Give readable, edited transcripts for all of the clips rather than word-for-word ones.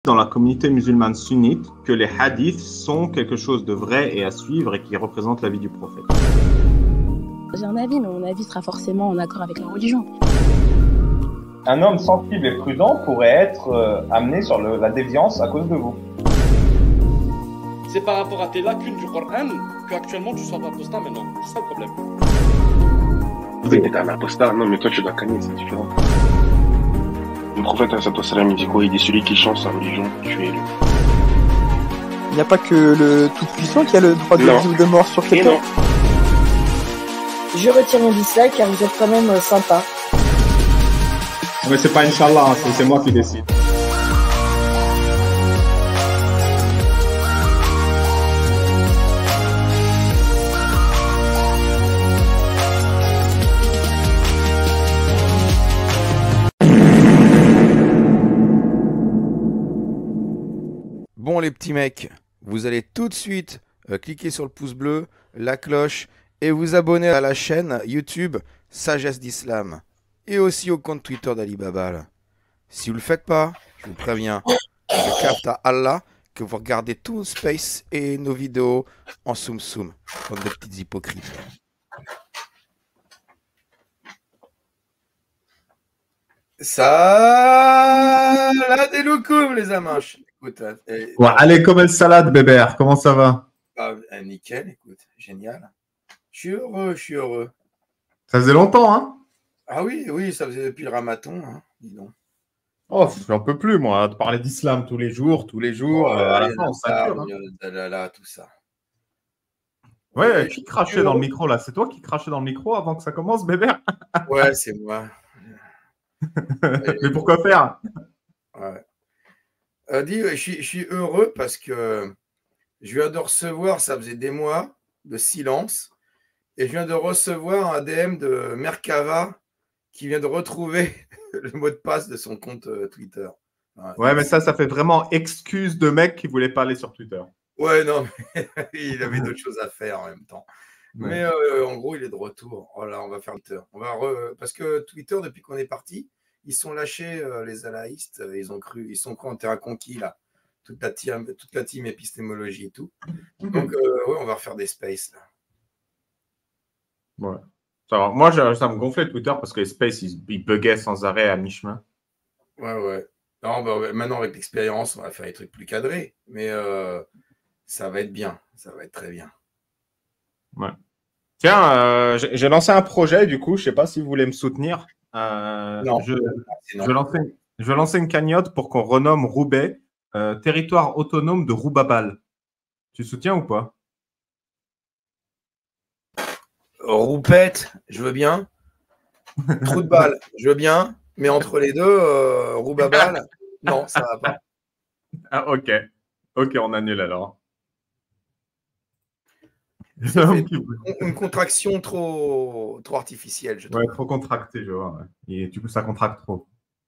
dans la communauté musulmane sunnite que les hadiths sont quelque chose de vrai et à suivre et qui représente la vie du prophète. J'ai un avis, mais mon avis sera forcément en accord avec la religion. Un homme sensible et prudent pourrait être amené sur la déviance à cause de vous. C'est par rapport à tes lacunes du Coran qu'actuellement tu sois apostat maintenant. C'est ça le problème. Oui, t'es un apostat. Non, mais toi, tu dois canner, c'est différent. Le prophète, il dit quoi? Il dit celui qui change sa religion, tuez-le. Il n'y a pas que le Tout-Puissant qui a le droit de vie ou de mort sur quelqu'un. Je retire mon dislike car vous êtes quand même sympa. Mais c'est pas Inch'Allah, c'est moi qui décide. Bon les petits mecs, vous allez tout de suite cliquer sur le pouce bleu, la cloche et vous abonner à la chaîne YouTube Sagesse d'Islam et aussi au compte Twitter d'Alibaba. Là. Si vous le faites pas, je vous préviens, je capte à Allah que vous regardez tout Space et nos vidéos en soum comme des petites hypocrites. Ça, là des loukoum les amaches. Écoute, Ouais, allez, comme el salade, bébert, comment ça va? Nickel, écoute, génial. Je suis heureux. Ça faisait longtemps, hein? Ah oui, ça faisait depuis le Ramadan, hein, dis donc. Oh, j'en peux plus, moi, de parler d'islam tous les jours, à la fin, on sature. Tout ça. Ouais, qui crachait dans le micro, là? C'est toi qui crachais dans le micro avant que ça commence, bébert? Ouais, c'est moi. Mais pourquoi faire? Ouais. Je suis heureux parce que je viens de recevoir, ça faisait des mois de silence, et je viens de recevoir un DM de Merkava qui vient de retrouver le mot de passe de son compte Twitter. Ouais, mais ça fait vraiment excuse de mec qui voulait pas aller sur Twitter. Ouais, non, mais il avait d'autres choses à faire en même temps. Ouais. Mais en gros, il est de retour. Oh là, on va faire Twitter. Parce que Twitter, depuis qu'on est parti, ils sont lâchés, les alaïstes. Ils sont cru en terrain conquis, là. Toute la team épistémologie et tout. Donc, ouais, on va refaire des spaces, là. Ouais. Ça va. Moi, ça me gonflait Twitter parce que les spaces, ils buggaient sans arrêt à mi-chemin. Ouais. Non, bah, maintenant, avec l'expérience, on va faire des trucs plus cadrés. Mais ça va être bien. Ça va être très bien. Ouais. Tiens, j'ai lancé un projet, du coup. Je ne sais pas si vous voulez me soutenir. Non. Je vais lancer une cagnotte pour qu'on renomme Roubaix territoire autonome de Roubabal. Tu soutiens ou pas? Roupette, je veux bien. Trou de balle, je veux bien. Mais entre les deux, Roubabal, non, ça va pas. Ah, ok, on annule alors. Une contraction trop artificielle, je trouve. Ouais, trop contractée, je vois. Ouais. Et du coup, ça contracte trop.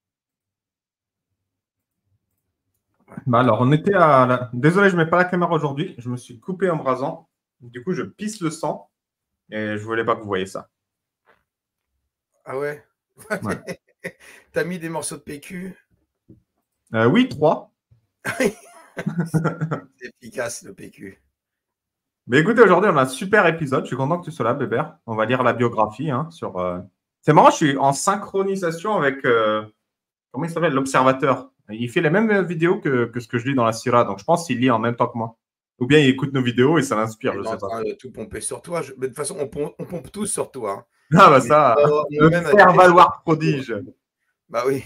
Ouais. Bah alors, on était à... Désolé, je ne mets pas la caméra aujourd'hui. Je me suis coupé en brasant. Du coup, je pisse le sang. Et je voulais pas que vous voyez ça. Ah ouais, ouais. T'as mis des morceaux de PQ? Oui, 3. C'est efficace, le PQ. Mais écoutez, aujourd'hui, on a un super épisode. Je suis content que tu sois là, Bébert. On va lire la biographie. Hein, sur. C'est marrant, je suis en synchronisation avec... comment il s'appelle? L'Observateur. Il fait les mêmes vidéos que ce que je lis dans la Sira. Donc, je pense qu'il lit en même temps que moi. Ou bien il écoute nos vidéos et ça l'inspire, je sais pas. Il est en train de tout pomper sur toi. Mais de toute façon, on pompe tous sur toi. Hein. Ah bah ça, le faire valoir prodige. Bah oui.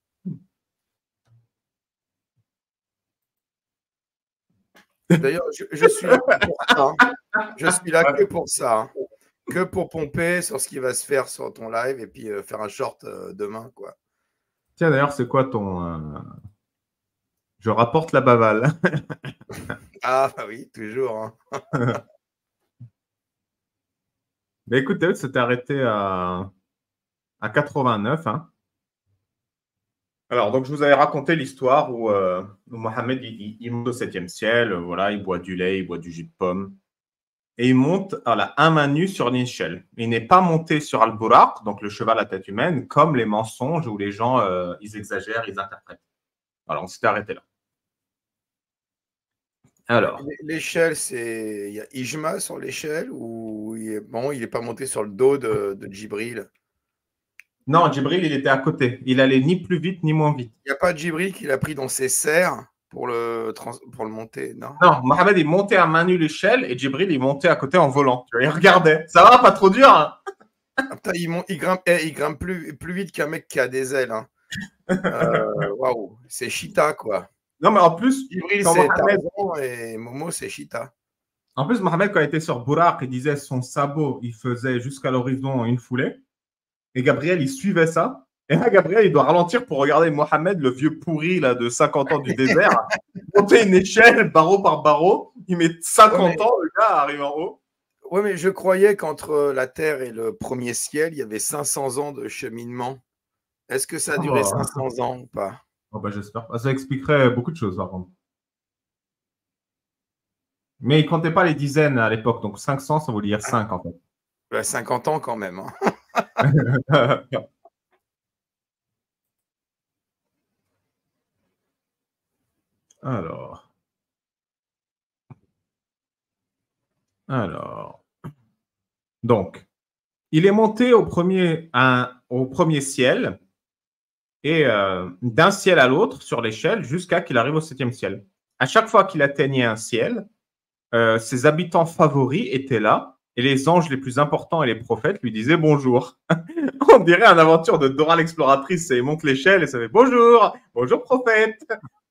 D'ailleurs, je suis là que pour ça. Hein. Je suis là que pour ça. Hein. Que pour pomper sur ce qui va se faire sur ton live et puis faire un short demain, quoi. Tiens, d'ailleurs, c'est quoi ton... Je rapporte la bavale. Ah bah oui, toujours. Hein. Mais écoute, David s'était arrêté à 89. Hein. Alors, donc, je vous avais raconté l'histoire où Mohamed, il monte au 7e ciel. Voilà, il boit du lait, il boit du jus de pomme. Et il monte à un main nue sur une échelle. Il n'est pas monté sur Al-Buraq, donc le cheval à tête humaine, comme les mensonges où les gens, ils exagèrent, ils interprètent. Alors, on s'était arrêté là. Alors, L'échelle, c'est. Il y a Ijma sur l'échelle ou il est pas monté sur le dos de Djibril? non, Djibril, il était à côté. Il allait ni plus vite ni moins vite. Il n'y a pas Djibril qui l'a pris dans ses serres pour le monter, non? Non, Mohamed, il montait à main nue l'échelle et Djibril, il montait à côté en volant. Tu vois, il regardait. Ça va, pas trop dur, hein? Ah, putain, il grimpe plus vite qu'un mec qui a des ailes. Hein. Waouh, c'est Cheetah, quoi. Non, mais en plus, Djibril, quand c'est Mohamed, Tarzan et Momo, c'est Cheetah. Mohamed, quand il était sur Bourak, il disait son sabot, il faisait jusqu'à l'horizon une foulée. Et Gabriel, il suivait ça. Et là, Gabriel, il doit ralentir pour regarder Mohamed, le vieux pourri là, de 50 ans du désert, monter une échelle, barreau par barreau. Il met 50 ans, le gars arrive en haut. Oui, mais je croyais qu'entre la Terre et le premier ciel, il y avait 500 ans de cheminement. Est-ce que ça a duré 500 ans ou pas? Oh, bah, j'espère. Ça expliquerait beaucoup de choses, par contre. Mais il ne comptait pas les dizaines à l'époque, donc 500, ça voulait dire 5 en fait. Bah, 50 ans quand même. Hein. Alors. Donc, il est monté au premier ciel et d'un ciel à l'autre sur l'échelle jusqu'à qu'il arrive au 7e ciel. À chaque fois qu'il atteignait un ciel, ses habitants favoris étaient là et les anges les plus importants et les prophètes lui disaient bonjour. On dirait une aventure de Dora l'exploratrice. Il monte l'échelle et ça fait bonjour, bonjour prophète.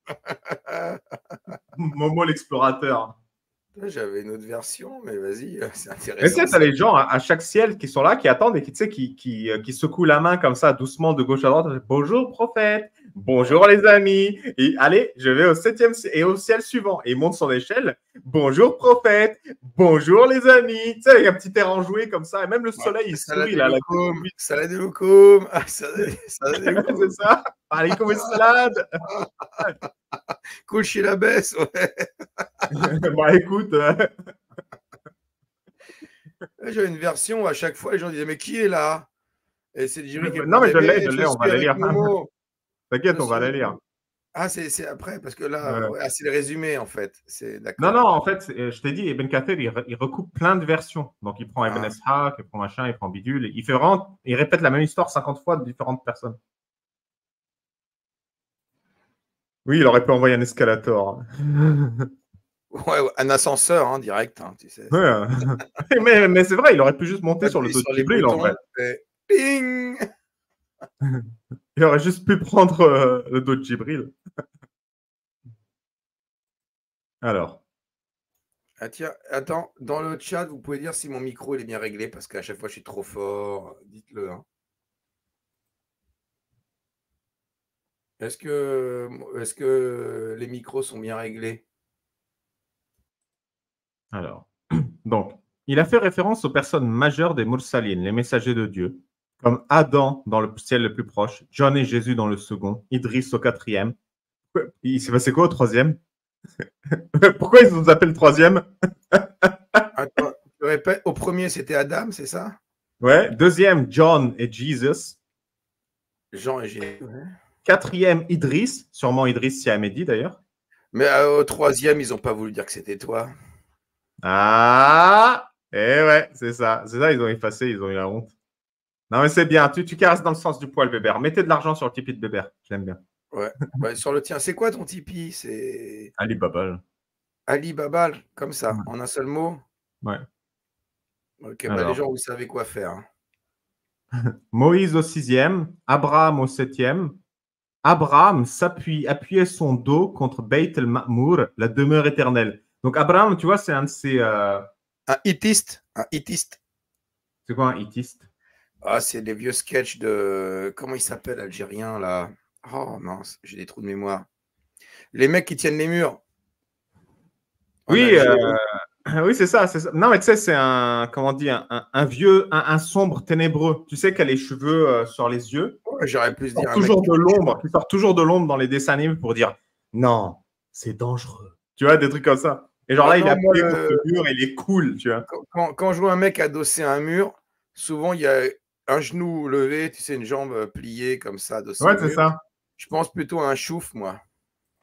Momo l'explorateur. J'avais une autre version, mais vas-y, c'est intéressant. Mais tu sais, t'as les gens à chaque ciel qui sont là, qui attendent et qui secouent la main comme ça, doucement, de gauche à droite. Bonjour, prophète. Bonjour, les amis. Et allez, je vais au 7e et au ciel suivant. Et il monte son échelle. Bonjour, prophète. Bonjour, les amis. Tu sais, il y a un petit air enjoué comme ça. Et même le soleil, il sourit là. Salade de loukoum. C'est ça. Alaikum salade. Cool chez la baisse, ouais. Bah écoute. J'ai une version, à chaque fois, les gens disaient mais qui est là? Et c'est Djibril qui non, mais je l'ai, on va la lire. T'inquiète, on va la lire. Ah, c'est après, parce que là, c'est le résumé en fait. Non, en fait, je t'ai dit, Ibn Kathir, il recoupe plein de versions. Donc il prend Ibn Ishaq, il prend machin, il prend bidule. Il répète la même histoire 50 fois de différentes personnes. Oui, il aurait pu envoyer un escalator. Ouais, un ascenseur, hein, direct, hein, tu sais. Ouais. mais c'est vrai, il aurait pu juste monter sur le dos de Djibril, en fait. Ping. Il aurait juste pu prendre le dos de Djibril. Alors. Ah tiens, attends, dans le chat, vous pouvez dire si mon micro il est bien réglé, parce qu'à chaque fois, je suis trop fort. Dites-le, hein. Est-ce que les micros sont bien réglés? Alors, donc, il a fait référence aux personnes majeures des Mursalines, les messagers de Dieu, comme Adam dans le ciel le plus proche, John et Jésus dans le second, Idriss au 4e. Il s'est passé quoi au 3e? Pourquoi ils nous appellent le 3e? Attends, je répète, au premier c'était Adam, c'est ça? Ouais, 2e, John et Jesus. Jean et Jésus. 4e, Idriss, sûrement Idriss Siamedi d'ailleurs. Mais au 3e, ils n'ont pas voulu dire que c'était toi. Ah, ouais, c'est ça. C'est ça, ils ont effacé, ils ont eu la honte. Non, mais c'est bien. Tu caresses dans le sens du poil, Bébert. Mettez de l'argent sur le Tipeee de Bébert. J'aime bien. Ouais, sur le tien. C'est quoi ton Tipeee? C'est Ali Babal. Ali Babal, comme ça, en un seul mot? Ouais. Ok, les gens, vous savez quoi faire. Hein. Moïse au 6e, Abraham au 7e. Abraham appuyait son dos contre Beit el-Ma'mour, la demeure éternelle. Donc Abraham, tu vois, c'est un de ces... Un hittiste. C'est quoi un hittiste? Ah, c'est des vieux sketchs de... Comment il s'appelle, algérien, là? Oh mince, j'ai des trous de mémoire. Les mecs qui tiennent les murs. Oui, oui, c'est ça, Non, mais tu sais, c'est un, comment on dit, un vieux, un sombre ténébreux. Tu sais, qui a les cheveux sur les yeux. Ouais, j'aurais pu se dire. Toujours de l'ombre, qui sort toujours de l'ombre dans les dessins animés pour dire non, c'est dangereux. Tu vois, des trucs comme ça. Et genre là, il a appuyé contre le mur, il est cool, tu vois. Quand je vois un mec adossé à un mur, souvent il y a un genou levé, tu sais, une jambe pliée comme ça. Ouais, c'est ça. Je pense plutôt à un chouf, moi.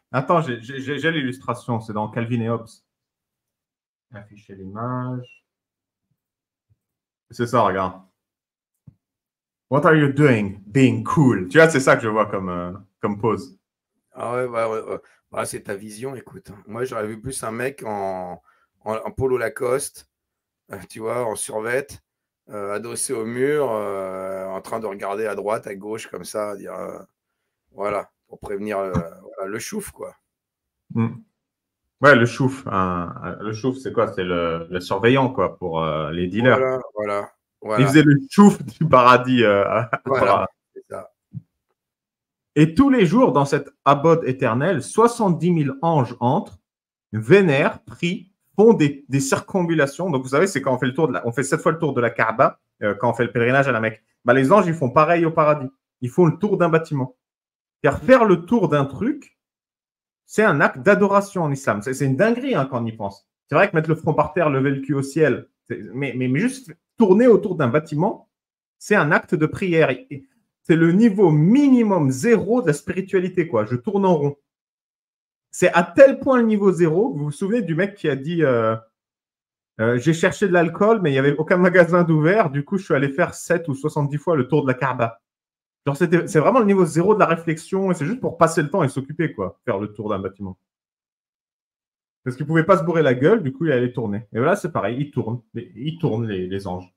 Attends, j'ai l'illustration. C'est dans Calvin et Hobbes. Afficher l'image. C'est ça, regarde. What are you doing? Being cool. Tu vois, c'est ça que je vois comme pose. Ah ouais, ouais. C'est ta vision, écoute. Moi, j'aurais vu plus un mec en polo Lacoste, tu vois, en survette, adossé au mur, en train de regarder à droite, à gauche, comme ça, dire voilà, pour prévenir voilà, le chouf, quoi. Ouais, le chouf. Le chouf, c'est quoi? C'est le surveillant, quoi, pour les dealers. Voilà. Il faisait le chouf du paradis. Voilà, c'est ça. Et tous les jours, dans cette abode éternelle, 70 000 anges entrent, vénèrent, prient, font des circumambulations. Donc, vous savez, c'est quand on fait on fait 7 fois le tour de la Kaaba, quand on fait le pèlerinage à la Mecque. Bah, les anges, ils font pareil au paradis. Ils font le tour d'un bâtiment. Car faire le tour d'un truc, c'est un acte d'adoration en islam. C'est une dinguerie hein, quand on y pense. C'est vrai que mettre le front par terre, lever le cul au ciel, mais juste tourner autour d'un bâtiment, c'est un acte de prière. C'est le niveau minimum zéro de la spiritualité, quoi. Je tourne en rond. C'est à tel point le niveau zéro, vous vous souvenez du mec qui a dit j'ai cherché de l'alcool, mais il n'y avait aucun magasin d'ouvert, du coup, je suis allé faire 7 ou 70 fois le tour de la Kaaba. Genre, c'est vraiment le niveau zéro de la réflexion, et c'est juste pour passer le temps et s'occuper, quoi, faire le tour d'un bâtiment. Parce qu'il ne pouvait pas se bourrer la gueule, du coup, il allait tourner. Et voilà, c'est pareil, ils tournent les anges.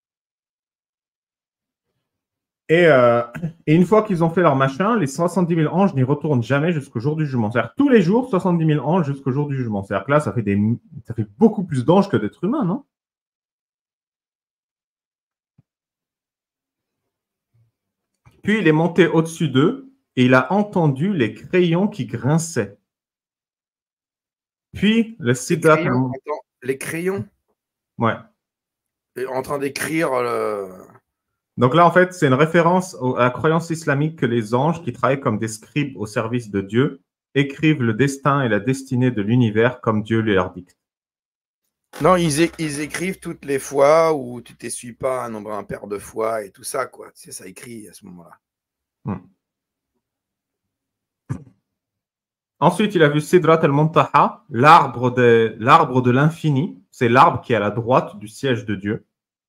Et une fois qu'ils ont fait leur machin, les 70 000 anges n'y retournent jamais jusqu'au jour du jugement. C'est-à-dire tous les jours, 70 000 anges jusqu'au jour du jugement. C'est-à-dire que là, ça fait beaucoup plus d'anges que d'êtres humains, non? Puis il est monté au-dessus d'eux et il a entendu les crayons qui grinçaient. Puis le Sidrat. Les crayons? Ouais. En train d'écrire. Donc là, en fait, c'est une référence à la croyance islamique que les anges qui travaillent comme des scribes au service de Dieu écrivent le destin et la destinée de l'univers comme Dieu leur dicte. Non, ils écrivent toutes les fois où tu t'essuies pas un nombre impair de fois et tout ça, quoi. Tu sais, ça écrit à ce moment-là. Ensuite, il a vu Sidrat al-Muntaha, l'arbre de l'infini. C'est l'arbre qui est à la droite du siège de Dieu.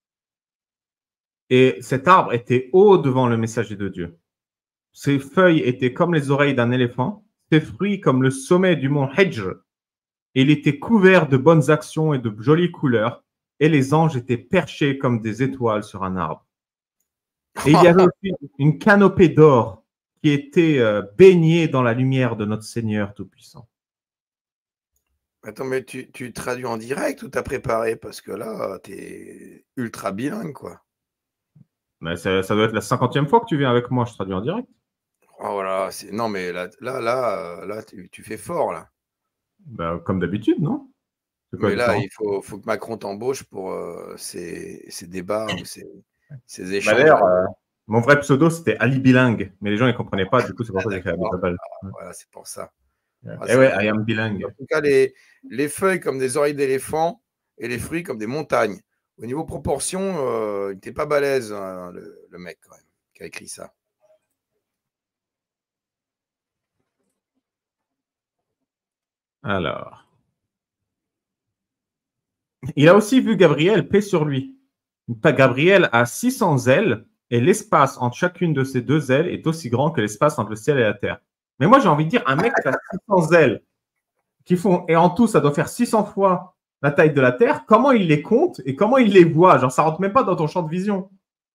Et cet arbre était haut devant le messager de Dieu. Ses feuilles étaient comme les oreilles d'un éléphant, ses fruits comme le sommet du mont Hijr. Il était couvert de bonnes actions et de jolies couleurs, et les anges étaient perchés comme des étoiles sur un arbre. Et il y avait aussi une canopée d'or qui était baignée dans la lumière de notre Seigneur Tout-Puissant. Attends, mais tu traduis en direct ou t'as préparé? Parce que là, t'es ultra bilingue, quoi. Mais ça doit être la 50e fois que tu viens avec moi, je traduis en direct. Oh voilà, non mais là tu fais fort, là. Ben, comme d'habitude, non? Mais là, il faut que Macron t'embauche pour ces débats ou ces échanges. D'ailleurs, mon vrai pseudo, c'était Ali Bilingue, mais les gens ne comprenaient pas, du coup, c'est pour ça que j'ai créé Ali Babal. Voilà, c'est pour ça. Et ouais, I am bilingue. En tout cas, les feuilles comme des oreilles d'éléphant et les fruits comme des montagnes. Au niveau proportion, il n'était pas balèze, hein, le mec, quand même, qui a écrit ça. Alors. Il a aussi vu Gabriel, paix sur lui. Gabriel a 600 ailes et l'espace entre chacune de ces deux ailes est aussi grand que l'espace entre le ciel et la terre. Mais moi, j'ai envie de dire, un mec qui a 600 ailes, et en tout, ça doit faire 600 fois la taille de la terre, comment il les compte et comment il les voit? Genre, ça rentre même pas dans ton champ de vision.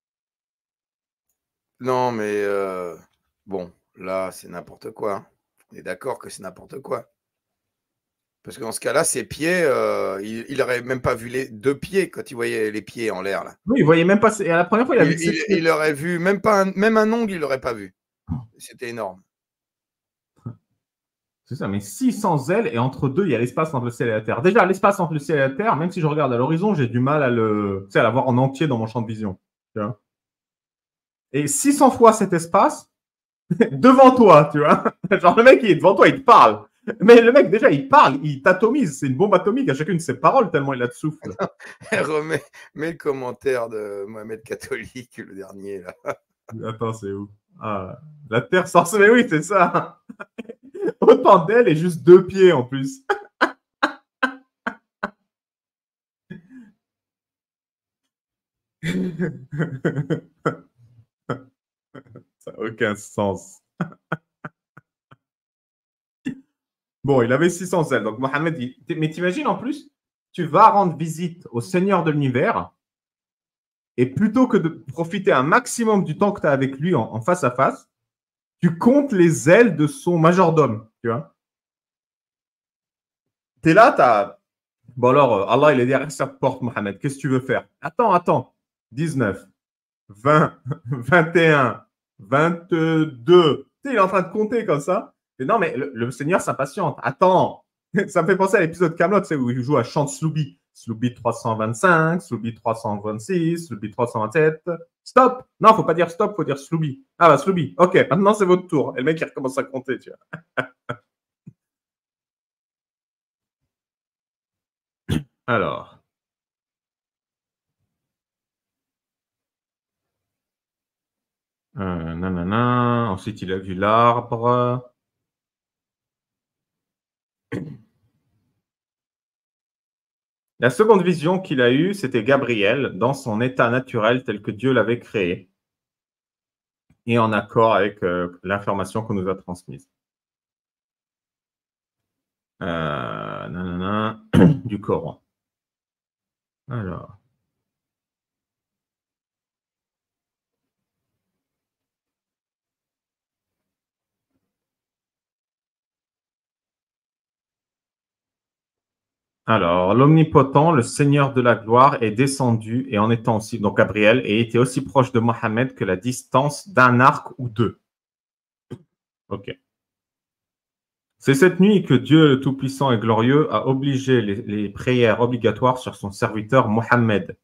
Non, mais bon, là, c'est n'importe quoi. Hein. On est d'accord que c'est n'importe quoi. Parce que dans ce cas-là, ses pieds, il n'aurait même pas vu les deux pieds quand il voyait les pieds en l'air. Là. Oui, il voyait même pas. Et la première fois, il a vu. Il aurait vu même un ongle, il l'aurait pas vu. C'était énorme. C'est ça, mais 600 ailes et entre deux, il y a l'espace entre le ciel et la terre. Déjà, l'espace entre le ciel et la terre, même si je regarde à l'horizon, j'ai du mal à la voir en entier dans mon champ de vision. Tu vois, et 600 fois cet espace devant toi, tu vois. Genre, le mec, il est devant toi, il te parle. Mais le mec, déjà, il parle, il t'atomise. C'est une bombe atomique à chacune de ses paroles, tellement il a de souffle. Mets le commentaire de Mohamed Catholique, le dernier, là. Attends, c'est où? Ah, la Terre sans... Mais oui, c'est ça. autant d'ailes et juste 2 pieds en plus. Ça n'a aucun sens. Bon, il avait 600 ailes. Donc, Mohamed, mais t'imagines en plus, tu vas rendre visite au Seigneur de l'univers et plutôt que de profiter un maximum du temps que tu as avec lui en face à face, tu comptes les ailes de son majordome. Tu vois. Tu es là, tu as. Bon, alors, Allah, il est derrière sa porte, Mohamed. Qu'est-ce que tu veux faire? Attends. 19, 20, 21, 22. Tu sais, il est en train de compter comme ça. Et non, mais le Seigneur s'impatiente. Attends. Ça me fait penser à l'épisode Kaamelott, tu sais, où il joue à Chant Slooby. Slooby 325, Slooby 326, Slooby 327. Stop! Non, faut pas dire stop, faut dire Slooby. Ah bah Slooby. Ok, maintenant c'est votre tour. Et le mec, il recommence à compter, tu vois. Alors. Nanana. Ensuite, il a vu l'arbre. La seconde vision qu'il a eue, c'était Gabriel dans son état naturel tel que Dieu l'avait créé et en accord avec l'information qu'on nous a transmise. Du Coran. Alors. Alors, l'omnipotent, le Seigneur de la gloire, est descendu et en étant aussi, donc Gabriel, et était aussi proche de Mohammed que la distance d'un arc ou deux. Ok. C'est cette nuit que Dieu, le Tout-Puissant et Glorieux, a obligé les prières obligatoires sur son serviteur Mohammed.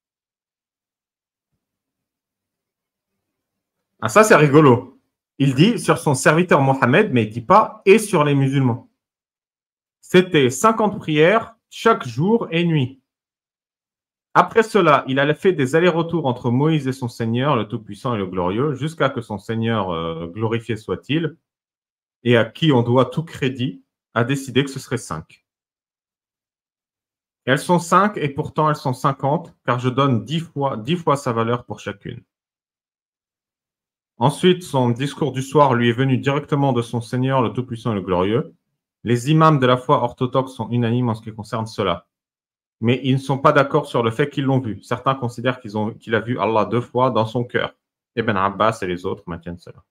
Ah, ça, c'est rigolo. Il dit sur son serviteur Mohammed, mais il ne dit pas et sur les musulmans. C'était 50 prières chaque jour et nuit. Après cela, il a fait des allers-retours entre Moïse et son Seigneur, le Tout-Puissant et le Glorieux, jusqu'à que son Seigneur, glorifié soit-il, et à qui on doit tout crédit, a décidé que ce serait 5. Elles sont 5 et pourtant elles sont 50, car je donne 10 fois sa valeur pour chacune. Ensuite, son discours du soir lui est venu directement de son Seigneur, le Tout-Puissant et le Glorieux. Les imams de la foi orthodoxe sont unanimes en ce qui concerne cela. Mais ils ne sont pas d'accord sur le fait qu'ils l'ont vu. Certains considèrent qu'il a vu Allah 2 fois dans son cœur. Ibn Abbas et les autres maintiennent cela.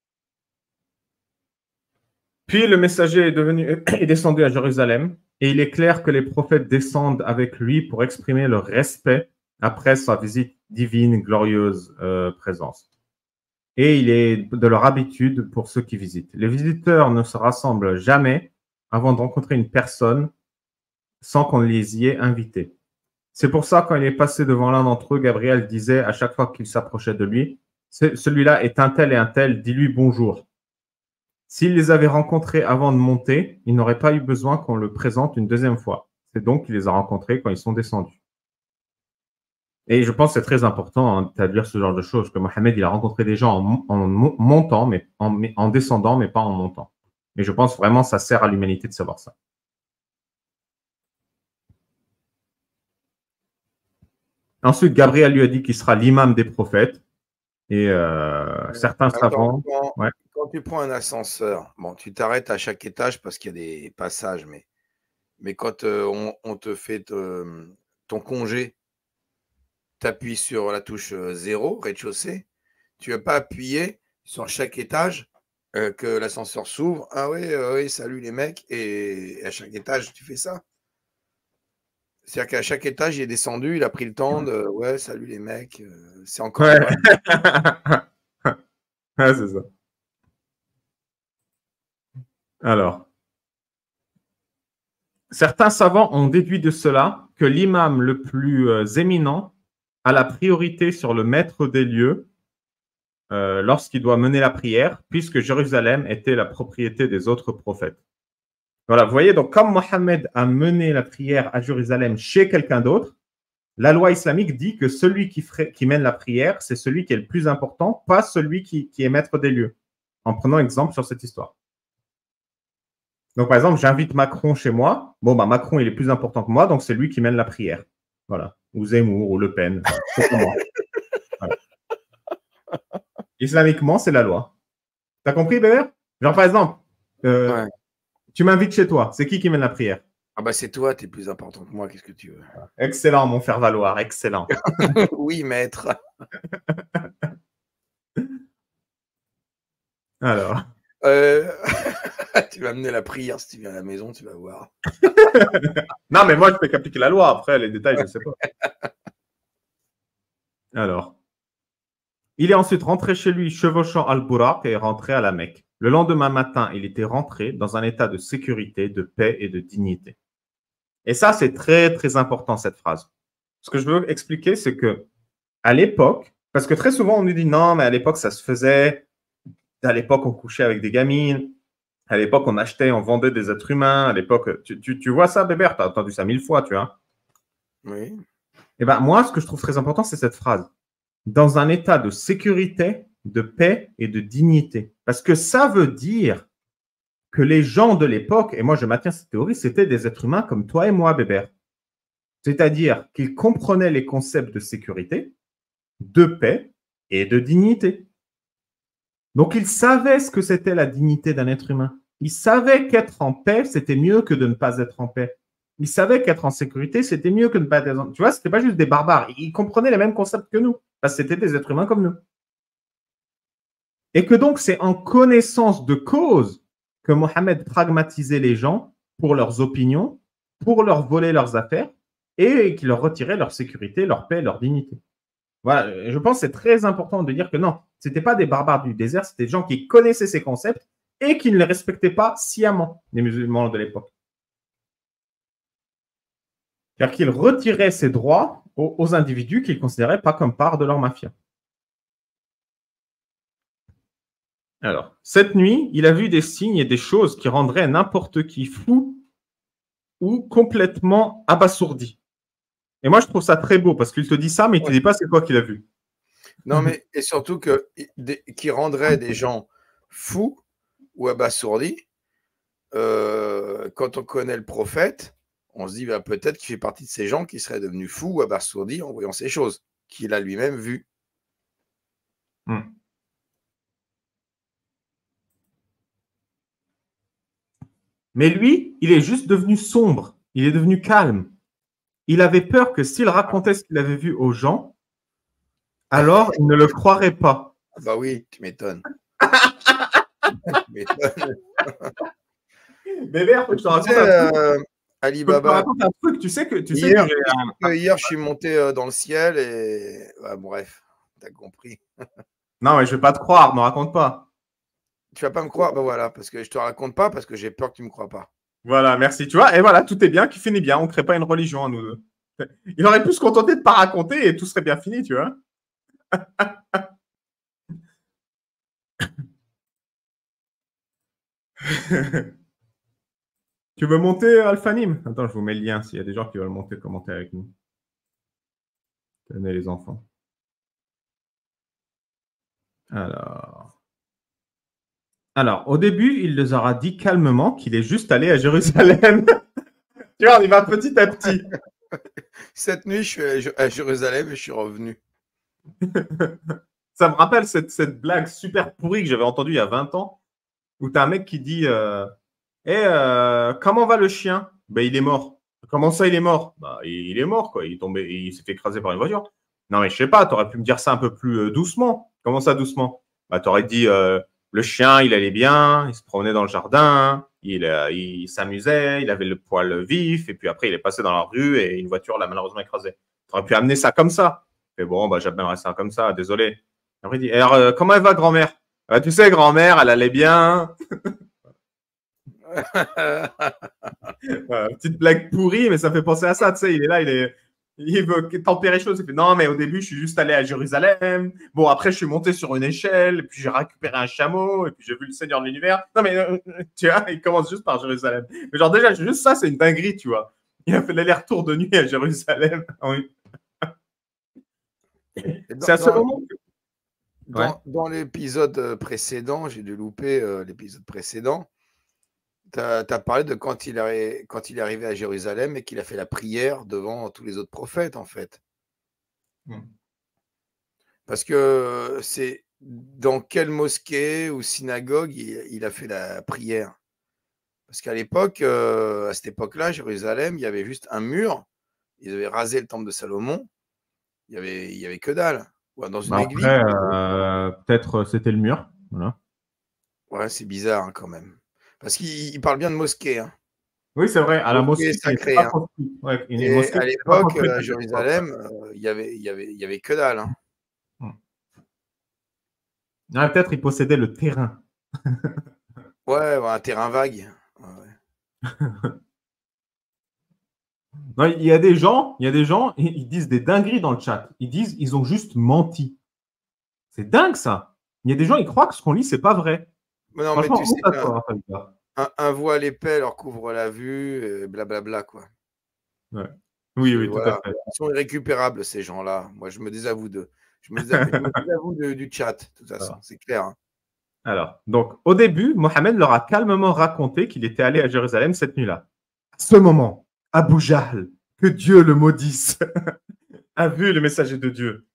Puis le messager est descendu à Jérusalem et il est clair que les prophètes descendent avec lui pour exprimer leur respect après sa visite divine, glorieuse présence. Et il est de leur habitude pour ceux qui visitent. Les visiteurs ne se rassemblent jamais avant de rencontrer une personne sans qu'on les y ait invités. C'est pour ça, quand il est passé devant l'un d'entre eux, Gabriel disait à chaque fois qu'il s'approchait de lui, « Celui-là est un tel et un tel, dis-lui bonjour. » S'il les avait rencontrés avant de monter, il n'aurait pas eu besoin qu'on le présente une deuxième fois. C'est donc qu'il les a rencontrés quand ils sont descendus. Et je pense que c'est très important d'établir ce genre de choses, que Mohammed, il a rencontré des gens en montant, mais en descendant, mais pas en montant. Mais je pense vraiment que ça sert à l'humanité de savoir ça. Ensuite, Gabriel lui a dit qu'il sera l'imam des prophètes. Et certains savants... Quand tu prends un ascenseur, bon, tu t'arrêtes à chaque étage parce qu'il y a des passages, mais quand on te fait ton congé, tu appuies sur la touche 0, rez-de-chaussée, tu ne vas pas appuyer sur chaque étage que l'ascenseur s'ouvre. Ah oui, salut les mecs. Et à chaque étage, tu fais ça. C'est-à-dire qu'à chaque étage, il est descendu, il a pris le temps de ouais, salut les mecs. C'est encore. Ouais. Ouais, c'est ça. Alors, certains savants ont déduit de cela que l'imam le plus éminent a la priorité sur le maître des lieux lorsqu'il doit mener la prière, puisque Jérusalem était la propriété des autres prophètes. Voilà, vous voyez, donc comme Mohammed a mené la prière à Jérusalem chez quelqu'un d'autre, la loi islamique dit que celui qui mène la prière, c'est celui qui est le plus important, pas celui qui est maître des lieux, en prenant exemple sur cette histoire. Donc, par exemple, j'invite Macron chez moi. Bon, bah, Macron, il est plus important que moi, donc c'est lui qui mène la prière. Voilà. Ou Zemmour, ou Le Pen. C'est pour moi. Voilà. Islamiquement, c'est la loi. T'as compris, Bébert? Genre, par exemple, Ouais. tu m'invites chez toi. C'est qui mène la prière? Ah bah c'est toi, t'es plus important que moi, qu'est-ce que tu veux? Excellent, mon faire-valoir, excellent. Oui, maître. Alors. Tu vas amener la prière si tu viens à la maison, tu vas voir. Non, mais moi, je fais qu'appliquer la loi. Après, les détails, je ne sais pas. Alors. Il est ensuite rentré chez lui, chevauchant Al-Buraq, et est rentré à la Mecque. Le lendemain matin, il était rentré dans un état de sécurité, de paix et de dignité. Et ça, c'est très, très important, cette phrase. Ce que je veux expliquer, c'est que à l'époque, parce que très souvent, on nous dit non, mais à l'époque, ça se faisait. À l'époque, on couchait avec des gamines. À l'époque, on achetait, on vendait des êtres humains. À l'époque, tu vois ça, Bébert? Tu as entendu ça 1000 fois, tu vois. Oui. Et ben moi, ce que je trouve très important, c'est cette phrase. Dans un état de sécurité, de paix et de dignité. Parce que ça veut dire que les gens de l'époque, et moi je maintiens cette théorie, c'était des êtres humains comme toi et moi, Bébert. C'est-à-dire qu'ils comprenaient les concepts de sécurité, de paix et de dignité. Donc ils savaient ce que c'était la dignité d'un être humain. Ils savaient qu'être en paix, c'était mieux que de ne pas être en paix. Ils savaient qu'être en sécurité, c'était mieux que de ne pas être... Tu vois, ce n'était pas juste des barbares. Ils comprenaient les mêmes concepts que nous. Parce que c'était des êtres humains comme nous. Et que donc, c'est en connaissance de cause que Mohammed pragmatisait les gens pour leurs opinions, pour leur voler leurs affaires et qu'il leur retirait leur sécurité, leur paix, leur dignité. Voilà, je pense que c'est très important de dire que non, ce n'étaient pas des barbares du désert, c'était des gens qui connaissaient ces concepts et qui ne les respectaient pas sciemment, les musulmans de l'époque. Car qu'ils retiraient ces droits aux individus qu'ils ne considéraient pas comme part de leur mafia. Alors, cette nuit, il a vu des signes et des choses qui rendraient n'importe qui fou ou complètement abasourdi. Et moi, je trouve ça très beau parce qu'il te dit ça, mais il ne te dit pas c'est quoi qu'il a vu. Non, mais et surtout qui rendrait des gens fous ou abasourdis. Quand on connaît le prophète, on se dit bah, peut-être qu'il fait partie de ces gens qui seraient devenus fous ou abasourdis en voyant ces choses qu'il a lui-même vues. Mais lui, il est juste devenu sombre. Il est devenu calme. Il avait peur que s'il racontait ce qu'il avait vu aux gens, alors ils ne le croiraient pas. Bah oui, tu m'étonnes. Bébert, faut que je te raconte un truc. Alibaba. Un truc. Tu sais que hier, je suis monté dans le ciel et bref, t'as compris. Non, mais je vais pas te croire, ne raconte pas. Tu vas pas me croire, bah voilà, parce que je te raconte pas parce que j'ai peur que tu me crois pas. Voilà, merci. Tu vois, et voilà, tout est bien, qui finit bien. On ne crée pas une religion à nous deux. Il aurait pu se contenter de ne pas raconter et tout serait bien fini, tu vois. Tu veux monter Alphanim? Attends, je vous mets le lien s'il y a des gens qui veulent monter, commenter avec nous. Tenez les enfants. Alors, au début, il leur aura dit calmement qu'il est juste allé à Jérusalem. Tu vois, on y va petit à petit. Cette nuit, je suis à Jérusalem et je suis revenu. Ça me rappelle cette blague super pourrie que j'avais entendue il y a 20 ans, où tu as un mec qui dit comment va le chien? Ben, il est mort. Comment ça, il est mort? Bah, il est mort, quoi. Il s'est fait écraser par une voiture. Non, mais je sais pas, tu aurais pu me dire ça un peu plus doucement. Comment ça, doucement? Bah, tu aurais dit le chien, il allait bien, il se promenait dans le jardin, il s'amusait, il avait le poil vif, et puis après, il est passé dans la rue et une voiture l'a malheureusement écrasé. Tu aurais pu amener ça comme ça. Mais bon, bah, j'amènerai ça comme ça, désolé. Après, il dit alors, comment elle va, grand-mère? Tu sais, grand-mère, elle allait bien. Voilà, petite blague pourrie, mais ça fait penser à ça. Tu sais, il est là, il veut tempérer les choses. Il fait non, mais au début, je suis juste allé à Jérusalem. Bon, après, je suis monté sur une échelle, et puis j'ai récupéré un chameau, et puis j'ai vu le Seigneur de l'univers. Non, mais tu vois, il commence juste par Jérusalem. Mais genre, déjà, juste ça, c'est une dinguerie, tu vois. Il a fait l'aller-retour de nuit à Jérusalem. C'est à ce moment que... Dans l'épisode précédent, j'ai dû louper l'épisode précédent. tu as parlé de quand il est arrivé à Jérusalem et qu'il a fait la prière devant tous les autres prophètes, en fait. Parce que c'est dans quelle mosquée ou synagogue il a fait la prière? Parce qu'à l'époque, à cette époque-là, Jérusalem, il y avait juste un mur. Ils avaient rasé le temple de Salomon. Il y avait que dalle. Ouais, dans une église. Peut-être c'était le mur. Voilà. Ouais, c'est bizarre hein, quand même. Parce qu'il parle bien de mosquée. Hein. Oui, c'est vrai. À la mosquée sacrée. Hein. Ouais, et à l'époque, à Jérusalem, il y avait que dalle. Hein. Ah, peut-être il possédait le terrain. Ouais, un terrain vague. Ouais. Non, il y a des gens, ils disent des dingueries dans le chat. Ils disent ils ont juste menti. C'est dingue ça. Il y a des gens, ils croient que ce qu'on lit, c'est pas vrai. Mais non, mais tu sais, un voile épais leur couvre la vue, blablabla, quoi. Ouais. Oui, voilà. Tout à fait. Ils sont irrécupérables, ces gens-là. Moi, je me désavoue d'eux. Je me désavoue du chat, de toute façon, c'est clair. Hein. Alors, donc, au début, Mohammed leur a calmement raconté qu'il était allé à Jérusalem cette nuit-là. À ce moment, Abu Jahl, que Dieu le maudisse, a vu le messager de Dieu,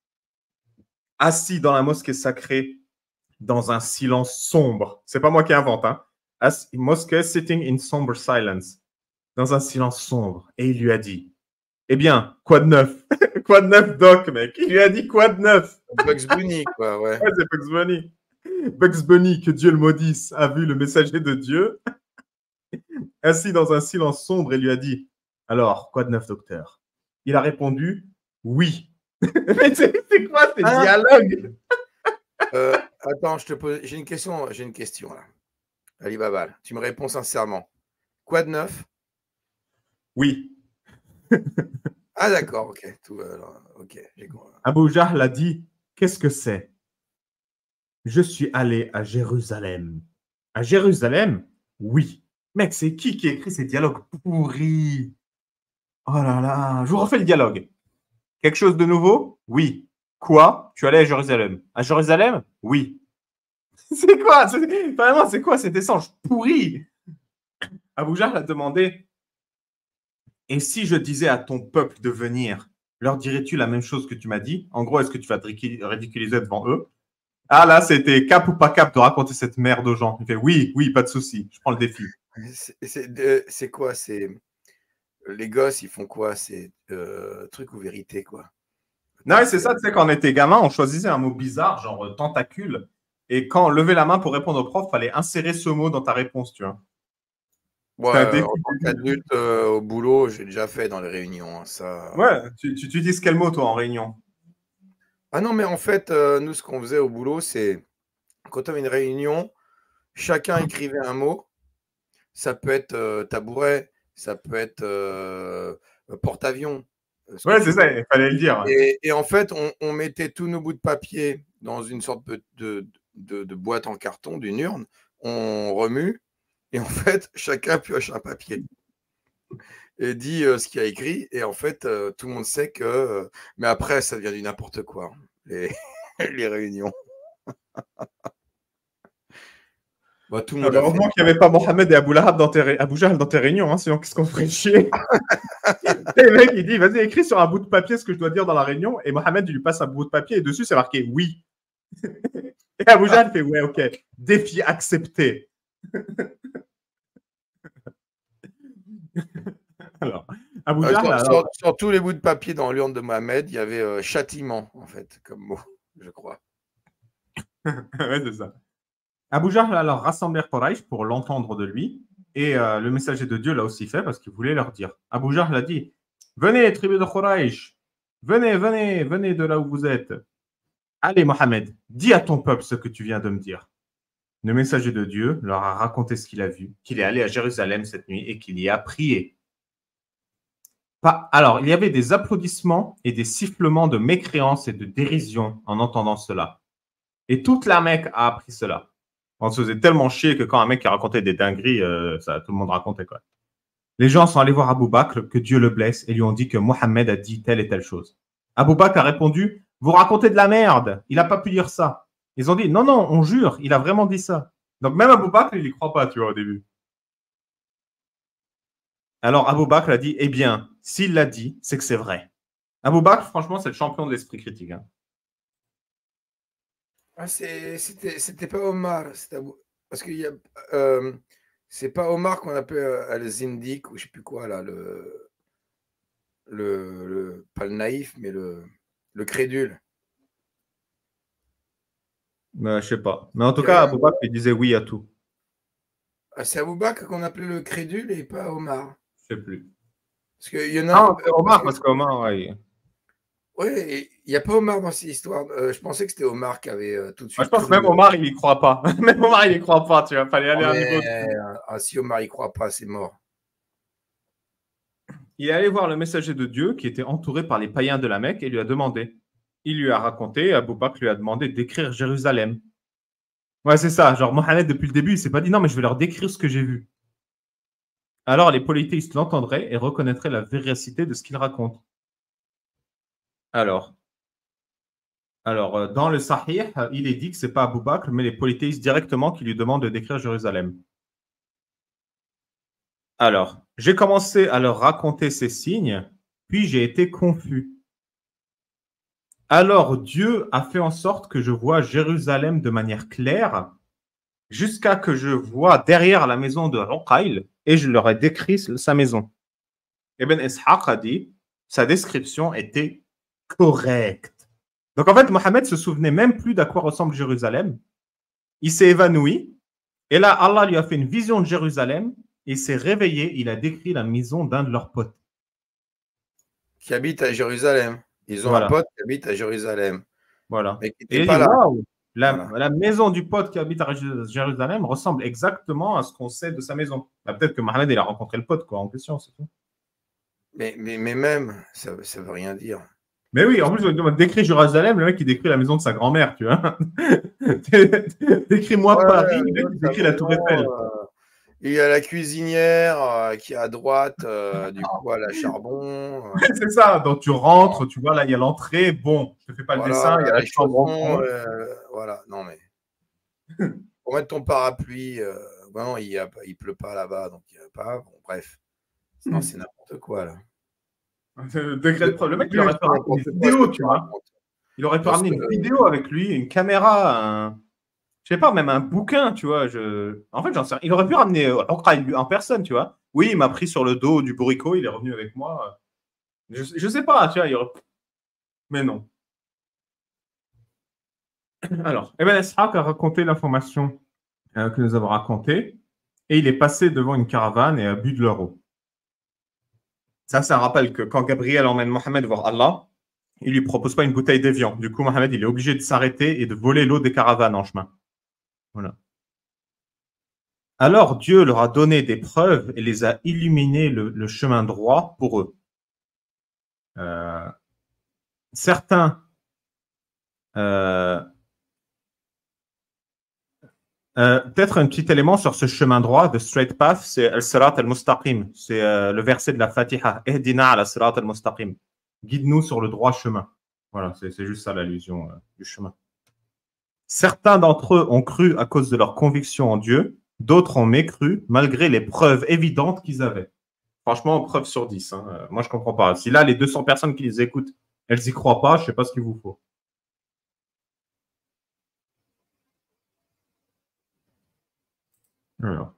assis dans la mosquée sacrée, dans un silence sombre. C'est pas moi qui invente, hein. Mosque sitting in somber silence, dans un silence sombre. Et il lui a dit, eh bien, quoi de neuf? Quoi de neuf, Doc, mec? Il lui a dit quoi de neuf? Bugs Bunny, quoi, ouais. Ouais, c'est Bugs Bunny. Bugs Bunny, que Dieu le maudisse, a vu le messager de Dieu, assis dans un silence sombre et lui a dit, alors, quoi de neuf, docteur? Il a répondu, oui. Mais c'est quoi ces dialogues? Attends, j'ai une question là. Ali Babal, tu me réponds sincèrement. Quoi de neuf? Oui. Ah d'accord, ok. J'ai compris. Abu Jahl a dit, qu'est-ce que c'est? Je suis allé à Jérusalem. À Jérusalem? Oui. Mec, c'est qui écrit ces dialogues pourris? Oh là là, je vous refais le dialogue. Quelque chose de nouveau? Oui. Quoi? Tu es allé à Jérusalem? À Jérusalem? Oui. C'est quoi? Vraiment, c'est quoi cet échange pourri? Abu Jahl a demandé, et si je disais à ton peuple de venir, leur dirais-tu la même chose que tu m'as dit? En gros, est-ce que tu vas te ridiculiser devant eux? Ah là, c'était cap ou pas cap de raconter cette merde aux gens. Il fait oui, pas de souci, je prends le défi. C'est quoi? Les gosses, ils font quoi? C'est truc ou vérité, quoi? Non, c'est ça, tu sais, quand on était gamin, on choisissait un mot bizarre, genre tentacule. Et quand on levait la main pour répondre au prof, il fallait insérer ce mot dans ta réponse, tu vois. Ouais, en tant qu'adulte, au boulot, j'ai déjà fait dans les réunions. Hein, ça... Ouais, tu utilises quel mot, toi, en réunion? Ah non, mais en fait, nous, ce qu'on faisait au boulot, c'est quand on avait une réunion, chacun écrivait un mot. Ça peut être tabouret, ça peut être porte-avions. Ouais, c'est ça, il fallait le dire. Et en fait, on mettait tous nos bouts de papier dans une sorte de boîte en carton, d'une urne. On remue et en fait, chacun pioche un papier et dit ce qu'il a écrit. Et en fait, tout le monde sait que... mais après, ça devient du n'importe quoi, les réunions. Bah, tout le monde heureusement qu'il n'y avait pas Mohamed et Abu Jahl dans tes réunions, hein, sinon qu'est-ce qu'on ferait chier? Le mec, il dit, vas-y, écris sur un bout de papier ce que je dois dire dans la réunion, et Mohamed, il lui passe un bout de papier, et dessus, c'est marqué oui. Et Abu Jahl fait, ouais, ok, défi accepté. Alors, Abu Jahl, sur tous les bouts de papier dans l'urne de Mohamed, il y avait châtiment, en fait, comme mot, je crois. Ouais, c'est ça. Abu Jahl a alors rassemblé Quraysh pour l'entendre de lui, et le messager de Dieu l'a aussi fait parce qu'il voulait leur dire. Abu Jahl a dit, venez, tribu de Quraysh, venez de là où vous êtes. Allez, Mohamed, dis à ton peuple ce que tu viens de me dire. Le messager de Dieu leur a raconté ce qu'il a vu, qu'il est allé à Jérusalem cette nuit et qu'il y a prié. Alors, il y avait des applaudissements et des sifflements de mécréance et de dérision en entendant cela. Et toute la Mecque a appris cela. On se faisait tellement chier que quand un mec qui racontait des dingueries, tout le monde racontait quoi. Les gens sont allés voir Abou Bakr, que Dieu le blesse, et lui ont dit que Mohammed a dit telle et telle chose. Abou Bakr a répondu, vous racontez de la merde, il n'a pas pu dire ça. Ils ont dit, non, on jure, il a vraiment dit ça. Donc même Abou Bakr, il n'y croit pas, tu vois, au début. Alors Abou Bakr a dit, eh bien, s'il l'a dit, c'est que c'est vrai. Abou Bakr, franchement, c'est le champion de l'esprit critique. Hein. Ah, c'était pas Omar. Parce que c'est pas Omar qu'on appelle le Zindik ou je sais plus quoi, là, pas le naïf, mais le crédule. Je sais pas. Mais en tout cas, Abou Bakr, il disait oui à tout. Ah, c'est Abou Bakr qu'on appelait le crédule et pas Omar. Je sais plus. Parce qu'il y en a. Ah, Omar, parce qu'Omar, ouais. Oui, il n'y a pas Omar dans cette histoire. Je pensais que c'était Omar qui avait tout de suite. Moi, je pense que même Omar, il y croit pas. Même Omar, il y croit pas. Tu vois, fallait aller à un niveau. Ah, si Omar y croit pas, c'est mort. Il est allé voir le messager de Dieu qui était entouré par les païens de la Mecque et lui a demandé. Il lui a raconté, Abou Bakr lui a demandé d'écrire Jérusalem. Ouais, c'est ça. Genre, Mohamed, depuis le début, il s'est pas dit non, mais je vais leur décrire ce que j'ai vu. Alors, les polythéistes l'entendraient et reconnaîtraient la véracité de ce qu'il raconte. Alors, dans le Sahih, il est dit que ce n'est pas Abou Bakr, mais les polythéistes directement qui lui demandent de décrire Jérusalem. Alors, j'ai commencé à leur raconter ces signes, puis j'ai été confus. Alors Dieu a fait en sorte que je vois Jérusalem de manière claire, jusqu'à que je vois derrière la maison de Uqayl, et je leur ai décrit sa maison. Ibn Ishaq a dit, sa description était correcte. Donc en fait, Mohammed se souvenait même plus d'à quoi ressemble Jérusalem. Il s'est évanoui, et là, Allah lui a fait une vision de Jérusalem, et il s'est réveillé, il a décrit la maison d'un de leurs potes. Qui habite à Jérusalem. Ils ont un pote qui habite à Jérusalem. Voilà. Mais qui n'était pas là. Wow, la maison du pote qui habite à Jérusalem ressemble exactement à ce qu'on sait de sa maison. Bah, peut-être que Mohamed, il a rencontré le pote en question, c'est tout. Mais même, ça ne veut rien dire. Mais oui, en plus, on décrit Jérusalem, le mec, il décrit la maison de sa grand-mère, tu vois. Décris-moi Paris, le mec, il décrit la Tour Eiffel. Il y a la cuisinière qui est à droite, du coup, à la charbon. C'est ça, donc tu rentres, tu vois, là, il y a l'entrée, bon, je ne te fais pas le dessin, il y a la chambre. Voilà, non mais. Pour mettre ton parapluie, bon, il ne pleut pas là-bas, donc il n'y a pas. Bon, bref. Non, c'est n'importe quoi, là. Le mec, il aurait pu ramener une vidéo, tu vois. Il aurait pu ramener une vidéo avec lui, une caméra, je sais pas, même un bouquin, tu vois. En fait, j'en sais rien. Il aurait pu ramener en personne, tu vois. Oui, il m'a pris sur le dos du bourricot, il est revenu avec moi. Je sais pas, tu vois. Mais non. Alors, Ibn Ishaq a raconté l'information que nous avons racontée et il est passé devant une caravane et a bu de leur eau. Ça rappelle que quand Gabriel emmène Mohammed voir Allah, il ne lui propose pas une bouteille d'évian. Du coup, Mohammed, il est obligé de s'arrêter et de voler l'eau des caravanes en chemin. Voilà. Alors Dieu leur a donné des preuves et les a illuminés le chemin droit pour eux. Certains peut-être un petit élément sur ce chemin droit, the straight path, c'est al-sirat al-mustaqim, c'est le verset de la Fatiha, Ihdina ala sirat al-mustaqim, guide-nous sur le droit chemin. Voilà, c'est juste ça l'allusion du chemin. Certains d'entre eux ont cru à cause de leur conviction en Dieu, d'autres ont mécru malgré les preuves évidentes qu'ils avaient. Franchement, preuve sur 10. Hein. Moi, je ne comprends pas. Si là, les 200 personnes qui les écoutent, elles n'y croient pas, je ne sais pas ce qu'il vous faut. Alors.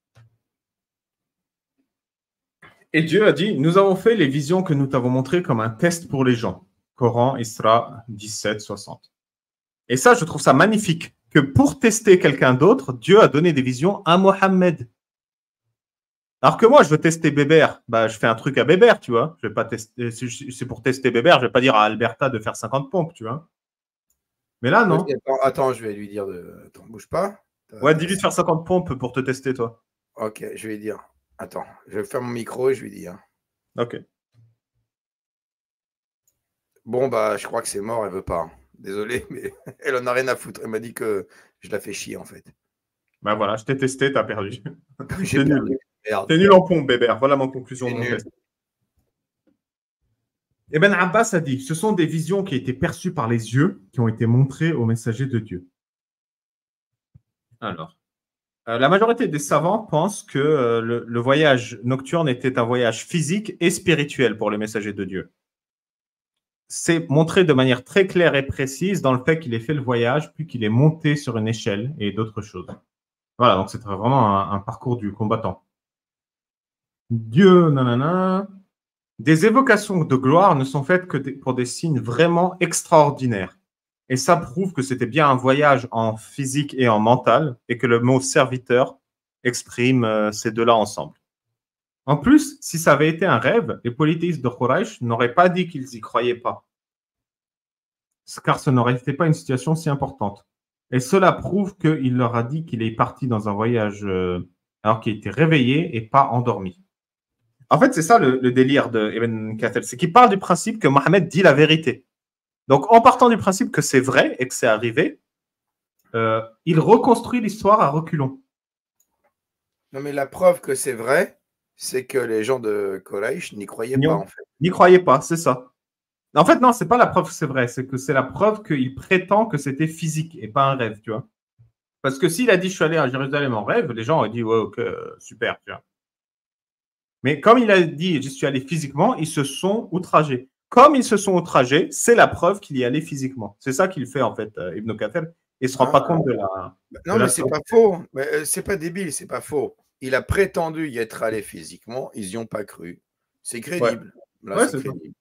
Et Dieu a dit, nous avons fait les visions que nous t'avons montrées comme un test pour les gens. Coran, Isra 17, 60. Et ça, je trouve ça magnifique, que pour tester quelqu'un d'autre, Dieu a donné des visions à Mohammed. Alors que moi, je veux tester Bébert, bah, je fais un truc à Bébert, tu vois. Je vais pas tester, c'est pour tester Bébert, je vais pas dire à Alberta de faire 50 pompes, tu vois. Mais là, non. Attends, je vais lui dire Attends, bouge pas. Ouais, dis-lui de faire 50 pompes pour te tester, toi. Ok, je vais lui dire. Attends, je vais faire mon micro et je lui dis. Ok. Bon, bah, je crois que c'est mort, elle veut pas. Désolé, mais elle en a rien à foutre. Elle m'a dit que je la fais chier, en fait. Bah voilà, je t'ai testé, t'as perdu. J'ai perdu. T'es nul en pompe, Bébert. Voilà ma conclusion de mon test. Ibn Abbas a dit, ce sont des visions qui ont été perçues par les yeux, qui ont été montrées aux messagers de Dieu. Alors, La majorité des savants pensent que le voyage nocturne était un voyage physique et spirituel pour les messagers de Dieu. C'est montré de manière très claire et précise dans le fait qu'il ait fait le voyage, puis qu'il est monté sur une échelle et d'autres choses. Voilà, donc c'est vraiment un parcours du combattant. Dieu, nanana. Des évocations de gloire ne sont faites que pour des signes vraiment extraordinaires. Et ça prouve que c'était bien un voyage en physique et en mental, et que le mot serviteur exprime ces deux-là ensemble. En plus, si ça avait été un rêve, les polythéistes de Quraysh n'auraient pas dit qu'ils n'y croyaient pas, car ce n'aurait été pas une situation si importante. Et cela prouve qu'il leur a dit qu'il est parti dans un voyage alors qu'il était réveillé et pas endormi. En fait, c'est ça le délire de Ibn Kathir, c'est qu'il parle du principe que Mohammed dit la vérité. Donc, en partant du principe que c'est vrai et que c'est arrivé, il reconstruit l'histoire à reculons. Non, mais la preuve que c'est vrai, c'est que les gens de Quraysh n'y croyaient pas, en fait. N'y croyaient pas, c'est ça. En fait, non, c'est pas la preuve que c'est vrai, c'est que c'est la preuve qu'il prétend que c'était physique et pas un rêve, tu vois. Parce que s'il a dit « je suis allé à Jérusalem en rêve », les gens auraient dit « ouais, ok, super », tu vois. Mais comme il a dit « j'y suis allé physiquement », ils se sont outragés. Comme ils se sont outragés, c'est la preuve qu'il y allait physiquement. C'est ça qu'il fait, en fait, Ibn Kathir. Il ne se rend pas compte de la... Non, mais c'est pas faux. C'est pas débile, c'est pas faux. Il a prétendu y être allé physiquement, ils n'y ont pas cru. C'est crédible. Ouais. Là, c'est crédible.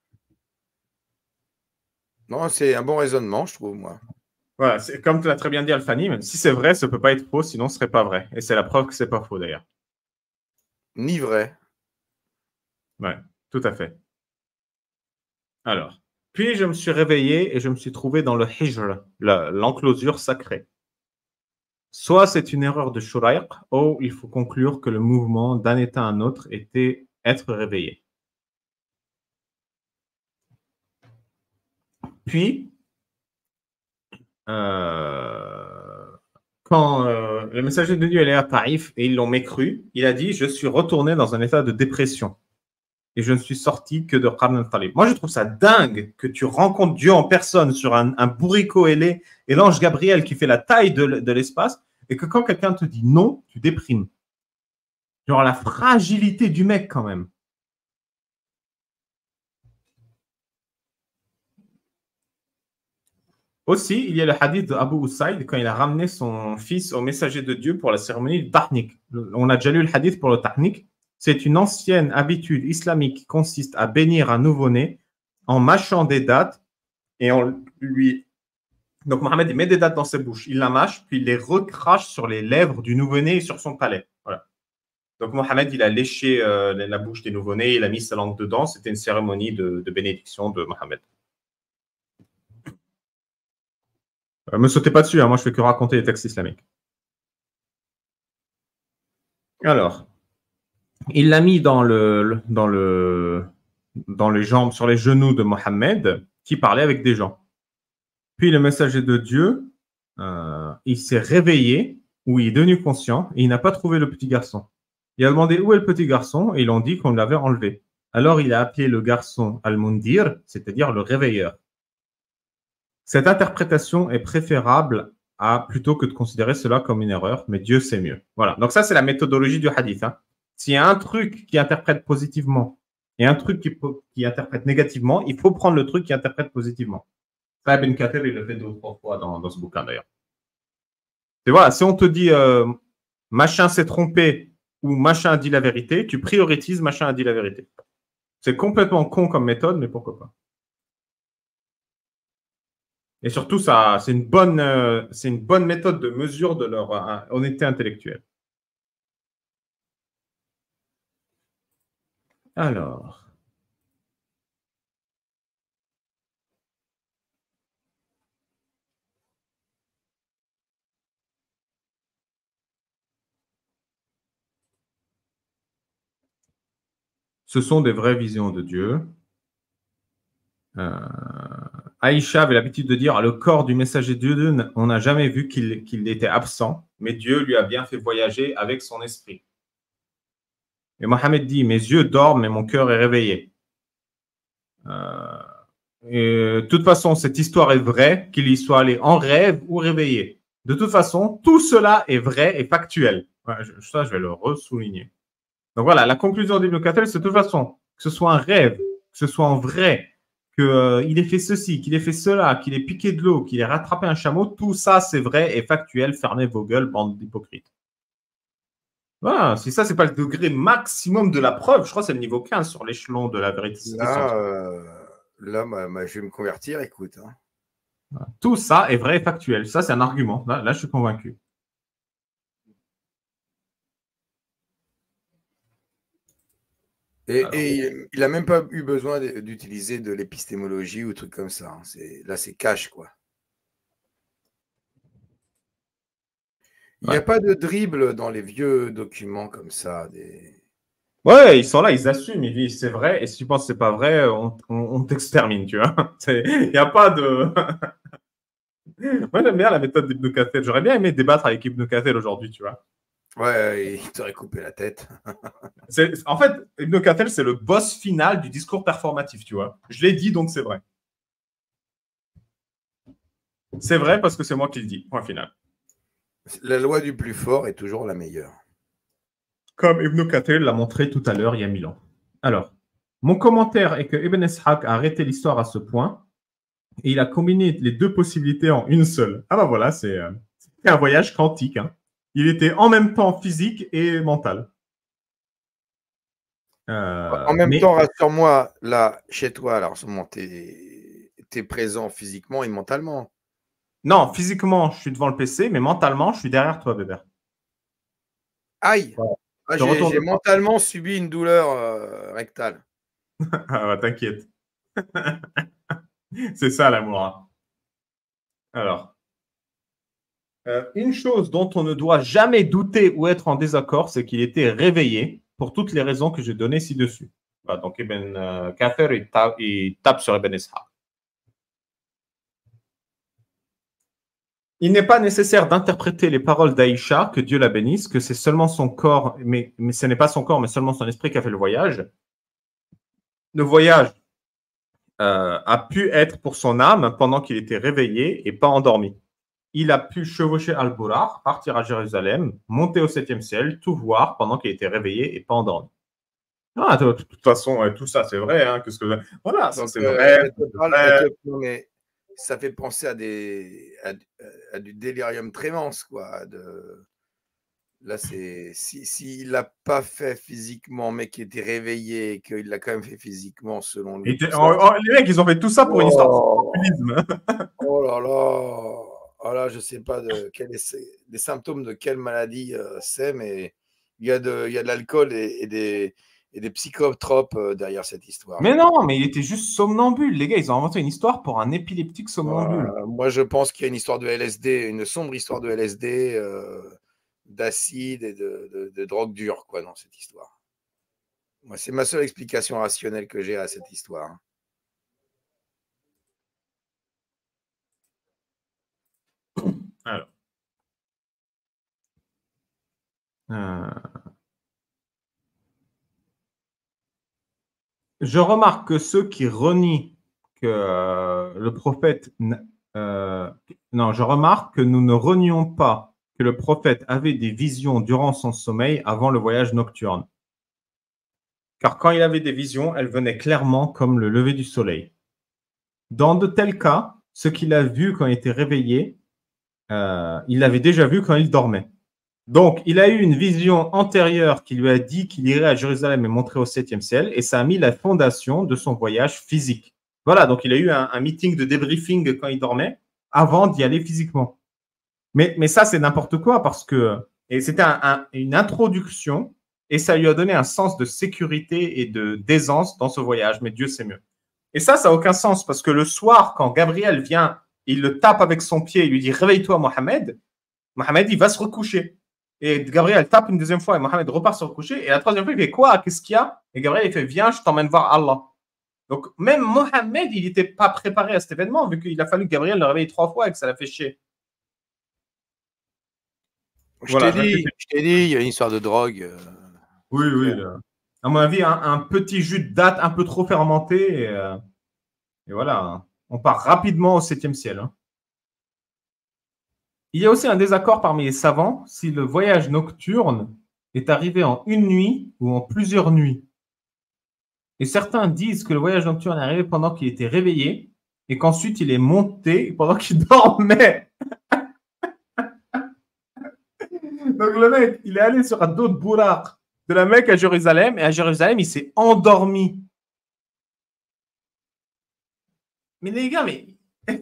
Non, c'est un bon raisonnement, je trouve, moi. Voilà, comme tu l'as très bien dit, Al-Fani, même si c'est vrai, ça ne peut pas être faux, sinon ce ne serait pas vrai. Et c'est la preuve que ce n'est pas faux, d'ailleurs. Ni vrai. Ouais, tout à fait. Alors, puis je me suis réveillé et je me suis trouvé dans le hijr, l'enclosure sacrée. Soit c'est une erreur de Shuraiq, ou il faut conclure que le mouvement d'un état à un autre était être réveillé. Puis, quand le messager de Dieu est à Taïf et ils l'ont mécru, il a dit « Je suis retourné dans un état de dépression et je ne suis sorti que de Qarn al-Talib ». Moi, je trouve ça dingue que tu rencontres Dieu en personne sur un bourricot ailé et l'ange Gabriel qui fait la taille de l'espace et que quand quelqu'un te dit non, tu déprimes. Genre la fragilité du mec quand même. Aussi, il y a le hadith d'Abu Usaid quand il a ramené son fils au messager de Dieu pour la cérémonie du tahnik. On a déjà lu le hadith pour le tahnik. C'est une ancienne habitude islamique qui consiste à bénir un nouveau-né en mâchant des dattes et en lui... Donc Mohammed met des dattes dans ses bouches, il la mâche, puis il les recrache sur les lèvres du nouveau-né et sur son palais. Voilà. Donc Mohammed, il a léché la bouche des nouveau-nés, il a mis sa langue dedans. C'était une cérémonie de bénédiction de Mohammed. Me sautez pas dessus, hein, moi je fais que raconter les textes islamiques. Alors, il l'a mis dans les jambes, sur les genoux de Mohammed, qui parlait avec des gens. Puis le messager de Dieu, il s'est réveillé, ou il est devenu conscient, et il n'a pas trouvé le petit garçon. Il a demandé où est le petit garçon, et ils l'ont dit qu'on l'avait enlevé. Alors il a appelé le garçon Al-Mundir, c'est-à-dire le réveilleur. Cette interprétation est préférable plutôt que de considérer cela comme une erreur, mais Dieu sait mieux. Voilà, donc ça c'est la méthodologie du hadith. Hein. S'il y a un truc qui interprète positivement et un truc qui interprète négativement, il faut prendre le truc qui interprète positivement. Ça, Ibn Kathir, il le fait 2 ou 3 fois dans ce bouquin d'ailleurs. Et voilà, si on te dit machin s'est trompé ou machin a dit la vérité, tu priorises machin a dit la vérité. C'est complètement con comme méthode, mais pourquoi pas. Et surtout, c'est une bonne méthode de mesure de leur honnêteté intellectuelle. Alors. Ce sont des vraies visions de Dieu. Aïcha avait l'habitude de dire le corps du messager de Dieu, on n'a jamais vu qu'il était absent, mais Dieu lui a bien fait voyager avec son esprit. Et Mohammed dit mes yeux dorment, mais mon cœur est réveillé. Et de toute façon, cette histoire est vraie, qu'il y soit allé en rêve ou réveillé. De toute façon, tout cela est vrai et factuel. Ouais, ça, je vais le ressouligner. Donc voilà, la conclusion d'Ibn Kathir, c'est de toute façon, que ce soit un rêve, que ce soit en vrai, qu'il ait fait ceci, qu'il ait fait cela, qu'il ait piqué de l'eau, qu'il ait rattrapé un chameau, tout ça, c'est vrai et factuel. Fermez vos gueules, bande d'hypocrites. Voilà, si ça, c'est pas le degré maximum de la preuve, je crois que c'est le niveau 15 sur l'échelon de la vérité. Là, je vais me convertir, écoute. Hein. Tout ça est vrai et factuel. Ça, c'est un argument. Là, je suis convaincu. Et il n'a même pas eu besoin d'utiliser de l'épistémologie ou trucs comme ça. Hein. Là, c'est cash, quoi. Il n'y a pas de dribble dans les vieux documents comme ça. Ouais, ils sont là, ils assument, ils disent c'est vrai, et si tu penses que c'est pas vrai, on t'extermine, tu vois. Il n'y a pas de. Moi, j'aime bien la méthode d'Ibn Kathir. J'aurais bien aimé débattre avec Ibn Kathir aujourd'hui, tu vois. Ouais, il t'aurait coupé la tête. En fait, Ibn Kathir, c'est le boss final du discours performatif, tu vois. Je l'ai dit, donc c'est vrai. C'est vrai parce que c'est moi qui le dis, point final. La loi du plus fort est toujours la meilleure. Comme Ibn Kathir l'a montré tout à l'heure, il y a 1000 ans. Alors, mon commentaire est que Ibn Ishaq a arrêté l'histoire à ce point et il a combiné les deux possibilités en une seule. Ah ben voilà, c'est un voyage quantique. Hein. Il était en même temps physique et mental. En même temps, rassure-moi, là, chez toi, alors, tu es présent physiquement et mentalement. Non, physiquement, je suis devant le PC, mais mentalement, je suis derrière toi, bébé. Aïe! Ah, j'ai mentalement subi une douleur rectale. Ah bah, t'inquiète. C'est ça l'amour. Hein. Alors, une chose dont on ne doit jamais douter ou être en désaccord, c'est qu'il était réveillé pour toutes les raisons que j'ai données ci-dessus. Voilà, donc Ibn Kathir, il tape sur Ibn Ishaq. Il n'est pas nécessaire d'interpréter les paroles d'Aïcha, que Dieu la bénisse, que c'est seulement son corps, mais ce n'est pas son corps, mais seulement son esprit qui a fait le voyage. Le voyage a pu être pour son âme pendant qu'il était réveillé et pas endormi. Il a pu chevaucher Al-Buraq, partir à Jérusalem, monter au 7e ciel, tout voir pendant qu'il était réveillé et pas endormi. Ah, de toute façon, tout ça, c'est vrai. Hein, voilà, ça, c'est vrai. Mais ça fait penser à du délirium tremens, quoi. Là, c'est s'il l'a pas fait physiquement, mais qu'il était réveillé et qu'il l'a quand même fait physiquement selon lui. Les mecs, ils ont fait tout ça pour une histoire de populisme. Oh là là. Oh là, je sais pas des symptômes de quelle maladie c'est, mais il y a de l'alcool et des psychotropes derrière cette histoire. Mais non, mais il était juste somnambule. Les gars, ils ont inventé une histoire pour un épileptique somnambule. Moi, je pense qu'il y a une histoire de LSD, une sombre histoire de LSD, d'acide et de drogue dure, quoi, dans cette histoire. Moi, c'est ma seule explication rationnelle que j'ai à cette histoire. Alors. Je remarque que ceux qui renient que le prophète... non, je remarque que nous ne renions pas que le prophète avait des visions durant son sommeil avant le voyage nocturne. Car quand il avait des visions, elles venaient clairement comme le lever du soleil. Dans de tels cas, ce qu'il a vu quand il était réveillé, il l'avait déjà vu quand il dormait. Donc, il a eu une vision antérieure qui lui a dit qu'il irait à Jérusalem et montrer au 7e ciel, et ça a mis la fondation de son voyage physique. Voilà, donc il a eu un meeting de débriefing quand il dormait, avant d'y aller physiquement. Mais ça, c'est n'importe quoi, parce que c'était une introduction, et ça lui a donné un sens de sécurité et d'aisance dans ce voyage, mais Dieu sait mieux. Et ça n'a aucun sens, parce que le soir, quand Gabriel vient, il le tape avec son pied, il lui dit « Réveille-toi, Mohamed », Mohamed, il va se recoucher. Et Gabriel tape une deuxième fois et Mohamed repart se recoucher. Et la troisième fois, il fait quoi? Qu'est-ce qu'il y a? Et Gabriel, il fait viens, je t'emmène voir Allah. Donc, même Mohamed, il n'était pas préparé à cet événement, vu qu'il a fallu que Gabriel le réveille 3 fois et que ça l'a fait chier. Je t'ai dit, il y a une histoire de drogue. Oui. À mon avis, un petit jus de date un peu trop fermenté. Et voilà, on part rapidement au 7e ciel. Hein. Il y a aussi un désaccord parmi les savants si le voyage nocturne est arrivé en une nuit ou en plusieurs nuits. Et certains disent que le voyage nocturne est arrivé pendant qu'il était réveillé et qu'ensuite il est monté pendant qu'il dormait. Donc le mec, il est allé sur un dos de bourraq de la Mecque à Jérusalem et à Jérusalem, il s'est endormi. Mais les gars, mais...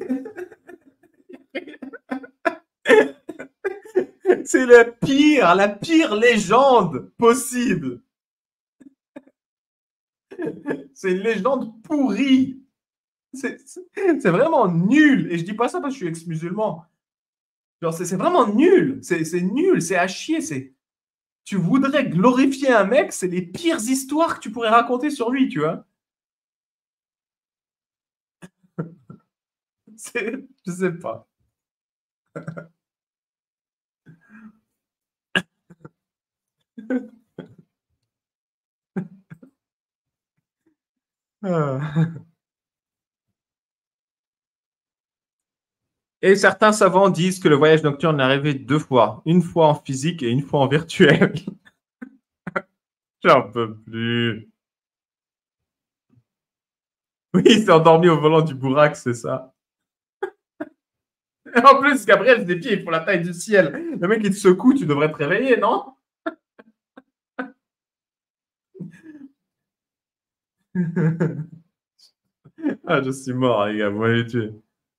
C'est la pire légende possible. C'est une légende pourrie. C'est vraiment nul. Et je dis pas ça parce que je suis ex-musulman. Genre, c'est vraiment nul. C'est nul, c'est à chier. Tu voudrais glorifier un mec, c'est les pires histoires que tu pourrais raconter sur lui, tu vois. Je sais pas. Et certains savants disent que le voyage nocturne est arrivé 2 fois. Une fois en physique et une fois en virtuel. J'en peux plus. Oui, il s'est endormi au volant du bourraque, c'est ça. Et en plus, Gabriel, des pieds, ils font la taille du ciel. Le mec, il te secoue, tu devrais te réveiller, non? Ah, je suis mort, les gars, vous m'avez tué.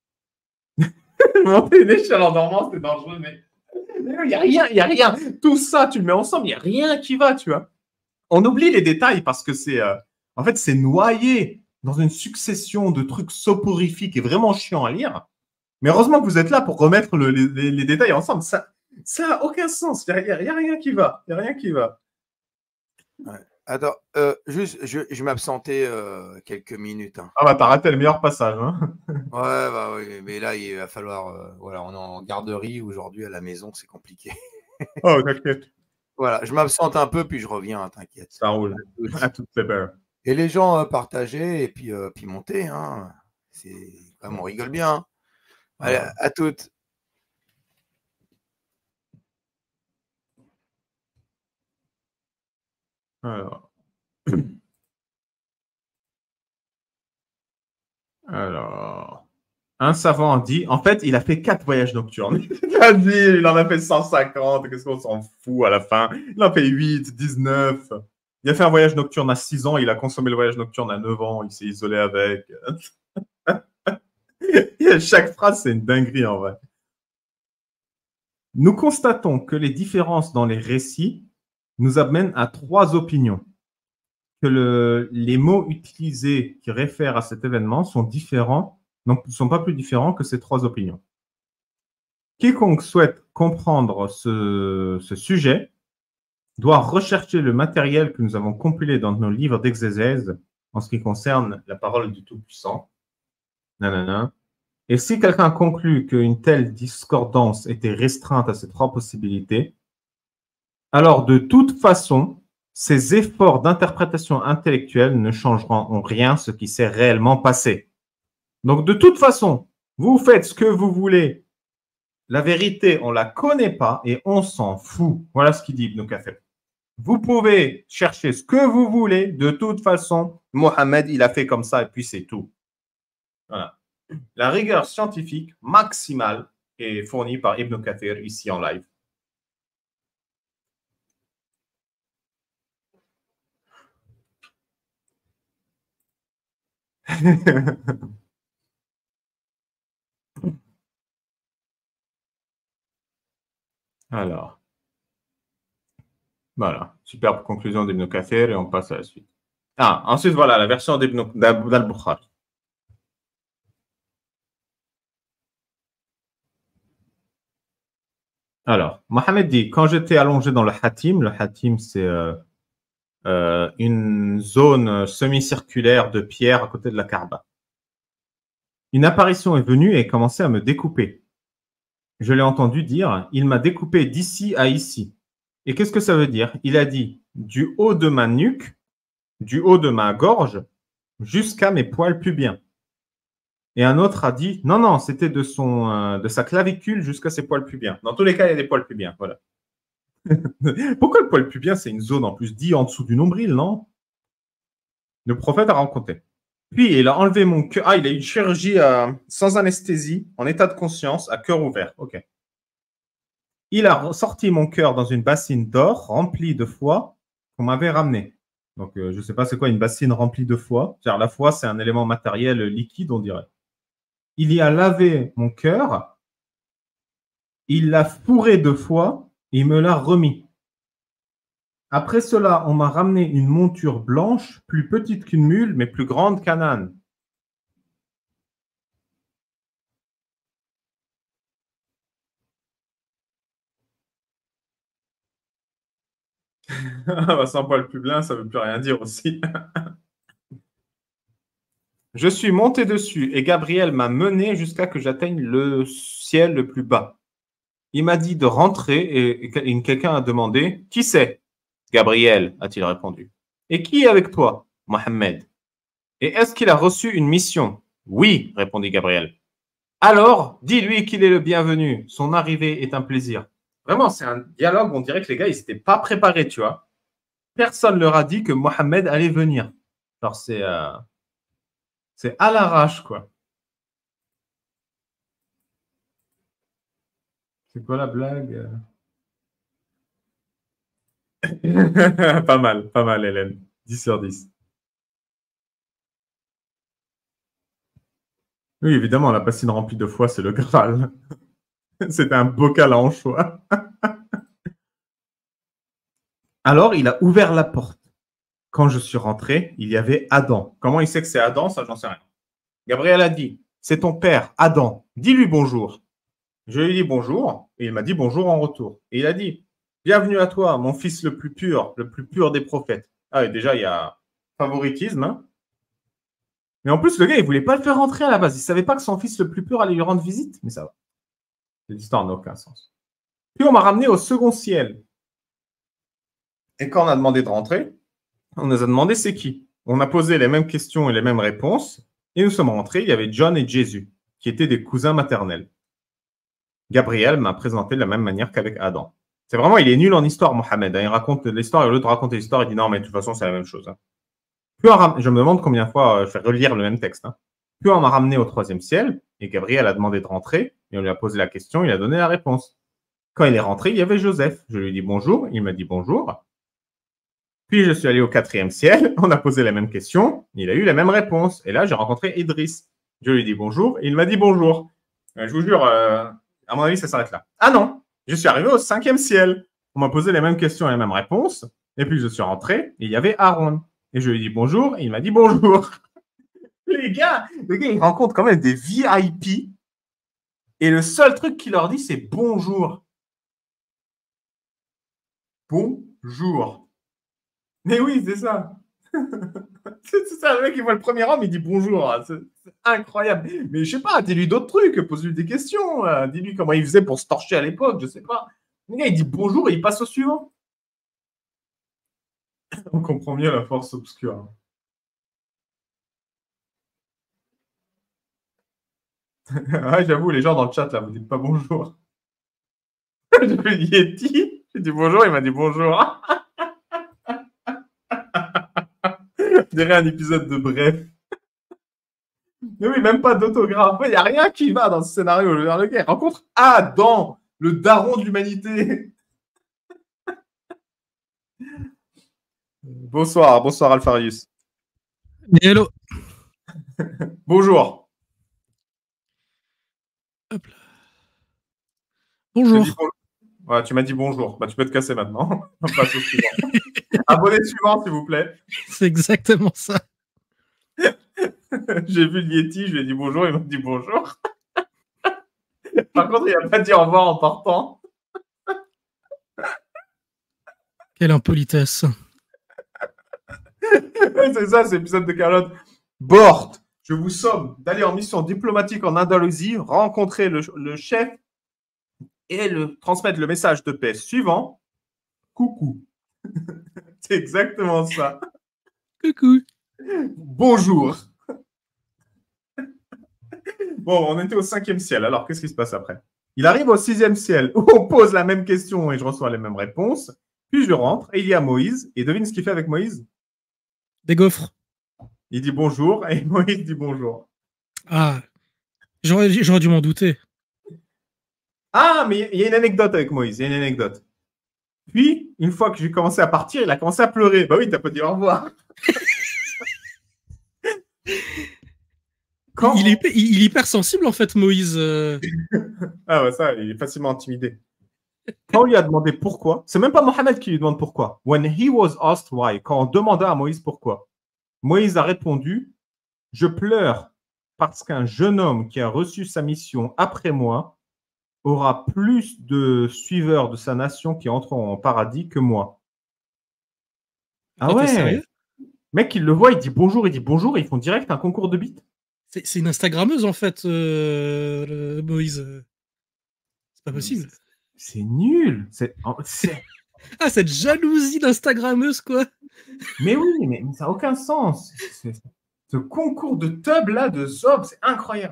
Monter une échelle en dormant, c'est dangereux, mais il n'y a rien. Tout ça, tu le mets ensemble, il n'y a rien qui va, tu vois. On oublie les détails parce que en fait, c'est noyé dans une succession de trucs soporifiques et vraiment chiants à lire. Mais heureusement que vous êtes là pour remettre les détails ensemble. Ça n'a aucun sens. Il n'y a rien qui va. Il n'y a rien qui va. Ouais. Attends, juste, je m'absentais quelques minutes. Hein. Ah bah, t'as raté le meilleur passage. Hein. Ouais, bah oui, mais là, il va falloir... voilà, on est en garderie aujourd'hui à la maison, c'est compliqué. Oh, t'inquiète. Voilà, je m'absente un peu, puis je reviens, t'inquiète. Ça roule. À toutes les paires. Et les gens partager et puis monter. Hein. On rigole bien. Hein. Allez, à toutes. Alors, un savant a dit, en fait, il a fait 4 voyages nocturnes. Il en a fait 150, qu'est-ce qu'on s'en fout à la fin? Il en a fait 8, 19. Il a fait un voyage nocturne à 6 ans, il a consommé le voyage nocturne à 9 ans, il s'est isolé avec. Chaque phrase, c'est une dinguerie en vrai. Nous constatons que les différences dans les récits nous amènent à 3 opinions. Que les mots utilisés qui réfèrent à cet événement sont différents, donc ne sont pas plus différents que ces 3 opinions. Quiconque souhaite comprendre ce sujet doit rechercher le matériel que nous avons compilé dans nos livres d'exégèse en ce qui concerne la parole du Tout-Puissant. Nanana. Et si quelqu'un conclut qu'une telle discordance était restreinte à ces 3 possibilités, alors de toute façon, ces efforts d'interprétation intellectuelle ne changeront en rien ce qui s'est réellement passé. Donc, de toute façon, vous faites ce que vous voulez. La vérité, on ne la connaît pas et on s'en fout. Voilà ce qu'il dit Ibn Kathir. Vous pouvez chercher ce que vous voulez. De toute façon, Mohammed, il a fait comme ça et puis c'est tout. Voilà. La rigueur scientifique maximale est fournie par Ibn Kathir ici en live. Alors, voilà, superbe conclusion d'Ibn Kathir et on passe à la suite. Ensuite, voilà, la version d'Al-Bukhari. Alors, Mohammed dit, quand j'étais allongé dans le Hatim, c'est une zone semi-circulaire de pierre à côté de la Kaaba. Une apparition est venue et a commencé à me découper. Je l'ai entendu dire, il m'a découpé d'ici à ici. Et qu'est-ce que ça veut dire? Il a dit, du haut de ma nuque, du haut de ma gorge, jusqu'à mes poils pubiens. Et un autre a dit, non, non, c'était de sa clavicule jusqu'à ses poils pubiens. Dans tous les cas, il y a des poils pubiens, voilà. Pourquoi le poil pubien, c'est une zone en plus dit en dessous du nombril, non? Le prophète a raconté. Puis, il a enlevé mon cœur. Ah, il a eu une chirurgie sans anesthésie, en état de conscience, à cœur ouvert. OK. Il a sorti mon cœur dans une bassine d'or remplie de foie qu'on m'avait ramené. Donc, je ne sais pas c'est quoi une bassine remplie de foie. C'est-à-dire, la foie, c'est un élément matériel liquide, on dirait. Il y a lavé mon cœur, il l'a fourré de foie, et il me l'a remis. Après cela, on m'a ramené une monture blanche, plus petite qu'une mule, mais plus grande qu'un âne. Sans poil pubiens, ça ne veut plus rien dire aussi. Je suis monté dessus et Gabriel m'a mené jusqu'à que j'atteigne le ciel le plus bas. Il m'a dit de rentrer et quelqu'un a demandé « Qui c'est ?» Gabriel, a-t-il répondu. « Et qui est avec toi ?» Mohammed. « Et est-ce qu'il a reçu une mission ?» Oui, répondit Gabriel. « Alors, dis-lui qu'il est le bienvenu. Son arrivée est un plaisir. » Vraiment, c'est un dialogue, on dirait que les gars, ils n'étaient pas préparés, tu vois. Personne ne leur a dit que Mohammed allait venir. Alors, c'est à l'arrache, quoi. C'est quoi la blague? Pas mal, Hélène. 10 sur 10. Oui, évidemment, la bassine remplie de foie, c'est le Graal. C'était un bocal à anchois. Alors, il a ouvert la porte. Quand je suis rentré, il y avait Adam. Comment il sait que c'est Adam? Ça, j'en sais rien. Gabriel a dit, c'est ton père, Adam. Dis-lui bonjour. Je lui ai dit bonjour, et il m'a dit bonjour en retour. Et il a dit, bienvenue à toi, mon fils le plus pur des prophètes. Ah, et déjà, il y a favoritisme. Hein. Mais en plus, le gars, il ne voulait pas le faire rentrer à la base. Il ne savait pas que son fils le plus pur allait lui rendre visite. Mais ça va. Cette histoire n'a aucun sens. Puis, on m'a ramené au second ciel. Et quand on a demandé de rentrer, on nous a demandé c'est qui. On a posé les mêmes questions et les mêmes réponses. Et nous sommes rentrés. Il y avait John et Jésus, qui étaient des cousins maternels. Gabriel m'a présenté de la même manière qu'avec Adam. C'est vraiment, il est nul en histoire, Mohamed. Il raconte l'histoire et l'autre raconte l'histoire. Il dit non, mais de toute façon, c'est la même chose. Puis je me demande combien de fois je fais relire le même texte. Puis on m'a ramené au troisième ciel et Gabriel a demandé de rentrer et on lui a posé la question, il a donné la réponse. Quand il est rentré, il y avait Joseph. Je lui ai dit bonjour, il m'a dit bonjour. Puis je suis allé au quatrième ciel, on a posé la même question, il a eu la même réponse. Et là, j'ai rencontré Idriss. Je lui ai dit bonjour et il m'a dit bonjour. Je vous jure, à mon avis, ça s'arrête là. Ah non, je suis arrivé au cinquième ciel. On m'a posé les mêmes questions et les mêmes réponses. Et puis je suis rentré et il y avait Aaron. Et je lui ai dit bonjour et il m'a dit bonjour. Les gars, ils rencontrent quand même des VIP. Et le seul truc qu'il leur dit, c'est bonjour. Bonjour. Mais oui, c'est ça. C'est ça, le mec, il voit le premier homme, il dit bonjour. C'est incroyable. Mais je sais pas, dis-lui d'autres trucs, pose-lui des questions. Dis-lui comment il faisait pour se torcher à l'époque, je sais pas. Le gars, il dit bonjour et il passe au suivant. On comprend mieux la force obscure. Ouais, j'avoue, les gens dans le chat, là, vous dites pas bonjour. J'ai fait Yeti, j'ai dit bonjour, il m'a dit bonjour. Je dirais un épisode de Bref. Mais oui, même pas d'autographe. Il n'y a rien qui va dans ce scénario. Le gars, il rencontre Adam, le daron de l'humanité. Bonsoir Alpharius. Hello. Bonjour. Hop là. Bonjour. Ouais, tu m'as dit bonjour. Bah, tu peux te casser maintenant. On passe au suivant. Abonné suivant, s'il vous plaît. C'est exactement ça. J'ai vu le Yeti, je lui ai dit bonjour, il m'a dit bonjour. Par contre, il n'a pas dit au revoir en partant. Quelle impolitesse. C'est ça, c'est l'épisode de Carlotte. Bort, je vous somme d'aller en mission diplomatique en Andalousie, rencontrer le chef et transmettre le message de paix suivant. Coucou. C'est exactement ça. Coucou. Bonjour. Bon, on était au 5e ciel. Alors, qu'est-ce qui se passe après? Il arrive au 6e ciel où on pose la même question et je reçois les mêmes réponses. Puis je rentre et il y a Moïse. Et devine ce qu'il fait avec Moïse? Des gaufres. Il dit bonjour et Moïse dit bonjour. Ah, j'aurais dû m'en douter. Ah, mais il y a une anecdote avec Moïse. Il y a une anecdote. Puis, une fois que j'ai commencé à partir, il a commencé à pleurer. Bah oui, t'as pas dit au revoir. Il est hypersensible, en fait, Moïse. Ah ouais, ça, il est facilement intimidé. Quand on lui a demandé pourquoi, c'est même pas Mohammed qui lui demande pourquoi. When he was asked why, quand on demanda à Moïse pourquoi, Moïse a répondu « Je pleure parce qu'un jeune homme qui a reçu sa mission après moi aura plus de suiveurs de sa nation qui entreront en paradis que moi. » Ah ouais. Sérieux? Mec, il le voit, il dit bonjour, et ils font direct un concours de beats. C'est une Instagrammeuse, en fait, Moïse. C'est pas possible. C'est nul. Ah, cette jalousie d'Instagrammeuse, quoi. Mais oui, mais ça n'a aucun sens. Ce concours de tub là, de zob, c'est incroyable.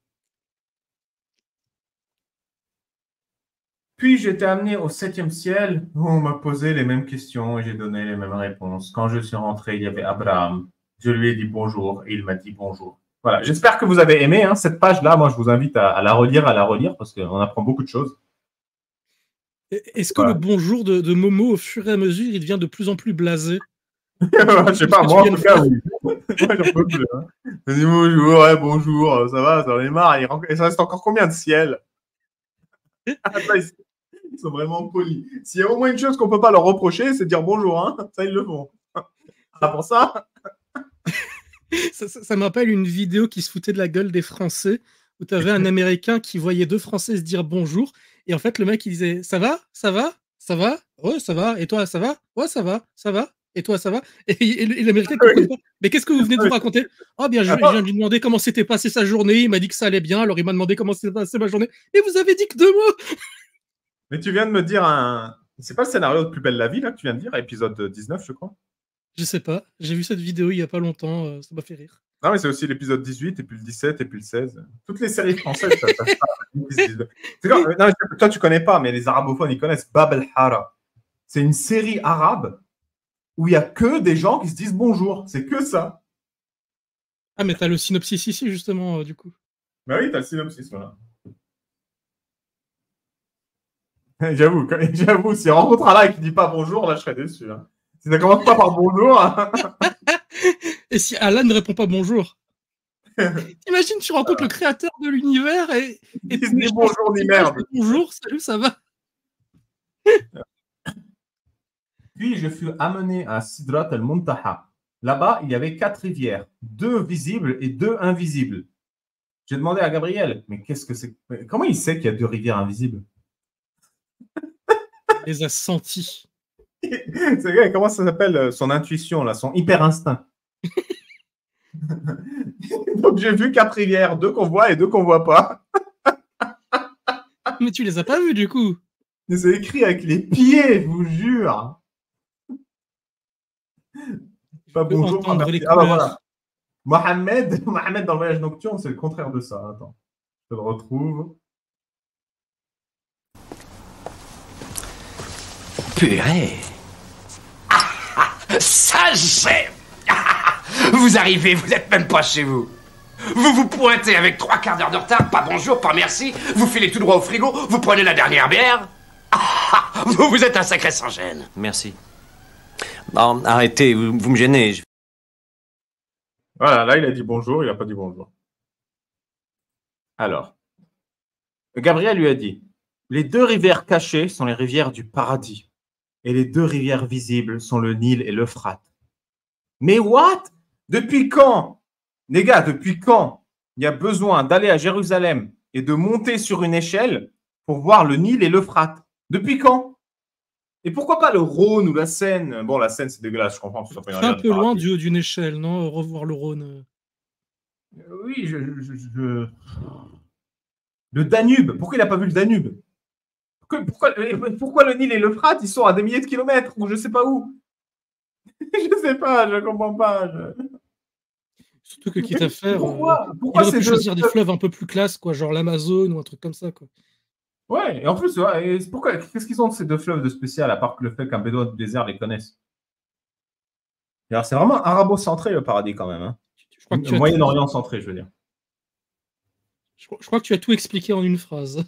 Puis j'étais amené au 7e ciel où on m'a posé les mêmes questions et j'ai donné les mêmes réponses. Quand je suis rentré, il y avait Abraham. Je lui ai dit bonjour et il m'a dit bonjour. Voilà, j'espère que vous avez aimé cette page-là. Moi, je vous invite à la relire parce qu'on apprend beaucoup de choses. Est-ce que le bonjour de Momo, au fur et à mesure, il devient de plus en plus blasé? Je sais pas, moi en tout cas, oui. Moi, j'en peux plus. Hein. Je dis bonjour, ouais, bonjour, ça va, j'en ai marre. Et ça reste encore combien de ciel? Ils sont vraiment polis. S'il y a au moins une chose qu'on ne peut pas leur reprocher, c'est de dire bonjour. Hein. Ça, ils le font. Pour ça. Ça me rappelle une vidéo qui se foutait de la gueule des Français, où tu avais un Américain qui voyait deux Français se dire bonjour. Et en fait, le mec, il disait « Ça va? Ça va? Ça va? Ouais, ça va. Et toi, ça va? Ouais, ça va. Ça va? Et toi, ça va ?» Et l'Américain ne comprenait pas. « Mais qu'est-ce que vous venez de vous raconter? »« Ah bien, je viens de lui demander comment s'était passée sa journée. Il m'a dit que ça allait bien. Alors, il m'a demandé comment s'était passée ma journée. Et vous avez dit que 2 mots !» Mais tu viens de me dire C'est pas le scénario de Plus belle la vie, là, que tu viens de dire, épisode 19, je crois? Je sais pas. J'ai vu cette vidéo il y a pas longtemps. Ça m'a fait rire. Non, mais c'est aussi l'épisode 18, et puis le 17, et puis le 16. Toutes les séries françaises, ça non, toi, tu connais pas, mais les arabophones, ils connaissent Bab el-Hara. C'est une série arabe où il n'y a que des gens qui se disent bonjour. C'est que ça. Ah, mais t'as le synopsis ici, justement, du coup. Bah oui, t'as le synopsis, voilà. J'avoue, si on rencontre un là qui dit pas bonjour, là, je serais déçu. Hein. Si ça commence pas par bonjour. Et si Alan ne répond pas bonjour? Imagine, tu rencontres le créateur de l'univers et tu dis bonjour ni merde. Bonjour, salut, ça va? Puis je fus amené à Sidrat al-Muntaha. Là-bas, il y avait 4 rivières, 2 visibles et 2 invisibles. J'ai demandé à Gabriel, mais qu'est-ce que c'est? Comment il sait qu'il y a 2 rivières invisibles? Il les a sentis. Comment ça s'appelle son intuition, là, son hyper instinct? Donc j'ai vu 4 rivières, 2 qu'on voit et 2 qu'on voit pas. Mais tu les as pas vues, du coup? C'est écrit avec les pieds, je vous jure. Pas bonjour. Ah bah voilà. Mohamed dans le voyage nocturne, c'est le contraire de ça. Attends, je le retrouve. Purée. Ça j'aime. Vous arrivez, vous n'êtes même pas chez vous. Vous vous pointez avec 3 quarts d'heure de retard, pas bonjour, pas merci, vous filez tout droit au frigo, vous prenez la dernière bière. Vous êtes un sacré sans-gêne. Merci. Non, arrêtez, vous me gênez. Voilà, là il a dit bonjour, il n'a pas dit bonjour. Alors, Gabriel lui a dit, les 2 rivières cachées sont les rivières du paradis, et les 2 rivières visibles sont le Nil et l'Euphrate. Mais what? Depuis quand? Les gars, depuis quand il y a besoin d'aller à Jérusalem et de monter sur une échelle pour voir le Nil et l'Euphrate? Depuis quand? Et pourquoi pas le Rhône ou la Seine? Bon, la Seine, c'est dégueulasse, je comprends. C'est un peu loin d'une échelle, non? Revoir le Rhône. Oui, le Danube. Pourquoi il n'a pas vu le Danube? Pourquoi le Nil et l'Euphrate, ils sont à des milliers de kilomètres ou je ne sais pas où? Je ne sais pas, je ne comprends pas. Surtout que quitte à faire, Pourquoi il aurait ces pu deux choisir des fleuves fleuves un peu plus classe, quoi, genre l'Amazone ou un truc comme ça, quoi. Ouais, et en plus, ouais, et pourquoi, qu'est-ce qu'ils ont de ces deux fleuves de spécial, à part que le fait qu'un bédouin du désert les connaisse? Alors, c'est vraiment arabo-centré, le paradis, quand même. Hein. Je crois que tu as Moyen-Orient centré, je veux dire. Je crois que tu as tout expliqué en une phrase.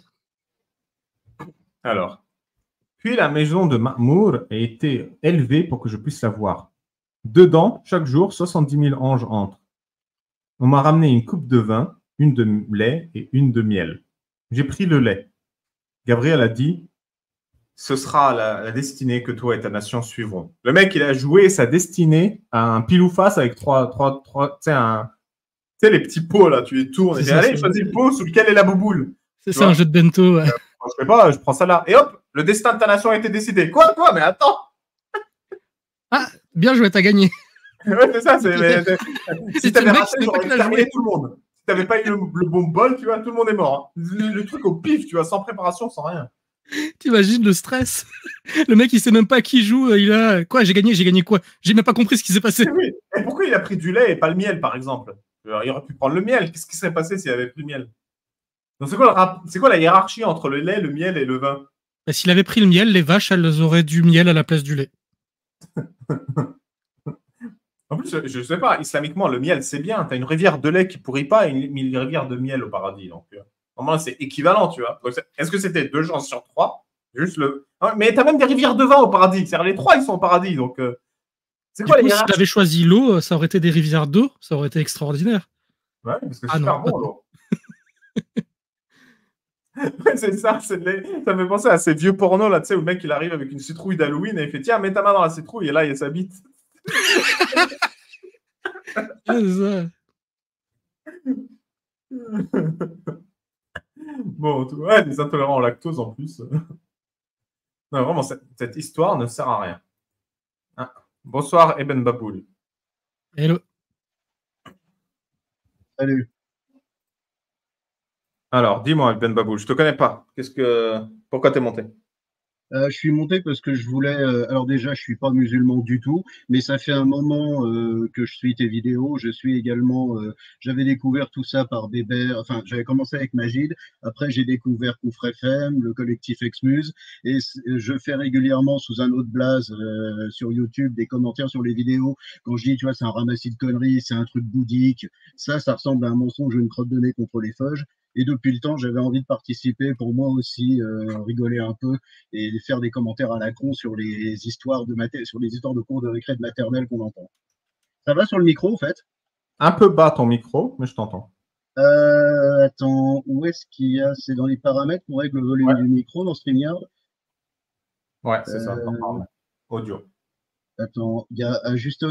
Alors, puis la maison de Ma'mour a été élevée pour que je puisse la voir. Dedans, chaque jour, 70 000 anges entrent. On m'a ramené une coupe de vin, une de lait et une de miel. J'ai pris le lait. Gabriel a dit, ce sera la destinée que toi et ta nation suivront. Le mec, il a joué sa destinée à un pile ou face avec trois tu sais, les petits pots, là, tu les tournes. Et allez, choisis le pot sous lequel est la bouboule. C'est ça, un jeu de bento, ouais. Je sais pas, je prends ça là. Et hop, le destin de ta nation a été décidé. Quoi, mais attends. Ah, bien joué, t'as gagné. Ouais, c'est ça. Si t'avais raté, j'aurais terminé tout le monde. Si t'avais pas eu le bon bol, tu vois, tout le monde est mort. Hein. Le truc au pif, tu vois, sans préparation, sans rien. T'imagines le stress? Le mec, il sait même pas à qui joue. Il a quoi? J'ai gagné quoi? J'ai même pas compris ce qui s'est passé. Oui. Et pourquoi il a pris du lait et pas le miel, par exemple? Il aurait pu prendre le miel. Qu'est-ce qui serait passé s'il avait pris le miel? Donc, c'est quoi la hiérarchie entre le lait, le miel et le vin? Bah, s'il avait pris le miel, les vaches, elles auraient du miel à la place du lait. En plus, je ne sais pas, islamiquement, le miel, c'est bien. Tu as une rivière de lait qui ne pourrit pas et une rivière de miel au paradis. Donc, normalement, c'est équivalent, tu vois. Est-ce que c'était 2 chances sur 3? Juste le... Mais tu as même des rivières de vin au paradis. C'est-à-dire, les 3, ils sont au paradis. Donc, c'est quoi les hiérarchies? Si tu avais choisi l'eau, ça aurait été des rivières d'eau. Ça aurait été extraordinaire. Ouais, parce que c'est super bon, l'eau. Ouais, c'est ça. Ça me fait penser à ces vieux pornos, là, tu sais, où le mec, il arrive avec une citrouille d'Halloween et il fait, tiens, mets ta main dans la citrouille. Et là, il y a sa bite. C'est ça. Bon, ouais, des intolérants au lactose en plus. Non, vraiment, cette histoire ne sert à rien. Ah. Bonsoir, Eben Baboul. Hello. Salut. Alors, dis-moi, Eben Baboul, je te connais pas. Pourquoi t'es monté? Je suis monté parce que je voulais. Alors déjà, je suis pas musulman du tout, mais ça fait un moment que je suis tes vidéos. Je suis également. J'avais découvert tout ça par Bébert. Enfin, j'avais commencé avec Magid. Après, j'ai découvert Koufr FM, le collectif Exmuse, et je fais régulièrement sous un autre blaze sur YouTube des commentaires sur les vidéos. Quand je dis, tu vois, c'est un ramassis de conneries, c'est un truc bouddhique. Ça ressemble à un mensonge ou une crotte de nez contre les feuges. Et depuis le temps, j'avais envie de participer pour moi aussi, rigoler un peu et faire des commentaires à la con sur les histoires de cours de récré de maternelle qu'on entend. Ça va sur le micro, en fait? Un peu bas ton micro, mais je t'entends. Attends, où est-ce qu'il y a? C'est dans les paramètres qu'on règle le volume du micro dans StreamYard? Ouais, c'est ça. Audio. Attends, il y a ajuster.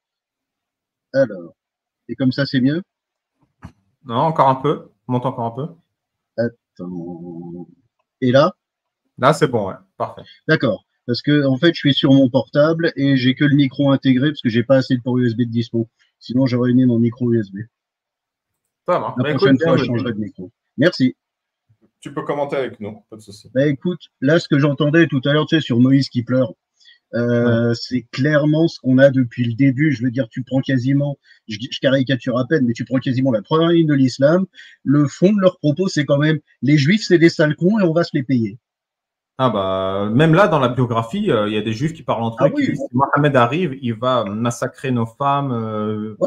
Alors, et comme ça, c'est mieux? Non, encore un peu. Monte encore un peu. Attends. Et là? Là, c'est bon, ouais. Parfait. D'accord. Parce que, en fait, je suis sur mon portable et j'ai que le micro intégré parce que j'ai pas assez de port USB de dispo. Sinon, j'aurais mis mon micro USB. Ça va. La prochaine fois, je changerai de micro. Merci. Tu peux commenter avec nous, pas de souci. Bah écoute, là, ce que j'entendais tout à l'heure, tu sais, sur Moïse qui pleure, c'est clairement ce qu'on a depuis le début. Je veux dire, tu prends quasiment, je caricature à peine, mais tu prends quasiment la première ligne de l'islam. Le fond de leur propos, c'est quand même les juifs, c'est des sales cons et on va se les payer. Ah bah, même là, dans la biographie, il y a des juifs qui parlent entre eux, qui disent, si Mohamed arrive, il va massacrer nos femmes,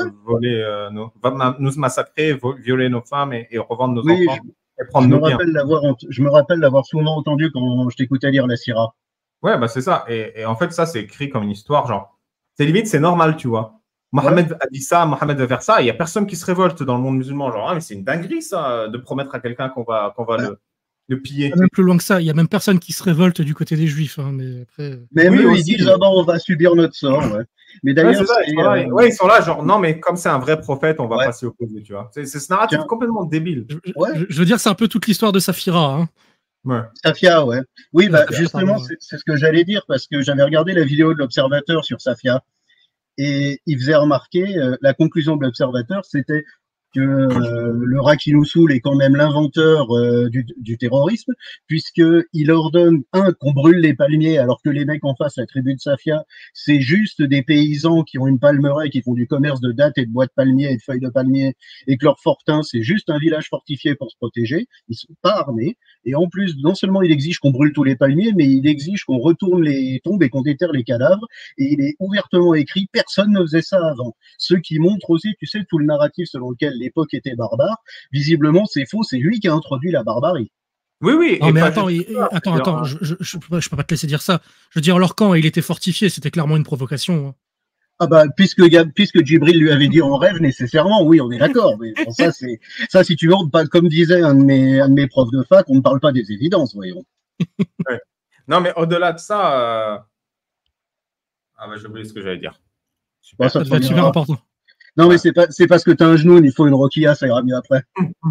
va nous massacrer, violer nos femmes et revendre nos enfants et prendre nos biens. Je me rappelle l'avoir souvent entendu quand je t'écoutais lire la Syrah. Ouais, bah c'est ça. Et en fait, ça, c'est écrit comme une histoire, genre, c'est limite, c'est normal, tu vois. Mohamed a dit ça, Mohamed va faire ça, il n'y a personne qui se révolte dans le monde musulman. Genre, ah, mais c'est une dinguerie, ça, de promettre à quelqu'un qu'on va le piller. Même plus loin que ça, il n'y a même personne qui se révolte du côté des juifs. Hein, mais après... Même eux, ils disent, ah bah, on va subir notre sort. Ouais. Mais d'ailleurs, ils sont là, genre, non, mais comme c'est un vrai prophète, on va pas s'y opposer, tu vois. C'est ce narratif complètement débile. Je veux dire, c'est un peu toute l'histoire de Safira. Hein. Ouais. Safia, ouais. Oui, bah, justement, c'est ce que j'allais dire parce que j'avais regardé la vidéo de l'Observateur sur Safia et il faisait remarquer la conclusion de l'Observateur, c'était que le Rakhine-Moussoul est quand même l'inventeur du terrorisme, puisqu'il ordonne, qu'on brûle les palmiers, alors que les mecs en face, la tribu de Safia, c'est juste des paysans qui ont une palmeraie, qui font du commerce de dattes et de bois de palmiers et de feuilles de palmiers, et que leur fortin, c'est juste un village fortifié pour se protéger. Ils sont pas armés. Et en plus, non seulement il exige qu'on brûle tous les palmiers, mais il exige qu'on retourne les tombes et qu'on déterre les cadavres. Et il est ouvertement écrit, personne ne faisait ça avant. Ce qui montre aussi, tu sais, tout le narratif selon lequel l'époque était barbare. Visiblement, c'est faux, c'est lui qui a introduit la barbarie. Oui, oui. Non, mais attends, je peux pas te laisser dire ça. Je veux dire, alors quand il était fortifié, c'était clairement une provocation. Ah bah, puisque Djibril lui avait dit en rêve, nécessairement, oui, on est d'accord. Mais bon, ça, si tu veux, comme disait un de mes profs de fac, on ne parle pas des évidences, voyons. Ouais. Non, mais au-delà de ça, ah bah, j'ai oublié ce que j'allais dire. Super. Bah, ça devait être super important. Non, mais c'est parce que t'as un genou, il faut une roquilla, ça ira mieux après.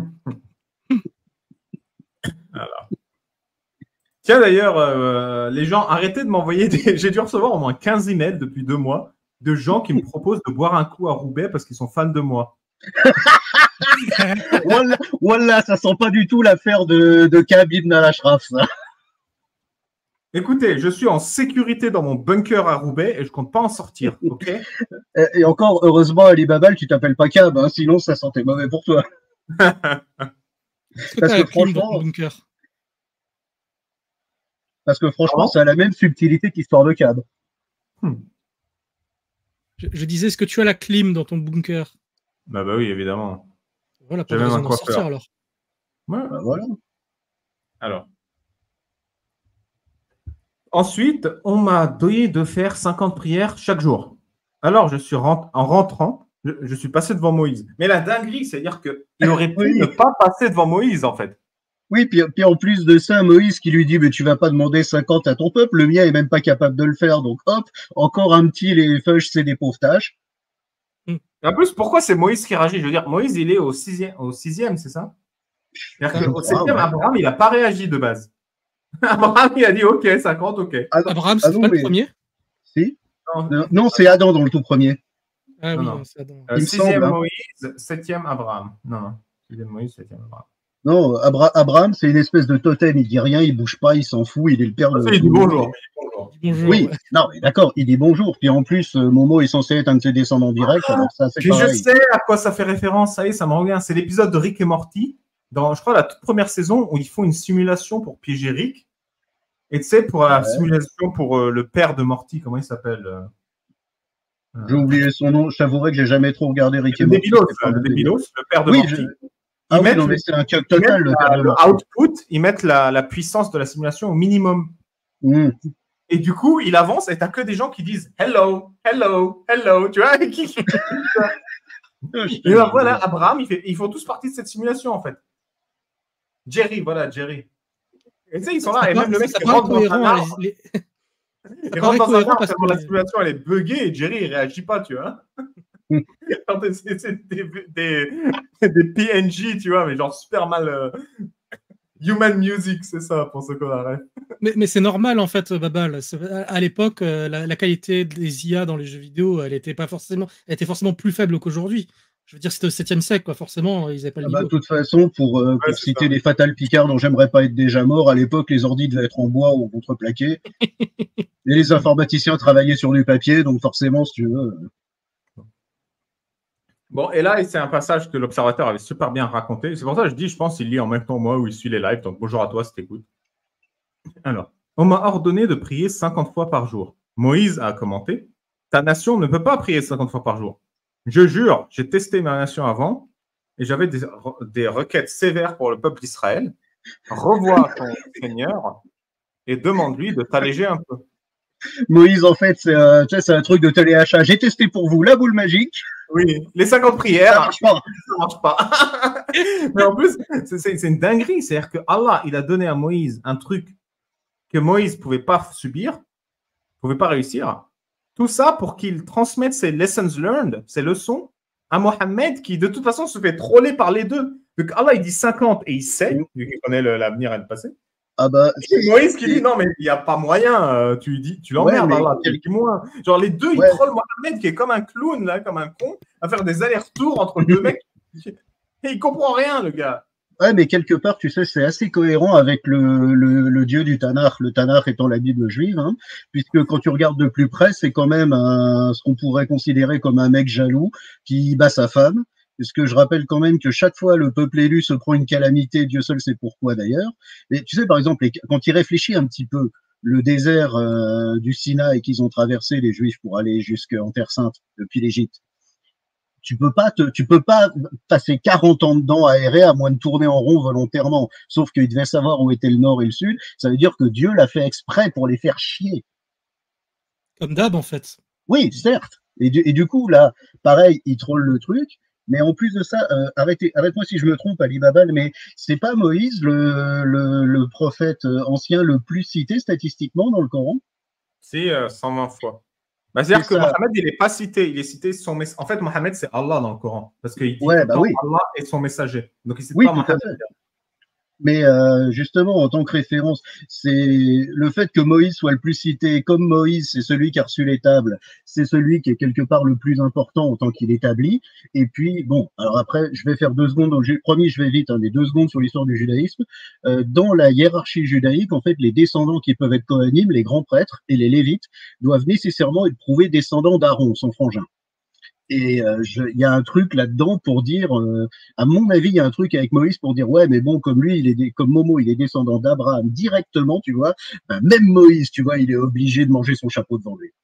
Alors. Tiens, d'ailleurs, les gens, arrêtez de m'envoyer des... J'ai dû recevoir au moins 15 emails depuis 2 mois de gens qui me proposent de boire un coup à Roubaix parce qu'ils sont fans de moi. Wallah, ça sent pas du tout l'affaire de Kab Ibn al-Ashraf, ça. Écoutez, je suis en sécurité dans mon bunker à Roubaix et je compte pas en sortir, ok? Et encore, heureusement, Ali Babal, tu t'appelles pas Kab, hein, sinon ça sentait mauvais pour toi. Parce que franchement, ça a la même subtilité qu'Histoire de Kab. Je disais, est-ce que tu as la clim dans ton bunker? Bah oui, évidemment. Voilà, pas besoin d'en sortir alors. Ouais. Bah voilà. Alors. Ensuite, on m'a donné de faire 50 prières chaque jour. Alors, en rentrant, je suis passé devant Moïse. Mais la dinguerie, c'est-à-dire qu'il aurait pu ne pas passer devant Moïse, en fait. Oui, puis en plus de ça, Moïse qui lui dit mais tu vas pas demander 50 à ton peuple, le mien est même pas capable de le faire, donc hop, encore un petit, les feuilles, c'est des pauvres tâches. En plus, pourquoi c'est Moïse qui réagit? Je veux dire, Moïse, il est au sixième, c'est ça? C'est-à-dire qu'au septième, Abraham, il n'a pas réagi de base. Abraham, il a dit OK, 50, OK. Abraham, c'est pas le premier? Si. Non, c'est Adam dans le tout premier. Ah oui, non, c'est Adam. Sixième Moïse, septième Abraham. Non, sixième Moïse, septième Abraham. Non, Abraham, c'est une espèce de totem. Il dit rien, il bouge pas, il s'en fout, il est le père de. Il dit bonjour. Oui, ouais. Non, mais d'accord, il dit bonjour. Puis en plus, Momo est censé être un de ses descendants directs. Alors ça, c'est pareil. Je sais à quoi ça fait référence. Ça y est, ça me revient. C'est l'épisode de Rick et Morty, dans, je crois, la toute première saison, où ils font une simulation pour piéger Rick. Et tu sais, pour la simulation pour le père de Morty, comment il s'appelle J'ai oublié son nom. Je t'avouerai que j'ai jamais trop regardé Rick et Morty. Le Débilos, le père de Morty. Ah oui, non, mais c'est un cut total. Le output, ils mettent la puissance de la simulation au minimum. Et du coup, il avance et tu n'as que des gens qui disent hello, hello, hello, tu vois. Et ben voilà, Abraham, ils font tous partie de cette simulation en fait. Jerry, voilà, Jerry. Et tu sais, ils sont là, et même le mec qui rentre dans un arbre. Il rentre dans un arbre parce que la simulation elle est buggée et Jerry il réagit pas, tu vois. C'est des PNG, tu vois, mais genre super mal. Human Music, c'est ça, pour ceux qu'on arrête. Mais c'est normal, en fait, Babal. À l'époque, la qualité des IA dans les jeux vidéo, elle était forcément plus faible qu'aujourd'hui. Je veux dire, c'était au 7e siècle, quoi. Forcément, ils n'avaient pas le niveau. De toute façon, pour citer les Fatal Picard dont j'aimerais pas être déjà mort, à l'époque, les ordi devaient être en bois ou contreplaqués. Et les informaticiens travaillaient sur du papier, donc forcément, si tu veux. Bon, et là, c'est un passage que l'observateur avait super bien raconté. C'est pour ça que je dis, je pense qu'il lit en même temps que moi ou il suit les lives. Donc, bonjour à toi si tu écoutes. Alors, on m'a ordonné de prier 50 fois par jour. Moïse a commenté, ta nation ne peut pas prier 50 fois par jour. Je jure, j'ai testé ma nation avant et j'avais des requêtes sévères pour le peuple d'Israël. Revois ton Seigneur et demande-lui de t'alléger un peu. Moïse, en fait, c'est un truc de téléachat. J'ai testé pour vous la boule magique. Oui, les 50 prières. Ça marche pas. Ça marche pas. Mais en plus, c'est une dinguerie. C'est-à-dire que Allah, il a donné à Moïse un truc que Moïse ne pouvait pas subir, ne pouvait pas réussir. Tout ça pour qu'il transmette ses lessons learned, ses leçons, à Mohammed qui, de toute façon, se fait troller par les deux. Donc Allah, il dit 50 et il sait, vu qu'il connaît l'avenir et le passé. Ah bah, c'est Moïse qui dit non, mais il n'y a pas moyen, tu l'emmerdes, Allah, moins. Genre les deux, ils trollent Mohammed qui est comme un clown, là, comme un con, à faire des allers-retours entre deux mecs. Et il comprend rien, le gars. Ouais, mais quelque part, tu sais, c'est assez cohérent avec le dieu du Tanakh, le Tanakh étant la Bible juive, hein, puisque quand tu regardes de plus près, c'est quand même ce qu'on pourrait considérer comme un mec jaloux qui bat sa femme. Parce que je rappelle quand même que chaque fois le peuple élu se prend une calamité, Dieu seul sait pourquoi d'ailleurs. Et tu sais, par exemple, quand il réfléchit un petit peu, le désert du Sinaï qu'ils ont traversé, les Juifs, pour aller jusqu'en Terre Sainte, depuis l'Égypte, tu peux pas passer 40 ans dedans aéré à moins de tourner en rond volontairement. Sauf qu'il devait savoir où était le nord et le sud. Ça veut dire que Dieu l'a fait exprès pour les faire chier. Comme d'hab, en fait. Oui, certes. Et du coup, là, pareil, il troll le truc. Mais en plus de ça, arrête-moi si je me trompe, Ali Babal, mais c'est pas Moïse le prophète ancien le plus cité statistiquement dans le Coran? C'est 120 fois. Bah, c'est-à-dire que Mohammed, il n'est pas cité. Il est cité son message. En fait, Mohammed, c'est Allah dans le Coran. Parce qu'il dit ouais, bah oui. Allah est son messager. Donc, il ne cite oui, pas Mohammed. Mais justement, en tant que référence, c'est le fait que Moïse soit le plus cité. Comme Moïse, c'est celui qui a reçu les tables, c'est celui qui est quelque part le plus important en tant qu'il établit. Et puis, bon, alors après, je vais faire 2 secondes. Donc, j'ai promis, je vais vite, hein, mais 2 secondes sur l'histoire du judaïsme. Dans la hiérarchie judaïque, en fait, les descendants qui peuvent être Kohanim, les grands prêtres et les lévites, doivent nécessairement être prouvés descendants d'Aaron, son frangin. Et il y a un truc là-dedans pour dire, à mon avis, il y a un truc avec Moïse pour dire, ouais, mais bon, comme lui, comme Momo, il est descendant d'Abraham directement, tu vois, ben, même Moïse, tu vois, il est obligé de manger son chapeau devant lui.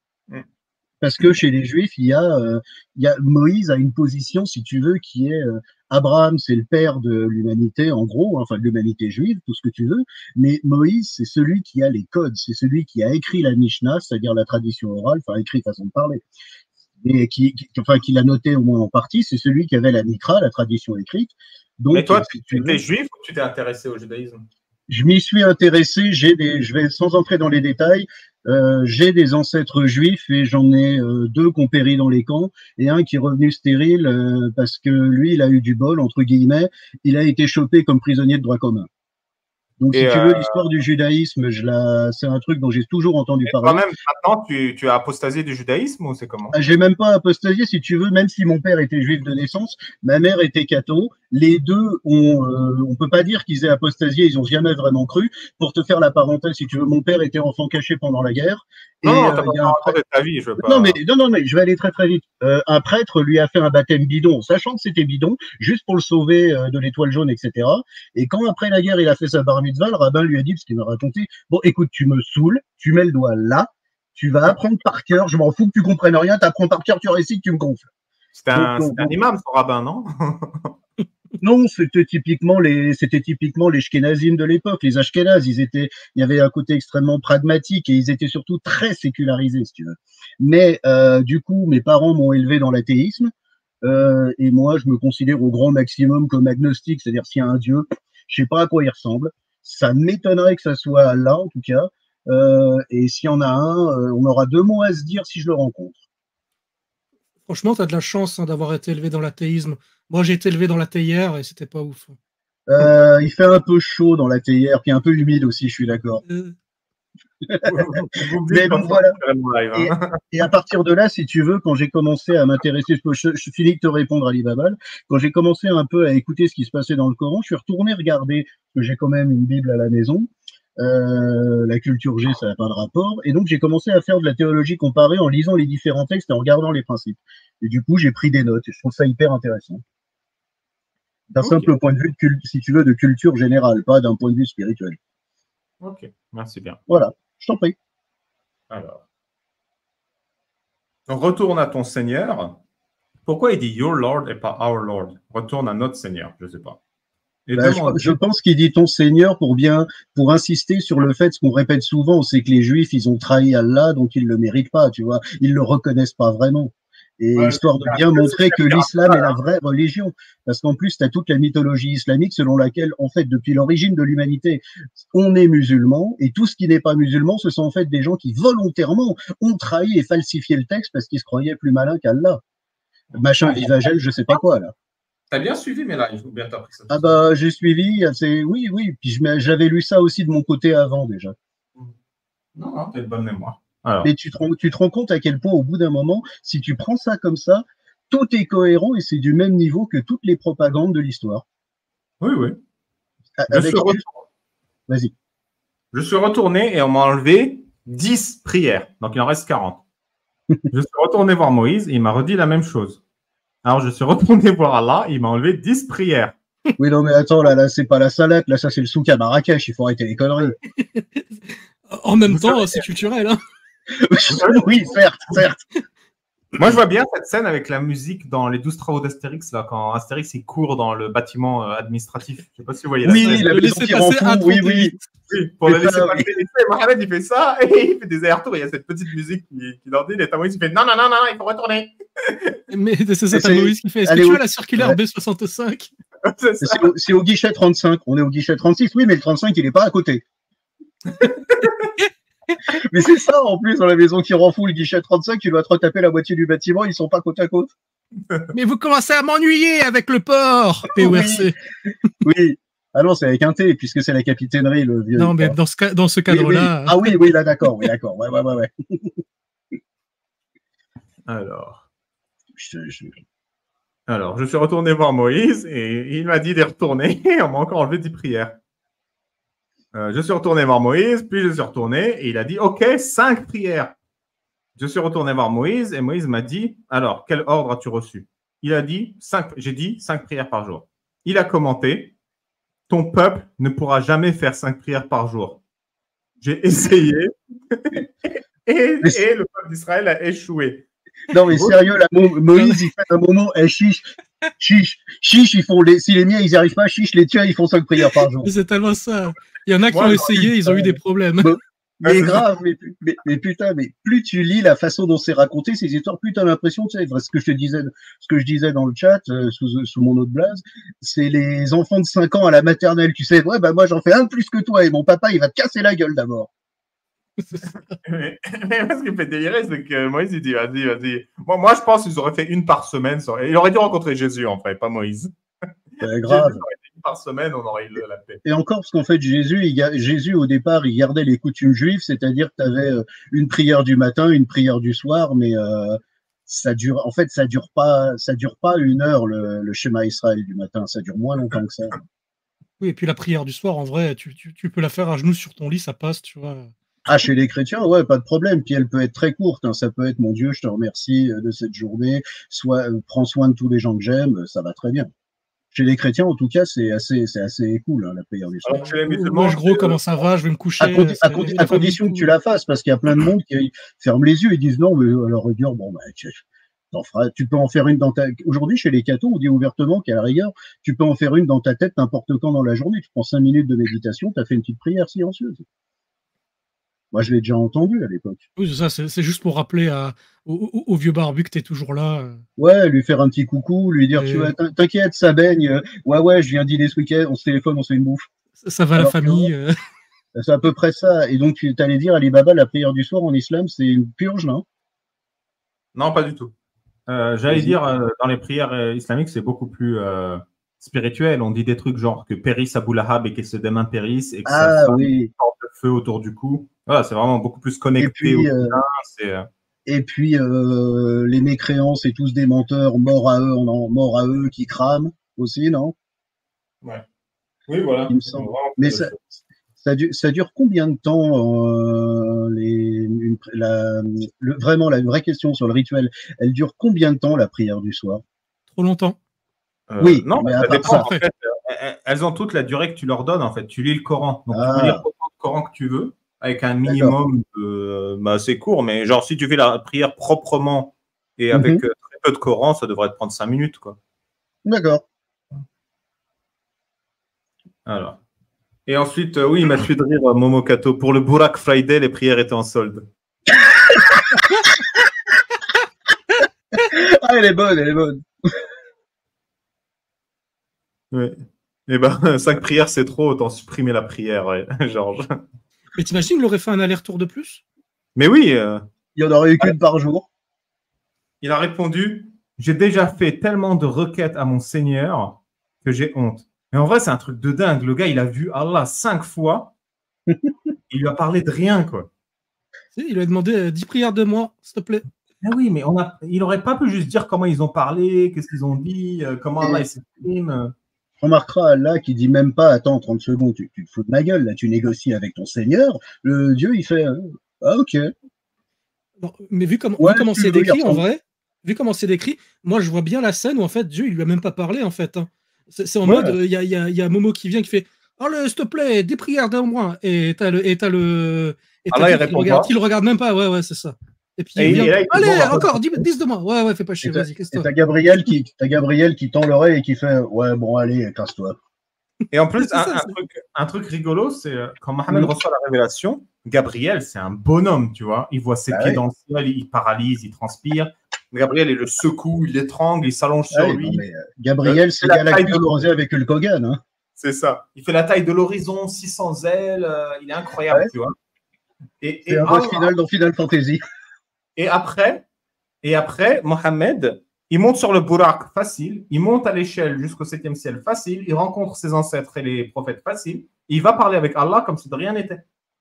Parce que chez les Juifs, il y a Moïse a une position, si tu veux, qui est Abraham, c'est le père de l'humanité, en gros, enfin de l'humanité juive, tout ce que tu veux. Mais Moïse, c'est celui qui a les codes, c'est celui qui a écrit la Mishnah, c'est-à-dire la tradition orale, enfin écrit façon de parler. Et qui l'a noté au moins en partie, c'est celui qui avait la Mikra, la tradition écrite. Donc, mais toi, tu étais juif ou tu t'es intéressé au judaïsme? Je m'y suis intéressé, je vais sans entrer dans les détails, j'ai des ancêtres juifs et j'en ai 2 qui ont péri dans les camps et un qui est revenu stérile parce que lui, il a eu du bol, entre guillemets, il a été chopé comme prisonnier de droit commun. Donc, si tu veux, l'histoire du judaïsme, c'est un truc dont j'ai toujours entendu parler. Toi-même, maintenant, tu as apostasié du judaïsme ou c'est comment? J'ai même pas apostasié, si tu veux, même si mon père était juif de naissance, ma mère était catho. Les deux on peut pas dire qu'ils aient apostasié, ils ont jamais vraiment cru. Pour te faire la parenthèse, si tu veux, mon père était enfant caché pendant la guerre. Non, t'as pas raconté ta vie, je veux pas. Non, mais je vais aller très très vite. Un prêtre lui a fait un baptême bidon, sachant que c'était bidon, juste pour le sauver de l'étoile jaune, etc. Et quand après la guerre, il a fait sa bar mitzvah, le rabbin lui a dit, parce qu'il m'a raconté, bon, écoute, tu me saoules, tu mets le doigt là, tu vas apprendre par cœur, je m'en fous que tu comprennes rien, tu apprends par cœur, tu récites, tu me gonfles. C'était un imam, son rabbin, non? Non, c'était typiquement les Shkenazim de l'époque, les Ashkénazes. Il y avait un côté extrêmement pragmatique et ils étaient surtout très sécularisés, si tu veux. Mais du coup, mes parents m'ont élevé dans l'athéisme et moi, je me considère au grand maximum comme agnostique, c'est-à-dire s'il y a un Dieu, je sais pas à quoi il ressemble. Ça m'étonnerait que ça soit Allah, en tout cas. Et s'il y en a un, on aura 2 mots à se dire si je le rencontre. Franchement, tu as de la chance d'avoir été élevé dans l'athéisme. Moi, j'ai été élevé dans la théière et c'était pas ouf. Il fait un peu chaud dans la théière, puis un peu humide aussi, je suis d'accord. Mais donc voilà. Et à partir de là, si tu veux, quand j'ai commencé à m'intéresser, je finis de te répondre, Ali Babal, quand j'ai commencé un peu à écouter ce qui se passait dans le Coran, je suis retourné regarder, parce que j'ai quand même une Bible à la maison. La culture G, ça n'a pas de rapport. Et donc, j'ai commencé à faire de la théologie comparée en lisant les différents textes et en regardant les principes. Et du coup, j'ai pris des notes et je trouve ça hyper intéressant. D'un simple point de vue, si tu veux, de culture générale, pas d'un point de vue spirituel. Ok, merci bien. Voilà, je t'en prie. Alors, on retourne à ton Seigneur. Pourquoi il dit Your Lord et pas Our Lord? Retourne à notre Seigneur, je ne sais pas. Je pense qu'il dit ton Seigneur pour insister sur le fait, ce qu'on répète souvent, c'est que les Juifs, ils ont trahi Allah, donc ils le méritent pas, tu vois. Ils le reconnaissent pas vraiment. Et histoire de bien montrer que l'islam est la vraie religion. Parce qu'en plus, tu as toute la mythologie islamique selon laquelle, en fait, depuis l'origine de l'humanité, on est musulman, et tout ce qui n'est pas musulman, ce sont en fait des gens qui volontairement ont trahi et falsifié le texte parce qu'ils se croyaient plus malins qu'Allah. Machin vivagel, je sais pas quoi, là. T'as bien suivi mes lives, ou bien t'as pris ça? Ah bah, j'ai suivi, oui, puis j'avais lu ça aussi de mon côté avant, déjà. Non, t'as une bonne mémoire. Alors. Mais tu te rends compte à quel point, au bout d'un moment, si tu prends ça comme ça, tout est cohérent et c'est du même niveau que toutes les propagandes de l'histoire. Oui, oui. Avec... Vas-y. Je suis retourné et on m'a enlevé 10 prières. Donc, il en reste 40. Je suis retourné voir Moïse et il m'a redit la même chose. Alors, je suis retourné voir Allah et il m'a enlevé 10 prières. Oui, non, mais attends, là c'est pas la salade, là, ça, c'est le souk à Marrakech. Il faut arrêter les conneries. En même temps, c'est culturel, hein. Oui, certes. Moi, je vois bien cette scène avec la musique dans les 12 travaux d'Astérix, là, quand Astérix il court dans le bâtiment administratif. Je sais pas si vous voyez la scène. Oui, la maison qui rend fou, oui. Pour le laisser passer. Et Mohamed, il fait ça et il fait des allers-retours. Il y a cette petite musique qui leur dit, et t'as Moïse qui fait non, il faut retourner. Mais c'est ça, t'as Moïse qui fait. Est-ce que tu as la circulaire B65? C'est au guichet 35. On est au guichet 36, oui, mais le 35, il est pas à côté. Mais c'est ça, en plus, dans la maison qui rend fou, le guichet 35, tu dois te retaper la moitié du bâtiment, ils sont pas côte à côte. Mais vous commencez à m'ennuyer avec le port, PORC. Oui. Ah non, c'est avec un T, puisque c'est la capitainerie, le vieux. Non, mais dans ce cadre-là. Oui. Ah oui, là, d'accord, oui, d'accord. Ouais. Alors, je suis retourné voir Moïse et il m'a dit d'y retourner et on m'a encore enlevé 10 prières. Je suis retourné voir Moïse, puis je suis retourné et il a dit « Ok, 5 prières ». Je suis retourné voir Moïse et Moïse m'a dit « Alors, quel ordre as-tu reçu ?» Il a dit « J'ai dit 5 prières par jour ». Il a commenté « Ton peuple ne pourra jamais faire 5 prières par jour ». J'ai essayé et le peuple d'Israël a échoué. Non, mais sérieux, là, Moïse, il fait un moment, chiche, ils font si les miens, ils n'y arrivent pas, chiche, les tiens, ils font 5 prières par jour. C'est tellement ça. Il y en a qui ont essayé, ils ont eu des problèmes. Mais grave, mais putain, mais plus tu lis la façon dont c'est raconté ces histoires, plus tu as l'impression, tu sais, ce que je disais dans le chat, sous mon autre blaze, c'est les enfants de 5 ans à la maternelle, tu sais, ouais, bah moi j'en fais un de plus que toi et mon papa, il va te casser la gueule d'abord. mais ce qui me fait délirer, c'est que Moïse, il dit, vas-y. Moi, je pense qu'ils auraient fait une par semaine. Il aurait dû rencontrer Jésus, en fait, pas Moïse. Grave. Une par semaine, on aurait eu la paix. Et encore, parce qu'en fait, Jésus, au départ, il gardait les coutumes juives, c'est-à-dire que tu avais une prière du matin, une prière du soir, mais ça dure pas 1 heure, le schéma Israël du matin, ça dure moins longtemps que ça. Oui, et puis la prière du soir, en vrai, tu peux la faire à genoux sur ton lit, ça passe, tu vois. Ah, chez les chrétiens, ouais, pas de problème. Puis elle peut être très courte. Hein. Ça peut être, mon Dieu, je te remercie de cette journée. Prends soin de tous les gens que j'aime. Ça va très bien. Chez les chrétiens, en tout cas, c'est assez cool, hein, la prière du soir. Moi, gros, comment ça va? Je vais me coucher. À condition que tu la fasses, parce qu'il y a plein de monde qui ferment les yeux et disent non, mais à la rigueur, bon, bah, tu peux en faire une dans ta... Aujourd'hui, chez les cathos, on dit ouvertement qu'à la rigueur, tu peux en faire une dans ta tête n'importe quand dans la journée. Tu prends 5 minutes de méditation, tu as fait une petite prière silencieuse. Moi, je l'ai déjà entendu à l'époque. Oui, c'est ça, c'est juste pour rappeler au vieux barbu que tu es toujours là. Ouais, lui faire un petit coucou, lui dire, tu vois, t'inquiète, ça baigne. Ouais, je viens dîner ce week-end, on se téléphone, on se fait une bouffe. Ça va. Alors, la famille. C'est à peu près ça. Et donc, tu allais dire, Ali Baba, la prière du soir en islam, c'est une purge, non? Non, pas du tout. J'allais dire, dans les prières islamiques, c'est beaucoup plus spirituel. On dit des trucs genre que périsse Abu Lahab et que ses mains périssent et que ça porte le feu autour du cou. Voilà, c'est vraiment beaucoup plus connecté et puis les mécréants, c'est tous des menteurs, mort à eux qui crament aussi, non? Ouais. Oui, voilà. Il me semble. Mais ça dure combien de temps vraiment la vraie question sur le rituel, elle dure combien de temps la prière du soir? Trop longtemps. Oui, non, mais ça dépend. En fait, elles ont toutes la durée que tu leur donnes. En fait, tu lis le Coran, donc tu peux lire autant de Coran que tu veux. Avec un minimum assez court, mais genre si tu fais la prière proprement et avec très peu de Coran, ça devrait te prendre 5 minutes, quoi. D'accord. Alors. Et ensuite, oui, il m'a tué de rire, Momokato. Pour le Burak Friday, les prières étaient en solde. Ah, elle est bonne. Oui. Eh ben, 5 prières, c'est trop, autant supprimer la prière, ouais, Georges. Mais t'imagines, il aurait fait un aller-retour de plus? Mais oui. Il y en aurait eu qu'une par jour. Il a répondu, j'ai déjà fait tellement de requêtes à mon Seigneur que j'ai honte. Mais en vrai, c'est un truc de dingue. Le gars, il a vu Allah 5 fois. Il lui a parlé de rien, quoi. Il lui a demandé 10 prières de moi, s'il te plaît. Ah oui, mais il n'aurait pas pu juste dire comment ils ont parlé, qu'est-ce qu'ils ont dit, comment Allah s'exprime. Remarquera Allah qui dit même pas, attends, 30 secondes, tu te fous de ma gueule, là, tu négocies avec ton Seigneur. Le Dieu, il fait, ah, ok. Non, mais vu comment c'est décrit, en vrai, vu comment c'est décrit, moi, je vois bien la scène où, en fait, Dieu, il lui a même pas parlé, en fait. Hein. C'est en mode, il y a Momo qui vient, qui fait, allez, s'il te plaît, des prières d'un mois. Et t'as le. Allah, il répond pas. Il le regarde même pas, ouais, c'est ça. Et puis, il vient, allez, encore, 10 de moi. Ouais, fais pas chier, vas-y, qu'est-ce que t'as Gabriel qui tend l'oreille et qui fait, ouais, bon, allez, casse-toi. Et en plus, un truc rigolo, c'est quand Mohammed reçoit la révélation, Gabriel, c'est un bonhomme, tu vois. Il voit ses pieds dans le ciel, il paralyse, il transpire. Gabriel, il le secoue, il l'étrangle, il s'allonge sur lui. Non, mais, Gabriel, c'est Galactus croisé avec Hulk Hogan. Hein. C'est ça. Il fait la taille de l'horizon, 600 ailes. Il est incroyable, tu vois. C'est un boss final dans Final Fantasy. Et après, Mohammed, il monte sur le Burak facile, il monte à l'échelle jusqu'au 7e ciel facile, il rencontre ses ancêtres et les prophètes facile, il va parler avec Allah comme si de rien n'était.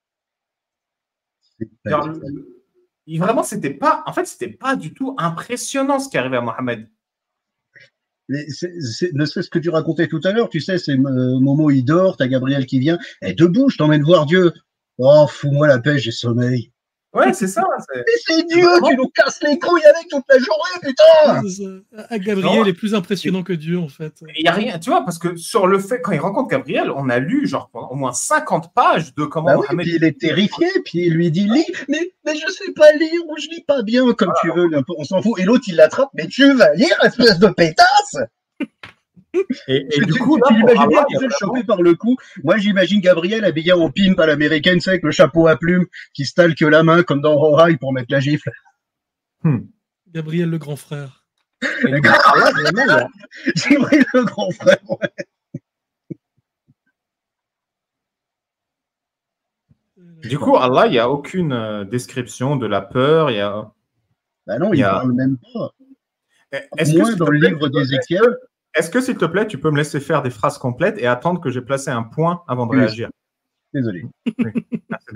Vraiment, c'était pas du tout impressionnant ce qui arrivait à Mohammed. Ne serait-ce que tu racontais tout à l'heure, tu sais, c'est Momo, il dort, t'as Gabriel qui vient, debout, je t'emmène voir Dieu. Oh, fous-moi la paix, j'ai sommeil. Ouais, c'est ça. Mais c'est Dieu, tu nous casses les couilles avec toute la journée, putain. Gabriel est plus impressionnant que Dieu, en fait. Il n'y a rien, tu vois, parce que sur le fait, quand il rencontre Gabriel, on a lu genre au moins 50 pages de comment Mohammed... Puis il est terrifié, puis il lui dit, lis, mais je sais pas lire, ou je lis pas bien, comme tu veux, on s'en fout. Et l'autre, il l'attrape, mais tu vas lire, espèce de pétasse. Et du coup, tu l'imagines bien qu'il fait le choper par le cou. Moi, j'imagine Gabriel habillé en pimp à l'américaine, c'est avec le chapeau à plumes qui se talque la main comme dans Rorail pour mettre la gifle. Gabriel le grand frère. Gabriel le grand frère, ouais. Du coup, Allah, il n'y a aucune description de la peur. Bah non, il ne parle même pas. Est-ce que dans le livre d'Ézéchiel. Est-ce que, s'il te plaît, tu peux me laisser faire des phrases complètes et attendre que j'ai placé un point avant de réagir? Désolé. Oui. C'est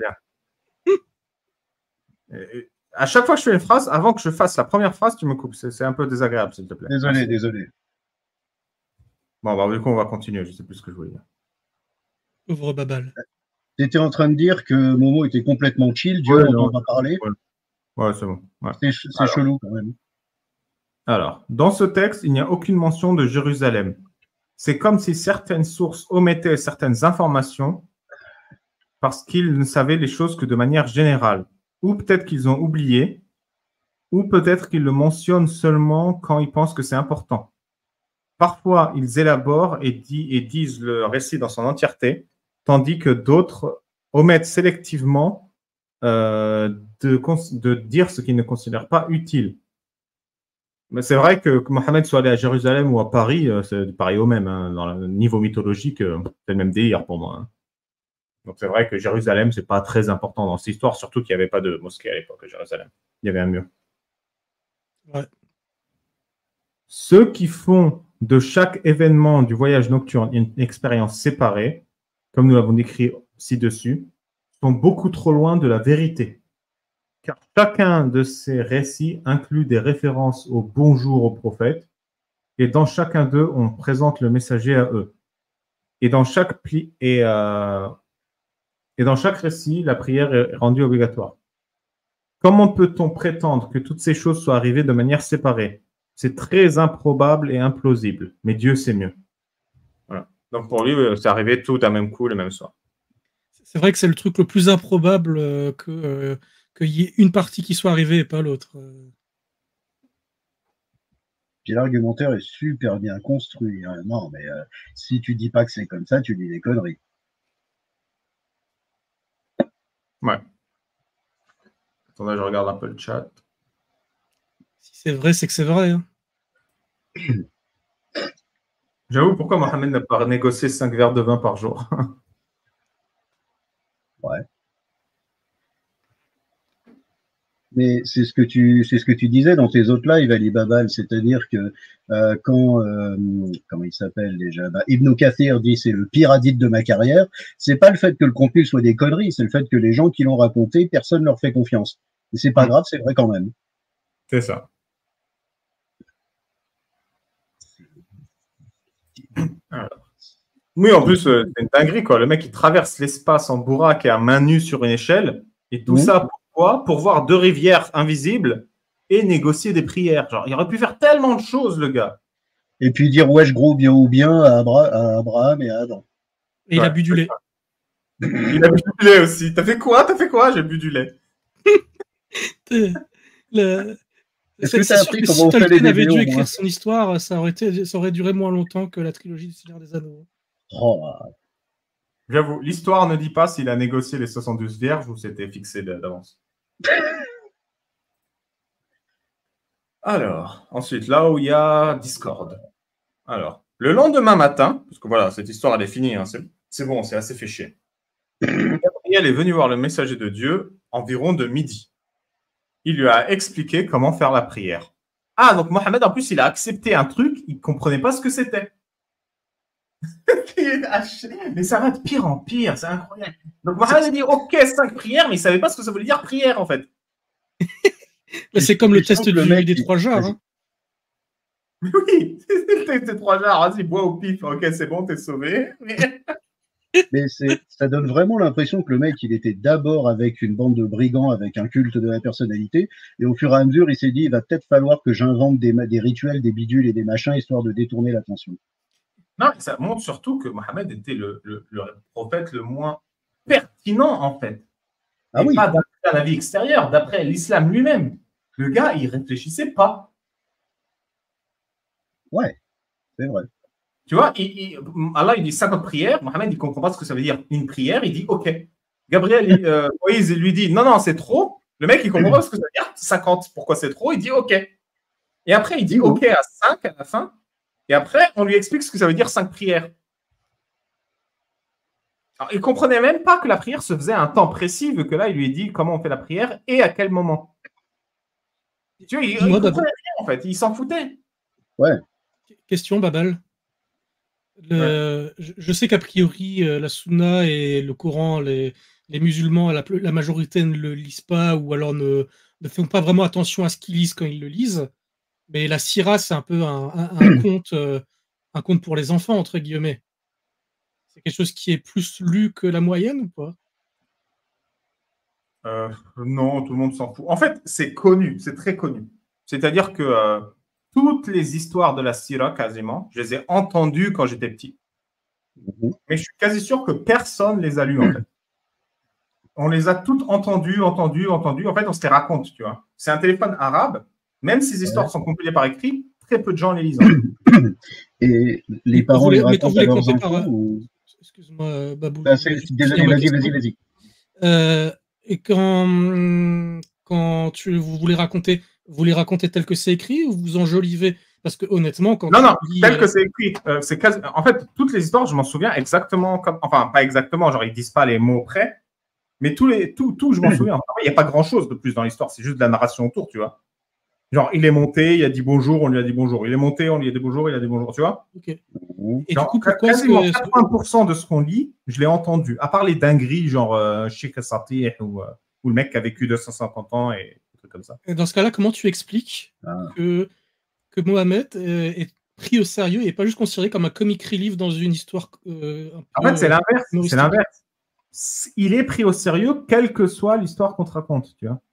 bien. À chaque fois que je fais une phrase, avant que je fasse la première phrase, tu me coupes. C'est un peu désagréable, s'il te plaît. Désolé. Bon, bah, du coup, on va continuer. Je ne sais plus ce que je voulais dire. Pauvre Babal. Tu étais en train de dire que Momo était complètement chill. Dieu, on en va parler. Ouais, c'est bon. Ouais. C'est chelou, quand même. Alors, dans ce texte, il n'y a aucune mention de Jérusalem. C'est comme si certaines sources omettaient certaines informations parce qu'ils ne savaient les choses que de manière générale. Ou peut-être qu'ils ont oublié, ou peut-être qu'ils le mentionnent seulement quand ils pensent que c'est important. Parfois, ils élaborent et disent le récit dans son entièreté, tandis que d'autres omettent sélectivement de dire ce qu'ils ne considèrent pas utile. Mais c'est vrai que Mohammed soit allé à Jérusalem ou à Paris, c'est pareil au même. Hein, dans le niveau mythologique, c'est le même délire pour moi. Hein. Donc c'est vrai que Jérusalem, c'est pas très important dans cette histoire, surtout qu'il n'y avait pas de mosquée à l'époque à Jérusalem. Il y avait un mur. Ouais. Ceux qui font de chaque événement du voyage nocturne une expérience séparée, comme nous l'avons décrit ci-dessus, sont beaucoup trop loin de la vérité. Car chacun de ces récits inclut des références au bonjour aux prophètes, et dans chacun d'eux, on présente le messager à eux. Et dans chaque récit, la prière est rendue obligatoire. Comment peut-on prétendre que toutes ces choses soient arrivées de manière séparée? C'est très improbable et implausible, mais Dieu sait mieux. Voilà. Donc pour lui, c'est arrivé tout d'un même coup, le même soir. C'est vrai que c'est le truc le qu'il y ait une partie qui soit arrivée et pas l'autre. Puis l'argumentaire est super bien construit. Hein. Non, mais si tu dis pas que c'est comme ça, tu dis des conneries. Ouais. Attendez, je regarde un peu le chat. Si c'est vrai, c'est que c'est vrai. Hein. J'avoue, pourquoi Mohammed n'a pas négocié 5 verres de vin par jour? Ouais. Mais c'est ce que tu disais dans tes autres lives, Ali Babal, c'est-à-dire que quand comment il s'appelle déjà, Ibn Kathir dit c'est le pire hadith de ma carrière, c'est pas le fait que le contenu soit des conneries, c'est le fait que les gens qui l'ont raconté, personne leur fait confiance. Et c'est pas grave, c'est vrai quand même. C'est ça. Alors. Oui, en plus, c'est une dinguerie, quoi. Le mec, il traverse l'espace en bourraque et à main nue sur une échelle. Et tout ça, pourquoi? Pour voir deux rivières invisibles et négocier des prières. Genre, il aurait pu faire tellement de choses, le gars. Et puis dire wesh gros bien ou bien à Abraham et à Adam. Et il a bu du lait. Il a bu du lait aussi. T'as fait quoi? J'ai bu du lait. Est-ce que C'est t'as sûr appris que comment si on fait les Tolkien avait BD, dû au écrire moins son histoire, ça aurait duré moins longtemps que la trilogie du Seigneur des Anneaux. Oh. J'avoue, l'histoire ne dit pas s'il a négocié les 72 vierges ou c'était fixé d'avance. Alors, ensuite, là où il y a Discord. Alors, le lendemain matin, parce que voilà, cette histoire, elle est finie, hein, c'est bon, c'est assez fait chier. Gabriel est venu voir le messager de Dieu environ de midi. Il lui a expliqué comment faire la prière. Ah, donc Mohamed, en plus, il a accepté un truc, il ne comprenait pas ce que c'était. Mais ça va de pire en pire, c'est incroyable. Donc Mohamed a dit, ok, 5 prières, mais il ne savait pas ce que ça voulait dire prière, en fait. C'est comme le test des 3 jars. Hein. Oui, c'est le test des 3 jars. Vas-y, bois au pif. Ok, c'est bon, t'es sauvé. Mais ça donne vraiment l'impression que le mec, il était d'abord avec une bande de brigands, avec un culte de la personnalité, et au fur et à mesure, il s'est dit, il va peut-être falloir que j'invente des rituels, des bidules et des machins, histoire de détourner l'attention. Non, ça montre surtout que Mohamed était le prophète le moins pertinent, en fait. Ah oui. Pas d'après la vie extérieure, d'après l'islam lui-même. Le gars, il réfléchissait pas. Ouais, c'est vrai. Tu vois, Allah, il dit 50 prières. Mohamed, il ne comprend pas ce que ça veut dire une prière. Il dit OK. Gabriel, Moïse, il lui dit non, c'est trop. Le mec, il ne comprend pas ce que ça veut dire 50. Pourquoi c'est trop? Il dit OK. Et après, il dit OK à 5 à la fin. Et après, on lui explique ce que ça veut dire 5 prières. Alors, il ne comprenait même pas que la prière se faisait à un temps précis, vu que là, il lui a dit comment on fait la prière et à quel moment. Tu vois, il ne comprenait rien, en fait. Il s'en foutait. Ouais. Question, Babal. Je sais qu'a priori, la Sunna et le Coran, les musulmans, la majorité ne le lisent pas ou alors ne font pas vraiment attention à ce qu'ils lisent quand ils le lisent. Mais la Sira, c'est un peu un conte pour les enfants, entre guillemets. C'est quelque chose qui est plus lu que la moyenne ou pas? Non, tout le monde s'en fout. En fait, c'est connu, c'est très connu. C'est-à-dire que toutes les histoires de la Sira, quasiment, je les ai entendues quand j'étais petit. Mais je suis quasi sûr que personne les a lues, en fait. On les a toutes entendues. En fait, on se les raconte, tu vois. C'est un téléphone arabe. Même si ces histoires sont compilées par écrit, très peu de gens les lisent. Et les parents les racontent à leurs enfants ou... Excuse-moi, Babou. Désolé, vas-y. Et quand vous les racontez tel que c'est écrit ou vous enjolivez? Parce que honnêtement, quand non, tel que c'est écrit, en fait, toutes les histoires, je m'en souviens exactement comme, enfin, pas exactement, genre ils disent pas les mots près, mais tout, je m'en souviens. Il n'y a pas grand-chose de plus dans l'histoire, c'est juste de la narration autour, tu vois. Genre, il est monté, il a dit bonjour, on lui a dit bonjour. Il est monté, on lui a dit bonjour, il a dit bonjour, tu vois. Ok. Et genre, du coup, pourquoi quasiment 80% de ce qu'on lit, je l'ai entendu. À part les dingueries, genre Sheikh Satih ou le mec qui a vécu 250 ans et des trucs comme ça. Et dans ce cas-là, comment tu expliques que Mohamed est pris au sérieux et pas juste considéré comme un comic relief dans une histoire en fait, c'est l'inverse. C'est l'inverse. Il est pris au sérieux, quelle que soit l'histoire qu'on te raconte, tu vois.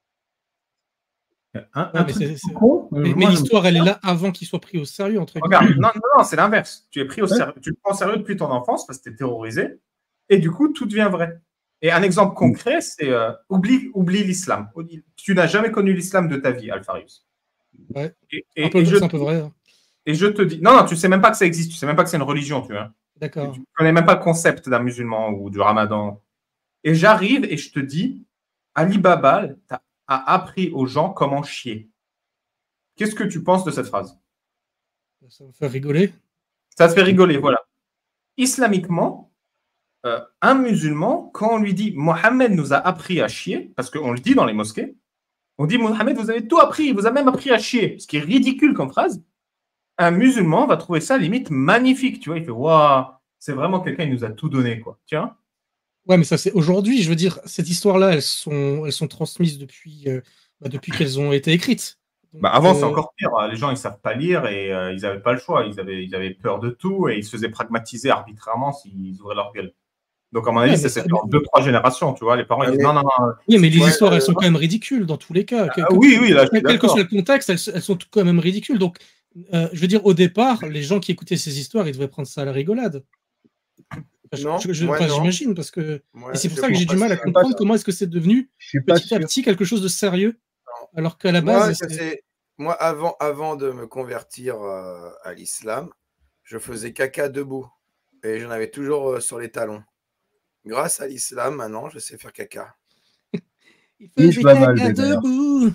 Mais l'histoire, elle est là avant qu'il soit pris au sérieux, entre guillemets. Regarde, non, c'est l'inverse. Tu es pris au sérieux, tu le prends au sérieux depuis ton enfance parce que tu es terrorisé, et du coup, tout devient vrai. Et un exemple concret, c'est oublie l'islam. Tu n'as jamais connu l'islam de ta vie, Alpharius. Ouais. C'est un peu vrai. Hein. Et je te dis, non, tu sais même pas que ça existe, tu sais même pas que c'est une religion, tu vois. D'accord. Tu connais même pas le concept d'un musulman ou du ramadan. Et j'arrive et je te dis, Ali Baba a appris aux gens comment chier. Qu'est-ce que tu penses de cette phrase? Ça me fait rigoler. Ça te fait rigoler, voilà. Islamiquement, un musulman, quand on lui dit Mohamed nous a appris à chier, parce qu'on le dit dans les mosquées, on dit Mohamed, vous avez tout appris, il vous a même appris à chier, ce qui est ridicule comme phrase. Un musulman va trouver ça limite magnifique, tu vois, il fait waouh, c'est vraiment quelqu'un, il nous a tout donné, quoi. Tiens. Ouais, mais ça c'est aujourd'hui, je veux dire, cette histoire-là, elles sont transmises depuis qu'elles ont été écrites. Bah, avant, c'est encore pire. Les gens, ils ne savent pas lire et ils n'avaient pas le choix. Ils avaient peur de tout et ils se faisaient pragmatiser arbitrairement s'ils ouvraient leur gueule. Donc, à mon avis, c'était en 2-3 générations, tu vois. Les parents, ils disent non. Oui, mais les histoires, elles sont quand même ridicules dans tous les cas. Oui, là, quel que soit le contexte, elles sont quand même ridicules. Donc, je veux dire, au départ, les gens qui écoutaient ces histoires, ils devaient prendre ça à la rigolade. J'imagine, parce que et c'est pour ça que j'ai du mal à comprendre comment est-ce que c'est devenu petit à petit quelque chose de sérieux, alors qu'à la base. Moi, avant de me convertir à l'islam, je faisais caca debout et j'en avais toujours sur les talons. Grâce à l'islam, maintenant, je sais faire caca. Il faisait caca debout.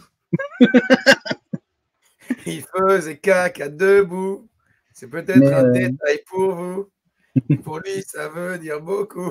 Il faisait caca debout. C'est peut-être un détail pour vous. Pour lui, ça veut dire beaucoup.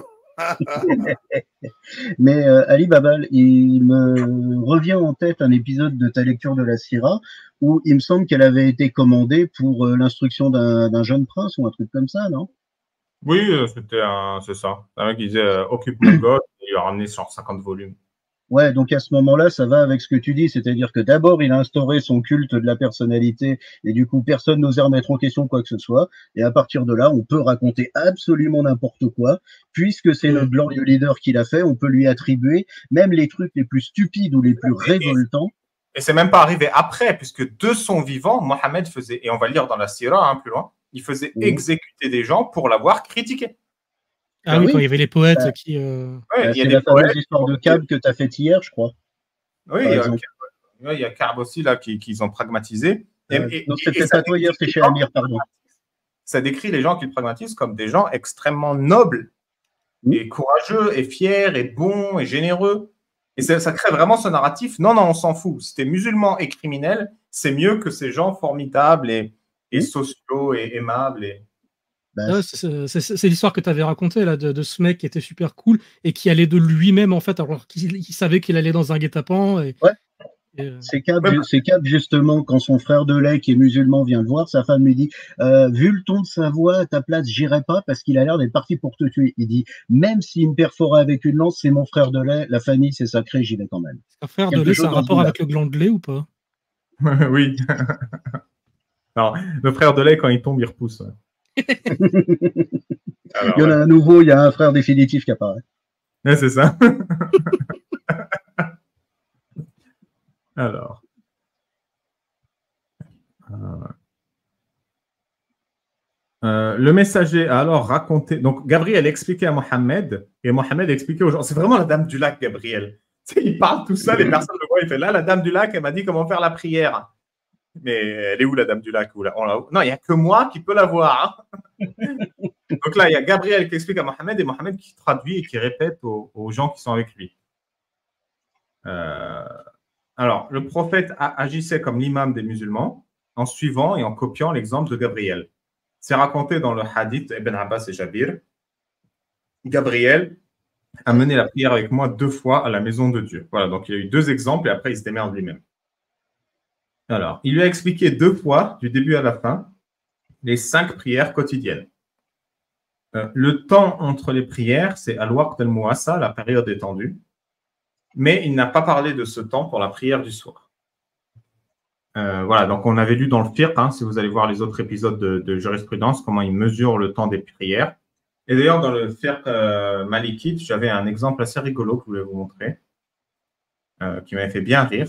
Mais Ali Babal, il me revient en tête un épisode de ta lecture de la Sira où il me semble qu'elle avait été commandée pour l'instruction d'un jeune prince ou un truc comme ça, non? Oui, c'est ça. Un mec qui disait occupe mon gosse et il lui a ramené 150 volumes. Ouais, donc à ce moment-là, ça va avec ce que tu dis, c'est-à-dire que d'abord, il a instauré son culte de la personnalité et du coup, personne n'osait remettre en question quoi que ce soit. Et à partir de là, on peut raconter absolument n'importe quoi, puisque c'est notre glorieux leader qui l'a fait, on peut lui attribuer même les trucs les plus stupides ou les plus révoltants. Et c'est même pas arrivé après, puisque de son vivant, Mohammed faisait, et on va lire dans la Sira plus loin, il faisait exécuter des gens pour l'avoir critiqué. Ah oui, quand il y avait les poètes qui. Il y a la fameuse histoire de Kab que tu as faite hier, je crois. Oui, il y a Kab aussi là qu'ils ont pragmatisé. Non, c'était pas toi hier, c'était chez Amir, pardon. Ça décrit les gens qui pragmatisent comme des gens extrêmement nobles et courageux et fiers et bons et généreux. Et ça crée vraiment ce narratif. Non, on s'en fout. Si t'es musulman et criminel, c'est mieux que ces gens formidables et sociaux et aimables. C'est l'histoire que tu avais racontée là, de ce mec qui était super cool et qui allait de lui-même en fait, alors qu'il savait qu'il allait dans un guet-apens. C'est Kab justement quand son frère de lait qui est musulman vient le voir, sa femme lui dit vu le ton de sa voix, à ta place j'irai pas parce qu'il a l'air d'être parti pour te tuer. Il dit même s'il me perforait avec une lance, c'est mon frère de lait, la famille c'est sacré, j'y vais quand même. Un frère de lait, c'est un rapport avec le gland de lait ou pas? Oui. Non, le frère de lait quand il tombe il repousse. Alors, il y en a un nouveau, il y a un frère définitif qui apparaît. Ouais, c'est ça. Alors. Le messager a alors raconté. Donc, Gabriel expliquait à Mohammed et Mohammed expliquait aux gens. C'est vraiment la dame du lac, Gabriel. Tu sais, il parle tout ça, les personnes le voient. Il fait là, la dame du lac, elle m'a dit comment faire la prière. Mais elle est où la dame du lac? Non, il n'y a que moi qui peux la voir. Donc là, il y a Gabriel qui explique à Mohammed et Mohammed qui traduit et qui répète aux gens qui sont avec lui. Alors, le prophète agissait comme l'imam des musulmans en suivant et en copiant l'exemple de Gabriel. C'est raconté dans le hadith Ibn Abbas et Jabir. Gabriel a mené la prière avec moi 2 fois à la maison de Dieu. Voilà, donc il y a eu 2 exemples et après il se démerde lui-même. Alors, il lui a expliqué 2 fois, du début à la fin, les 5 prières quotidiennes. Le temps entre les prières, c'est al-waqt al-muwassa, la période étendue. Mais il n'a pas parlé de ce temps pour la prière du soir. Voilà, donc on avait lu dans le fiqh, si vous allez voir les autres épisodes de jurisprudence, comment il mesure le temps des prières. Et d'ailleurs, dans le fiqh malikite, j'avais un exemple assez rigolo que je voulais vous montrer, qui m'avait fait bien rire.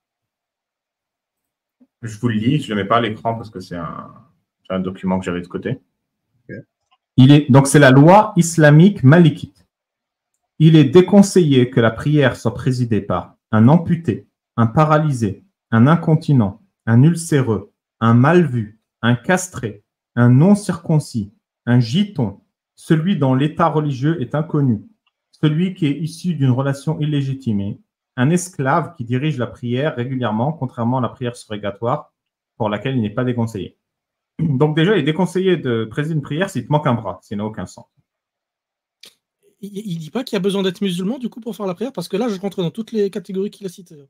Je vous le lis, je ne le mets pas à l'écran parce que c'est un document que j'avais de côté. Okay. Donc, c'est la loi islamique malikite. Il est déconseillé que la prière soit présidée par un amputé, un paralysé, un incontinent, un ulcéreux, un mal vu, un castré, un non-circoncis, un giton, celui dont l'état religieux est inconnu, celui qui est issu d'une relation illégitimée, un esclave qui dirige la prière régulièrement, contrairement à la prière surrogatoire, pour laquelle il n'est pas déconseillé. Donc déjà, il est déconseillé de présider une prière s'il te manque un bras, ça n'a aucun sens. Il ne dit pas qu'il y a besoin d'être musulman, du coup, pour faire la prière, parce que là, je rentre dans toutes les catégories qu'il a citées.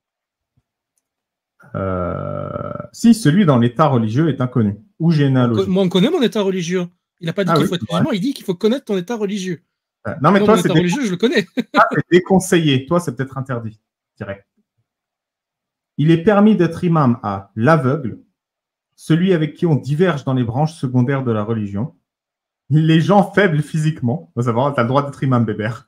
Si, celui dans l'état religieux est inconnu, ou généalogique. Moi, on connaît mon état religieux. Il n'a pas dit qu'il faut être musulman, il dit qu'il faut connaître ton état religieux. Non, mais toi, c'est religieux, je le connais. C'est déconseillé. Toi, c'est peut-être interdit, direct. Il est permis d'être imam à l'aveugle, celui avec qui on diverge dans les branches secondaires de la religion, les gens faibles physiquement. Tu as le droit d'être imam, Bébert.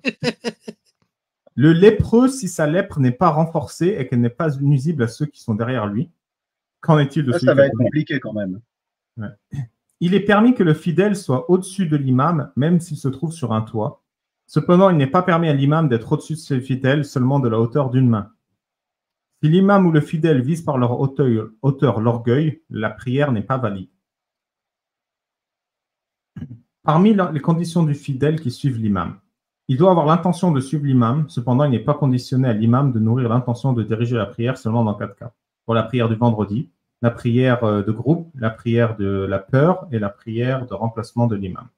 Le lépreux, si sa lèpre n'est pas renforcée et qu'elle n'est pas nuisible à ceux qui sont derrière lui. Qu'en est-il de celui Ça va être compliqué quand même. Ouais. Il est permis que le fidèle soit au-dessus de l'imam, même s'il se trouve sur un toit. Cependant, il n'est pas permis à l'imam d'être au-dessus de ses fidèles seulement de la hauteur d'une main. Si l'imam ou le fidèle vise par leur hauteur l'orgueil, la prière n'est pas valide. Parmi les conditions du fidèle qui suivent l'imam, il doit avoir l'intention de suivre l'imam, cependant il n'est pas conditionné à l'imam de nourrir l'intention de diriger la prière seulement dans 4 cas. Pour la prière du vendredi, la prière de groupe, la prière de la peur et la prière de remplacement de l'imam.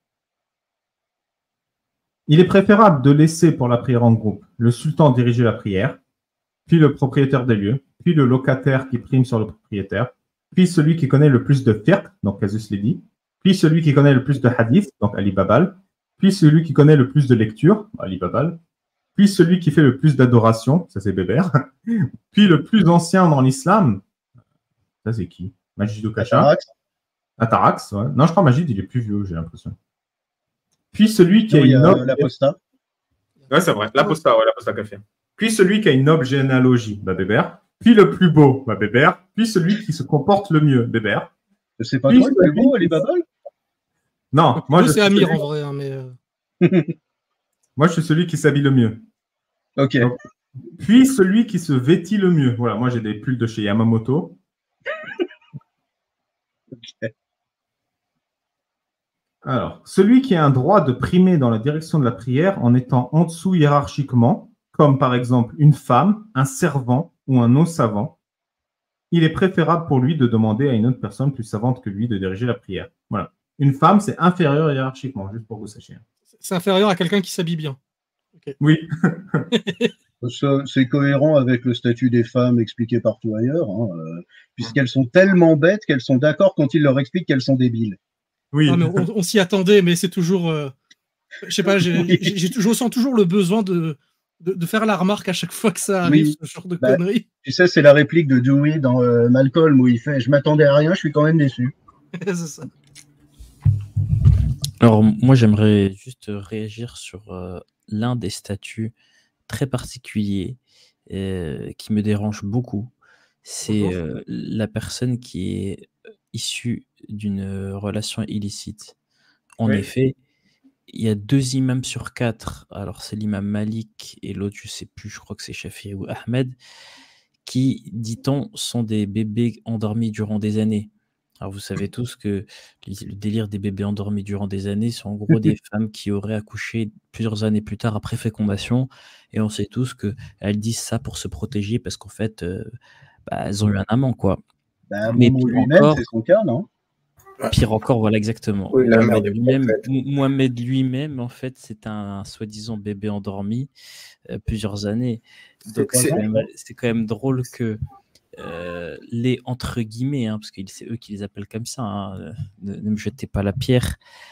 Il est préférable de laisser pour la prière en groupe le sultan diriger la prière, puis le propriétaire des lieux, puis le locataire qui prime sur le propriétaire, puis celui qui connaît le plus de fiqh, donc Casus l'ait dit, puis celui qui connaît le plus de hadith, donc Ali Babal, puis celui qui connaît le plus de lecture, Ali Babal, puis celui qui fait le plus d'adoration, ça c'est Bébert, puis le plus ancien dans l'islam, ça c'est qui? Majid Oukacha. Atarax, ouais. Non, je crois Majid, il est plus vieux, j'ai l'impression. Puis celui qui a une noble... L'apostat. Ouais, c'est vrai, l'apostat, ouais, l'apostat café. Puis celui qui a une noble généalogie, Bébert. Puis le plus beau, Bébert. Puis celui qui se comporte le mieux, Bébert. C'est pas toi le plus beau, Ali Babal? Non, moi je c'est Amir en vrai, hein, mais. Moi je suis celui qui s'habille le mieux. Ok. Donc, puis celui qui se vêtit le mieux. Voilà, moi j'ai des pulls de chez Yamamoto. Ok. Alors, celui qui a un droit de primer dans la direction de la prière en étant en dessous hiérarchiquement, comme par exemple une femme, un servant ou un non-savant, il est préférable pour lui de demander à une autre personne plus savante que lui de diriger la prière. Voilà. Une femme, c'est inférieur hiérarchiquement, juste pour que vous sachiez. C'est inférieur à quelqu'un qui s'habille bien. Okay. Oui. C'est cohérent avec le statut des femmes expliqué partout ailleurs, hein, puisqu'elles sont tellement bêtes qu'elles sont d'accord quand ils leur expliquent qu'elles sont débiles. Oui. Non, mais on s'y attendait, mais c'est toujours... je sais pas, je ressens toujours le besoin de faire la remarque à chaque fois que ça arrive, ce genre de conneries. Tu sais, c'est la réplique de Dewey dans Malcolm où il fait « Je m'attendais à rien, je suis quand même déçu. » C'est ça. Alors, moi, j'aimerais juste réagir sur l'un des statuts très particuliers qui me dérange beaucoup. C'est la personne qui est issue d'une relation illicite. En effet, il y a 2 imams sur 4, alors c'est l'imam Malik et l'autre, je ne sais plus, je crois que c'est Shafi'i ou Ahmed, qui, dit-on, sont des bébés endormis durant des années. Alors vous savez tous que le délire des bébés endormis durant des années, c'est en gros des femmes qui auraient accouché plusieurs années plus tard après fécondation, et on sait tous qu'elles disent ça pour se protéger parce qu'en fait, elles ont eu un amant, quoi. Mais lui-même, c'est son cas, non? Pire encore, voilà, exactement. Oui, Mohamed lui-même, en fait, c'est un soi-disant bébé endormi plusieurs années. Donc c'est quand même drôle que les entre guillemets, hein, parce que c'est eux qui les appellent comme ça, hein, ne me jetez pas la pierre.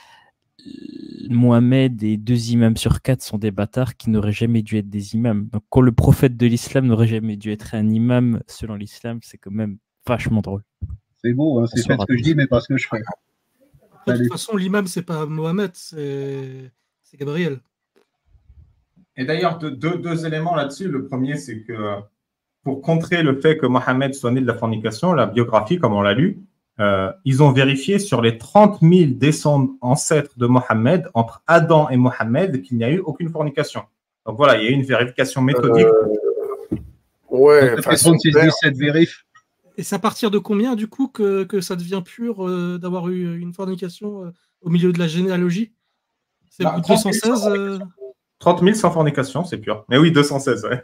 Mohamed et 2 imams sur 4 sont des bâtards qui n'auraient jamais dû être des imams. Donc quand le prophète de l'islam n'aurait jamais dû être un imam selon l'islam, c'est quand même vachement drôle. C'est beau, hein, c'est fait ce que je dis, mais pas ce que je fais. De toute façon, l'imam, c'est pas Mohamed, c'est Gabriel. Et d'ailleurs, deux éléments là-dessus. Le premier, c'est que pour contrer le fait que Mohamed soit né de la fornication, la biographie, comme on l'a lu, ils ont vérifié sur les 30 000 ancêtres de Mohamed, entre Adam et Mohamed, qu'il n'y a eu aucune fornication. Donc voilà, il y a eu une vérification méthodique. Ouais, enfin, 36-17 vérif. Et c'est à partir de combien, du coup, que ça devient pur d'avoir eu une fornication au milieu de la généalogie? C'est 216 30 000 sans fornication, c'est pur. Mais oui, 216, ouais.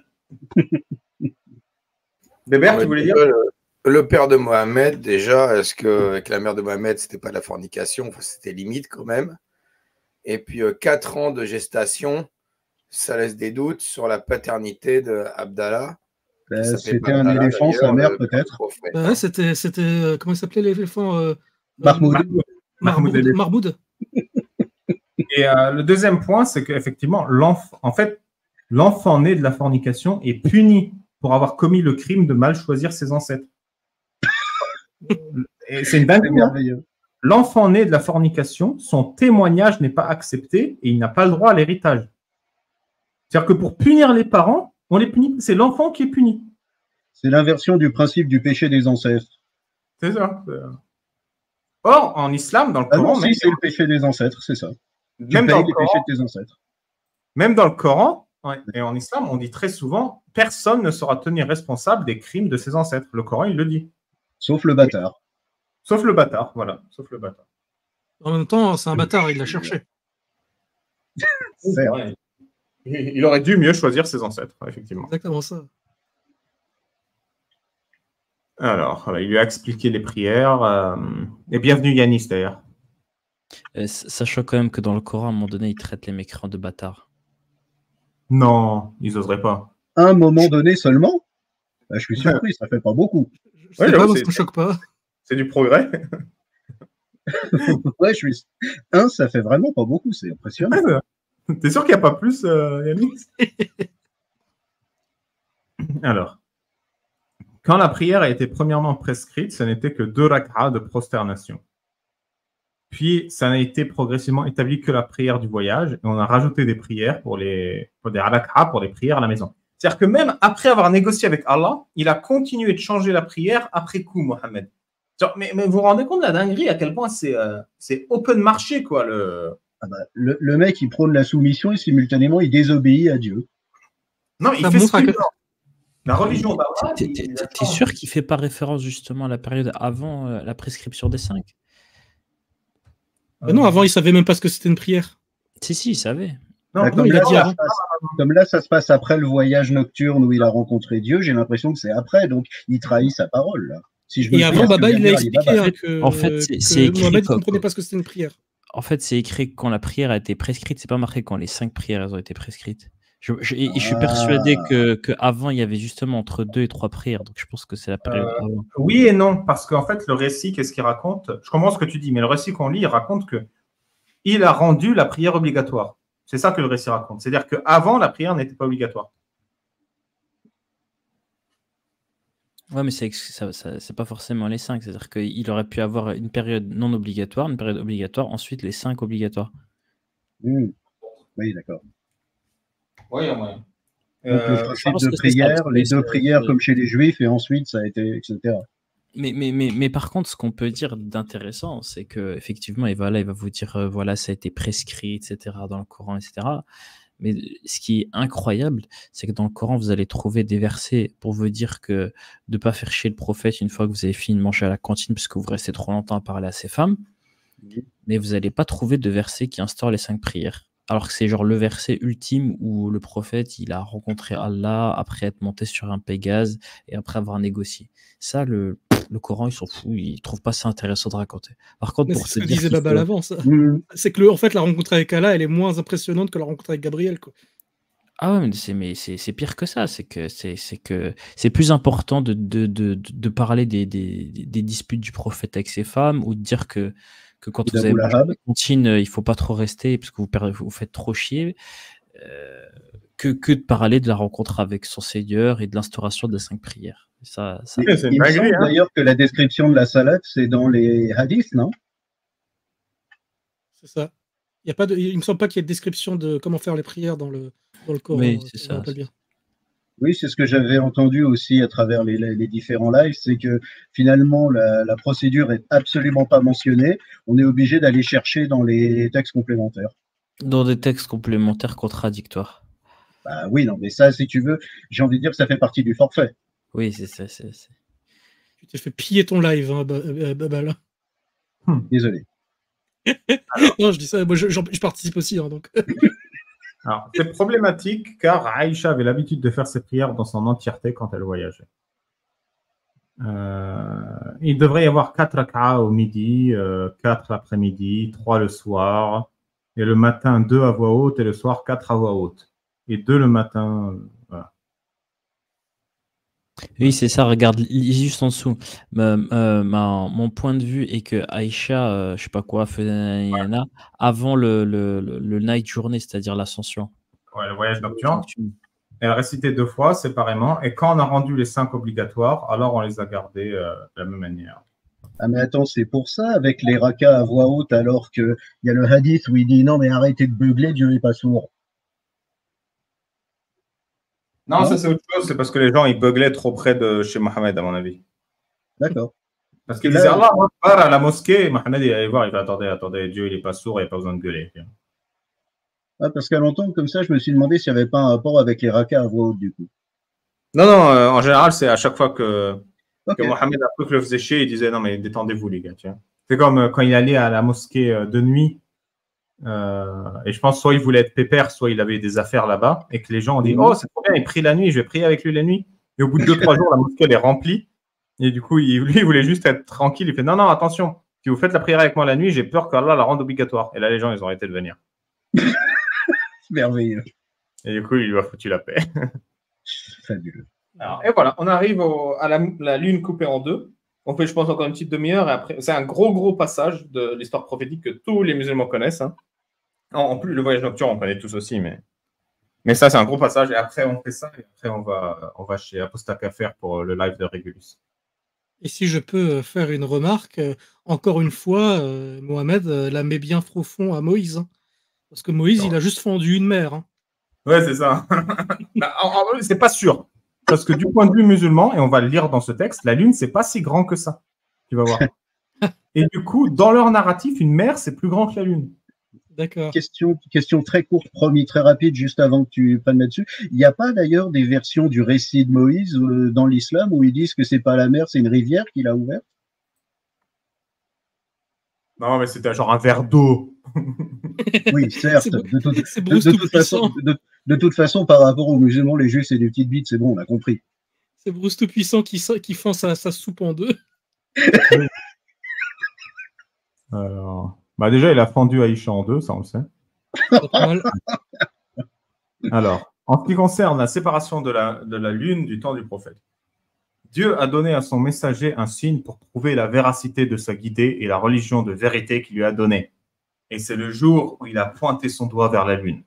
Bébert, tu voulais dire? Le père de Mohamed, déjà, est-ce qu'avec la mère de Mohamed, c'était pas de la fornication? Enfin, c'était limite quand même. Et puis, 4 ans de gestation, ça laisse des doutes sur la paternité d'Abdallah. C'était un éléphant, sa mère, peut-être. Ouais, c'était comment il s'appelait l'éléphant Mahmoud. Et le deuxième point, c'est qu'effectivement, l'enfant né de la fornication est puni pour avoir commis le crime de mal choisir ses ancêtres. Et c'est une dinguerie. merveilleux. L'enfant né de la fornication, son témoignage n'est pas accepté et il n'a pas le droit à l'héritage. C'est-à-dire que pour punir les parents, on les punit, c'est l'enfant qui est puni. C'est l'inversion du principe du péché des ancêtres. C'est ça. Or, en islam, dans le Ah Coran, non, si, c'est le péché des ancêtres, c'est ça. Tu même payes dans le les Coran, péchés de tes ancêtres. même dans le Coran et en islam, on dit très souvent personne ne sera tenu responsable des crimes de ses ancêtres. Le Coran, il le dit. Sauf le bâtard. Sauf le bâtard, voilà. Sauf le bâtard. En même temps, c'est un bâtard, il l'a cherché. Ouais. Il aurait dû mieux choisir ses ancêtres, effectivement. Exactement ça. Alors, voilà, il lui a expliqué les prières. Et bienvenue Yanis, d'ailleurs. Sachant quand même que dans le Coran, à un moment donné, ils traitent les mécréants de bâtards. Non, ils n'oseraient pas. À un moment donné seulement, bah, je suis surpris, ça fait pas beaucoup. Je sais pas, ça me choque pas. C'est du progrès. Ouais, ça fait vraiment pas beaucoup, c'est impressionnant. T'es sûr qu'il n'y a pas plus, Yanis? Alors, quand la prière a été premièrement prescrite, ce n'était que 2 rak'ahs de prosternation. Puis, ça n'a été progressivement établi que la prière du voyage, et on a rajouté des prières pour des rak'ahs, pour les prières à la maison. C'est-à-dire que même après avoir négocié avec Allah, il a continué de changer la prière après coup, Mohamed. Mais vous vous rendez compte de la dinguerie, à quel point c'est open marché, quoi. Le mec, il prône la soumission et simultanément, il désobéit à Dieu. Non, il fait ce qu'il veut. La religion d'Allah. T'es sûr qu'il fait pas référence justement à la période avant la prescription des 5? Non, avant, il savait même pas ce que c'était une prière. Si, il savait. Non, comme là, ça se passe après le voyage nocturne où il a rencontré Dieu, j'ai l'impression que c'est après, donc il trahit sa parole, là. Si je me Et avant, Baba, il l'a expliqué Baba. que, en fait, c'est écrit Mohamed ne comprenait pas ce que c'était une prière. En fait, c'est écrit quand la prière a été prescrite, c'est pas marqué quand les 5 prières elles ont été prescrites. Je suis persuadé que avant il y avait justement entre 2 et 3 prières, donc je pense que c'est la période avant. Oui et non, parce qu'en fait, le récit, qu'est-ce qu'il raconte? Je comprends ce que tu dis, mais le récit qu'on lit, il raconte que il a rendu la prière obligatoire. C'est ça que le récit raconte. C'est-à-dire qu'avant, la prière n'était pas obligatoire. Ouais, mais c'est pas forcément les 5. C'est-à-dire qu'il aurait pu avoir une période non obligatoire, une période obligatoire, ensuite les 5 obligatoires. Oui, d'accord. Oui, au moins. Donc le principe de prière, les 2 prières comme chez les Juifs, et ensuite ça a été, etc. Mais par contre, ce qu'on peut dire d'intéressant, c'est que effectivement, il va vous dire voilà, ça a été prescrit, etc. dans le Coran, etc. Mais ce qui est incroyable, c'est que dans le Coran, vous allez trouver des versets pour vous dire que de ne pas faire chier le prophète une fois que vous avez fini de manger à la cantine parce que vous restez trop longtemps à parler à ses femmes. Mais vous n'allez pas trouver de verset qui instaure les 5 prières. Alors que c'est genre le verset ultime où le prophète, il a rencontré Allah après être monté sur un Pégase et après avoir négocié. Ça, le Coran, il s'en fout, il trouve pas ça intéressant de raconter. Par contre, Mais pour c'est te ce que dire disait qu'il Baba faut- avant, ça. C'est que en fait, la rencontre avec Allah, elle est moins impressionnante que la rencontre avec Gabriel, quoi. Ah ouais, mais c'est pire que ça. C'est que c'est plus important de parler des disputes du prophète avec ses femmes ou de dire que quand vous avez mangé à la cantine, il faut pas trop rester parce que vous faites trop chier, que de parler de la rencontre avec son Seigneur et de l'instauration des 5 prières. Ça... Il me semble d'ailleurs que la description de la salade, c'est dans les hadiths, non? C'est ça. Il me semble pas qu'il y ait de description de comment faire les prières dans le Coran. Oui, c'est si je ça. me rappelle bien. Oui, c'est ce que j'avais entendu aussi à travers les différents lives, c'est que finalement la procédure est absolument pas mentionnée. On est obligé d'aller chercher dans les textes complémentaires. Dans des textes complémentaires contradictoires. Bah oui, non, mais ça, si tu veux, j'ai envie de dire que ça fait partie du forfait. Oui, c'est ça. Tu t'es fait piller ton live, hein, Baba, là. Désolé. Non, je dis ça, moi je participe aussi, hein, donc. Alors, c'est problématique car Aïcha avait l'habitude de faire ses prières dans son entièreté quand elle voyageait. Il devrait y avoir 4 rak'ahs au midi, 4 l'après-midi, 3 le soir, et le matin 2 à voix haute et le soir 4 à voix haute. Et 2 le matin, voilà. Oui, c'est ça, regarde, juste en dessous. Mon point de vue est que Aïcha, je sais pas quoi, faisait avant le night journée, c'est-à-dire l'ascension. Ouais, le voyage nocturne. Elle récitait 2 fois séparément. Et quand on a rendu les 5 obligatoires, alors on les a gardés de la même manière. Ah mais attends, c'est pour ça, avec les rakas à voix haute, alors qu'il y a le hadith où il dit non mais arrêtez de beugler, Dieu n'est pas sourd. Non, ça c'est autre chose, c'est parce que les gens ils beuglaient trop près de chez Mohamed, à mon avis. D'accord. Parce qu'ils disaient Allah Akbar à la mosquée, et Mohamed il allait voir, il fait attendez, Dieu il n'est pas sourd, il n'y a pas besoin de gueuler. Ah, parce qu'à l'entendre comme ça, je me suis demandé s'il n'y avait pas un rapport avec les rakas à voix haute du coup. Non, en général, c'est à chaque fois que Mohamed a cru que le faisait chier, il disait non mais détendez-vous les gars. C'est comme quand il allait à la mosquée de nuit, et je pense soit il voulait être pépère, soit il avait des affaires là-bas, et que les gens ont dit oh c'est trop bien, il prie la nuit, je vais prier avec lui la nuit. Et au bout de 2-3 jours, la mosquée elle est remplie, et du coup lui il voulait juste être tranquille, il fait non attention, si vous faites la prière avec moi la nuit, j'ai peur qu'Allah la rende obligatoire. Et là les gens ils ont arrêté de venir. Merveilleux. Et du coup il lui a foutu la paix. Fabuleux. Alors, et voilà, on arrive à la lune coupée en 2. On fait, je pense, encore une petite demi-heure. Et après, c'est un gros passage de l'histoire prophétique que tous les musulmans connaissent. Hein. En plus, le voyage nocturne, on connaît tous aussi, mais ça, c'est un gros passage. Et après, on fait ça. Et après, on va chez Apostat Kaffer pour le live de Régulus. Et si je peux faire une remarque, encore une fois, Mohamed la met bien profond à Moïse. Hein. Parce que Moïse, il a juste fendu une mer. Hein. Ouais, c'est ça. C'est pas sûr. Parce que du point de vue musulman, et on va le lire dans ce texte, la lune, c'est pas si grand que ça. Tu vas voir. Et du coup, dans leur narratif, une mer, c'est plus grand que la lune. D'accord. Question très courte, promis, très rapide, juste avant que tu prennes là-dessus. Il n'y a pas d'ailleurs des versions du récit de Moïse dans l'islam où ils disent que c'est pas la mer, c'est une rivière qu'il a ouverte? Non, mais c'était genre un verre d'eau. Oui, certes. De toute façon, par rapport aux musulmans, les juifs, c'est des petites bites, c'est bon, on a compris. C'est Bruce Tout-Puissant qui fend sa soupe en 2. Alors, déjà, il a fendu Aïcha en 2, ça on le sait. Alors, en ce qui concerne la séparation de la lune du temps du prophète, Dieu a donné à son messager un signe pour prouver la véracité de sa guidée et la religion de vérité qu'il lui a donnée. Et c'est le jour où il a pointé son doigt vers la lune.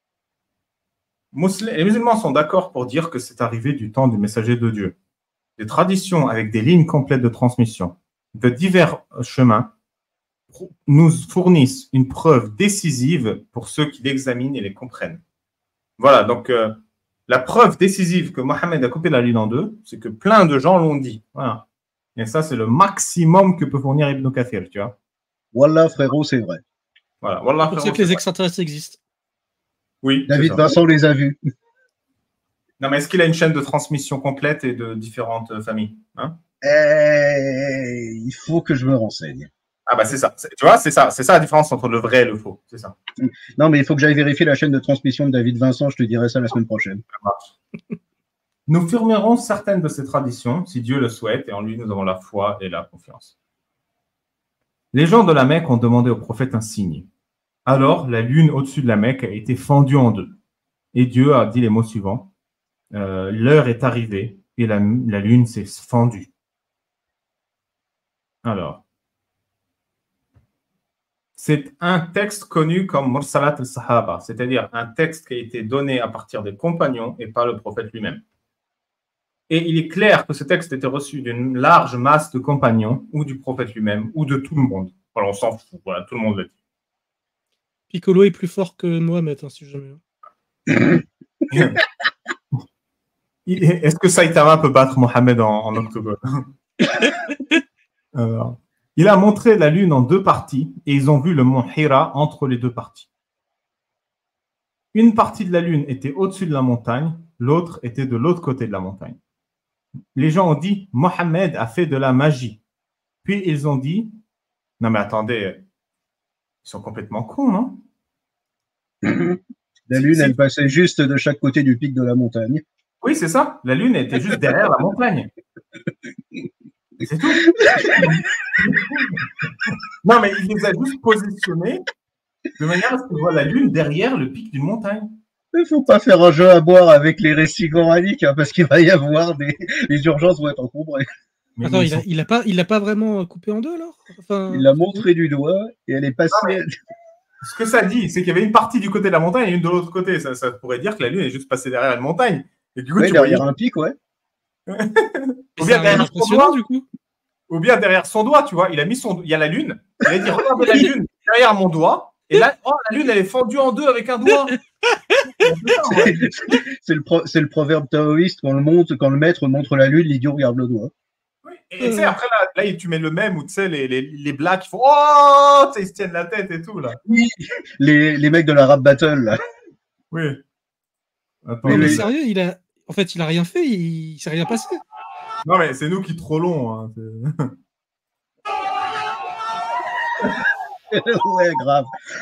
Les musulmans sont d'accord pour dire que c'est arrivé du temps du messager de Dieu. Des traditions avec des lignes complètes de transmission de divers chemins nous fournissent une preuve décisive pour ceux qui l'examinent et les comprennent. Voilà, donc la preuve décisive que Mohamed a coupé la lune en 2, c'est que plein de gens l'ont dit. Voilà. Et ça, c'est le maximum que peut fournir Ibn Kathir, tu vois. Wallah, frérot, c'est vrai. Voilà, Wallah, c'est pour ça que les extraterrestres existent. Oui. David Vincent les a vus. Non, mais est-ce qu'il a une chaîne de transmission complète et de différentes familles, hein? Il faut que je me renseigne. Ah bah c'est ça. Tu vois, c'est ça la différence entre le vrai et le faux. C'est ça. Non, mais il faut que j'aille vérifier la chaîne de transmission de David Vincent. Je te dirai ça la semaine prochaine. Ça marche. Nous firmerons certaines de ces traditions, si Dieu le souhaite, et en lui nous avons la foi et la confiance. Les gens de la Mecque ont demandé au prophète un signe. Alors, la lune au-dessus de la Mecque a été fendue en 2. Et Dieu a dit les mots suivants. L'heure est arrivée et la lune s'est fendue. Alors, c'est un texte connu comme Mursalat al-Sahaba, c'est-à-dire un texte qui a été donné à partir des compagnons et pas le prophète lui-même. Et il est clair que ce texte était reçu d'une large masse de compagnons ou du prophète lui-même ou de tout le monde. Voilà, on s'en fout, voilà, tout le monde le dit. Piccolo est plus fort que Mohamed, hein, si jamais. Est-ce que Saitama peut battre Mohamed en octogone? Alors, il a montré la lune en 2 parties et ils ont vu le mont Hira entre les 2 parties. Une partie de la lune était au-dessus de la montagne, l'autre était de l'autre côté de la montagne. Les gens ont dit Mohamed a fait de la magie. Puis ils ont dit non mais attendez, ils sont complètement cons, non? La lune, elle passait juste de chaque côté du pic de la montagne. Oui, c'est ça. La lune était juste derrière la montagne. C'est tout. Non, mais il les a juste positionnés de manière à ce qu'on voit la lune derrière le pic d'une montagne. Il ne faut pas faire un jeu à boire avec les récits coraniques, hein, parce qu'il va y avoir les urgences vont être encombrées. Mais attends, il a pas vraiment coupé en 2 alors? Enfin... Il l'a montré du doigt et elle est passée. Ce que ça dit, c'est qu'il y avait une partie du côté de la montagne et une de l'autre côté. Ça pourrait dire que la Lune est juste passée derrière une montagne. Et du coup, Ouais, tu derrière voyais... un pic, ouais. Ou bien derrière son doigt, du coup. Ou bien derrière son doigt, tu vois. Il a mis son... Il y a la Lune. Il a dit, regardez la Lune derrière mon doigt. Et là, oh, la Lune, elle est fendue en deux avec un doigt. C'est le proverbe taoïste quand le maître montre la Lune, l'idiot regarde le doigt. Et tu sais, après, là, tu mets le même où tu sais, les blacks qui font oh, ils se tiennent la tête et tout, là. Oui, les mecs de la rap battle, là. Oui. Attends, mais sérieux, en fait, il a rien fait, il s'est rien passé. Non, mais c'est nous qui trollons. Hein. Ouais, grave.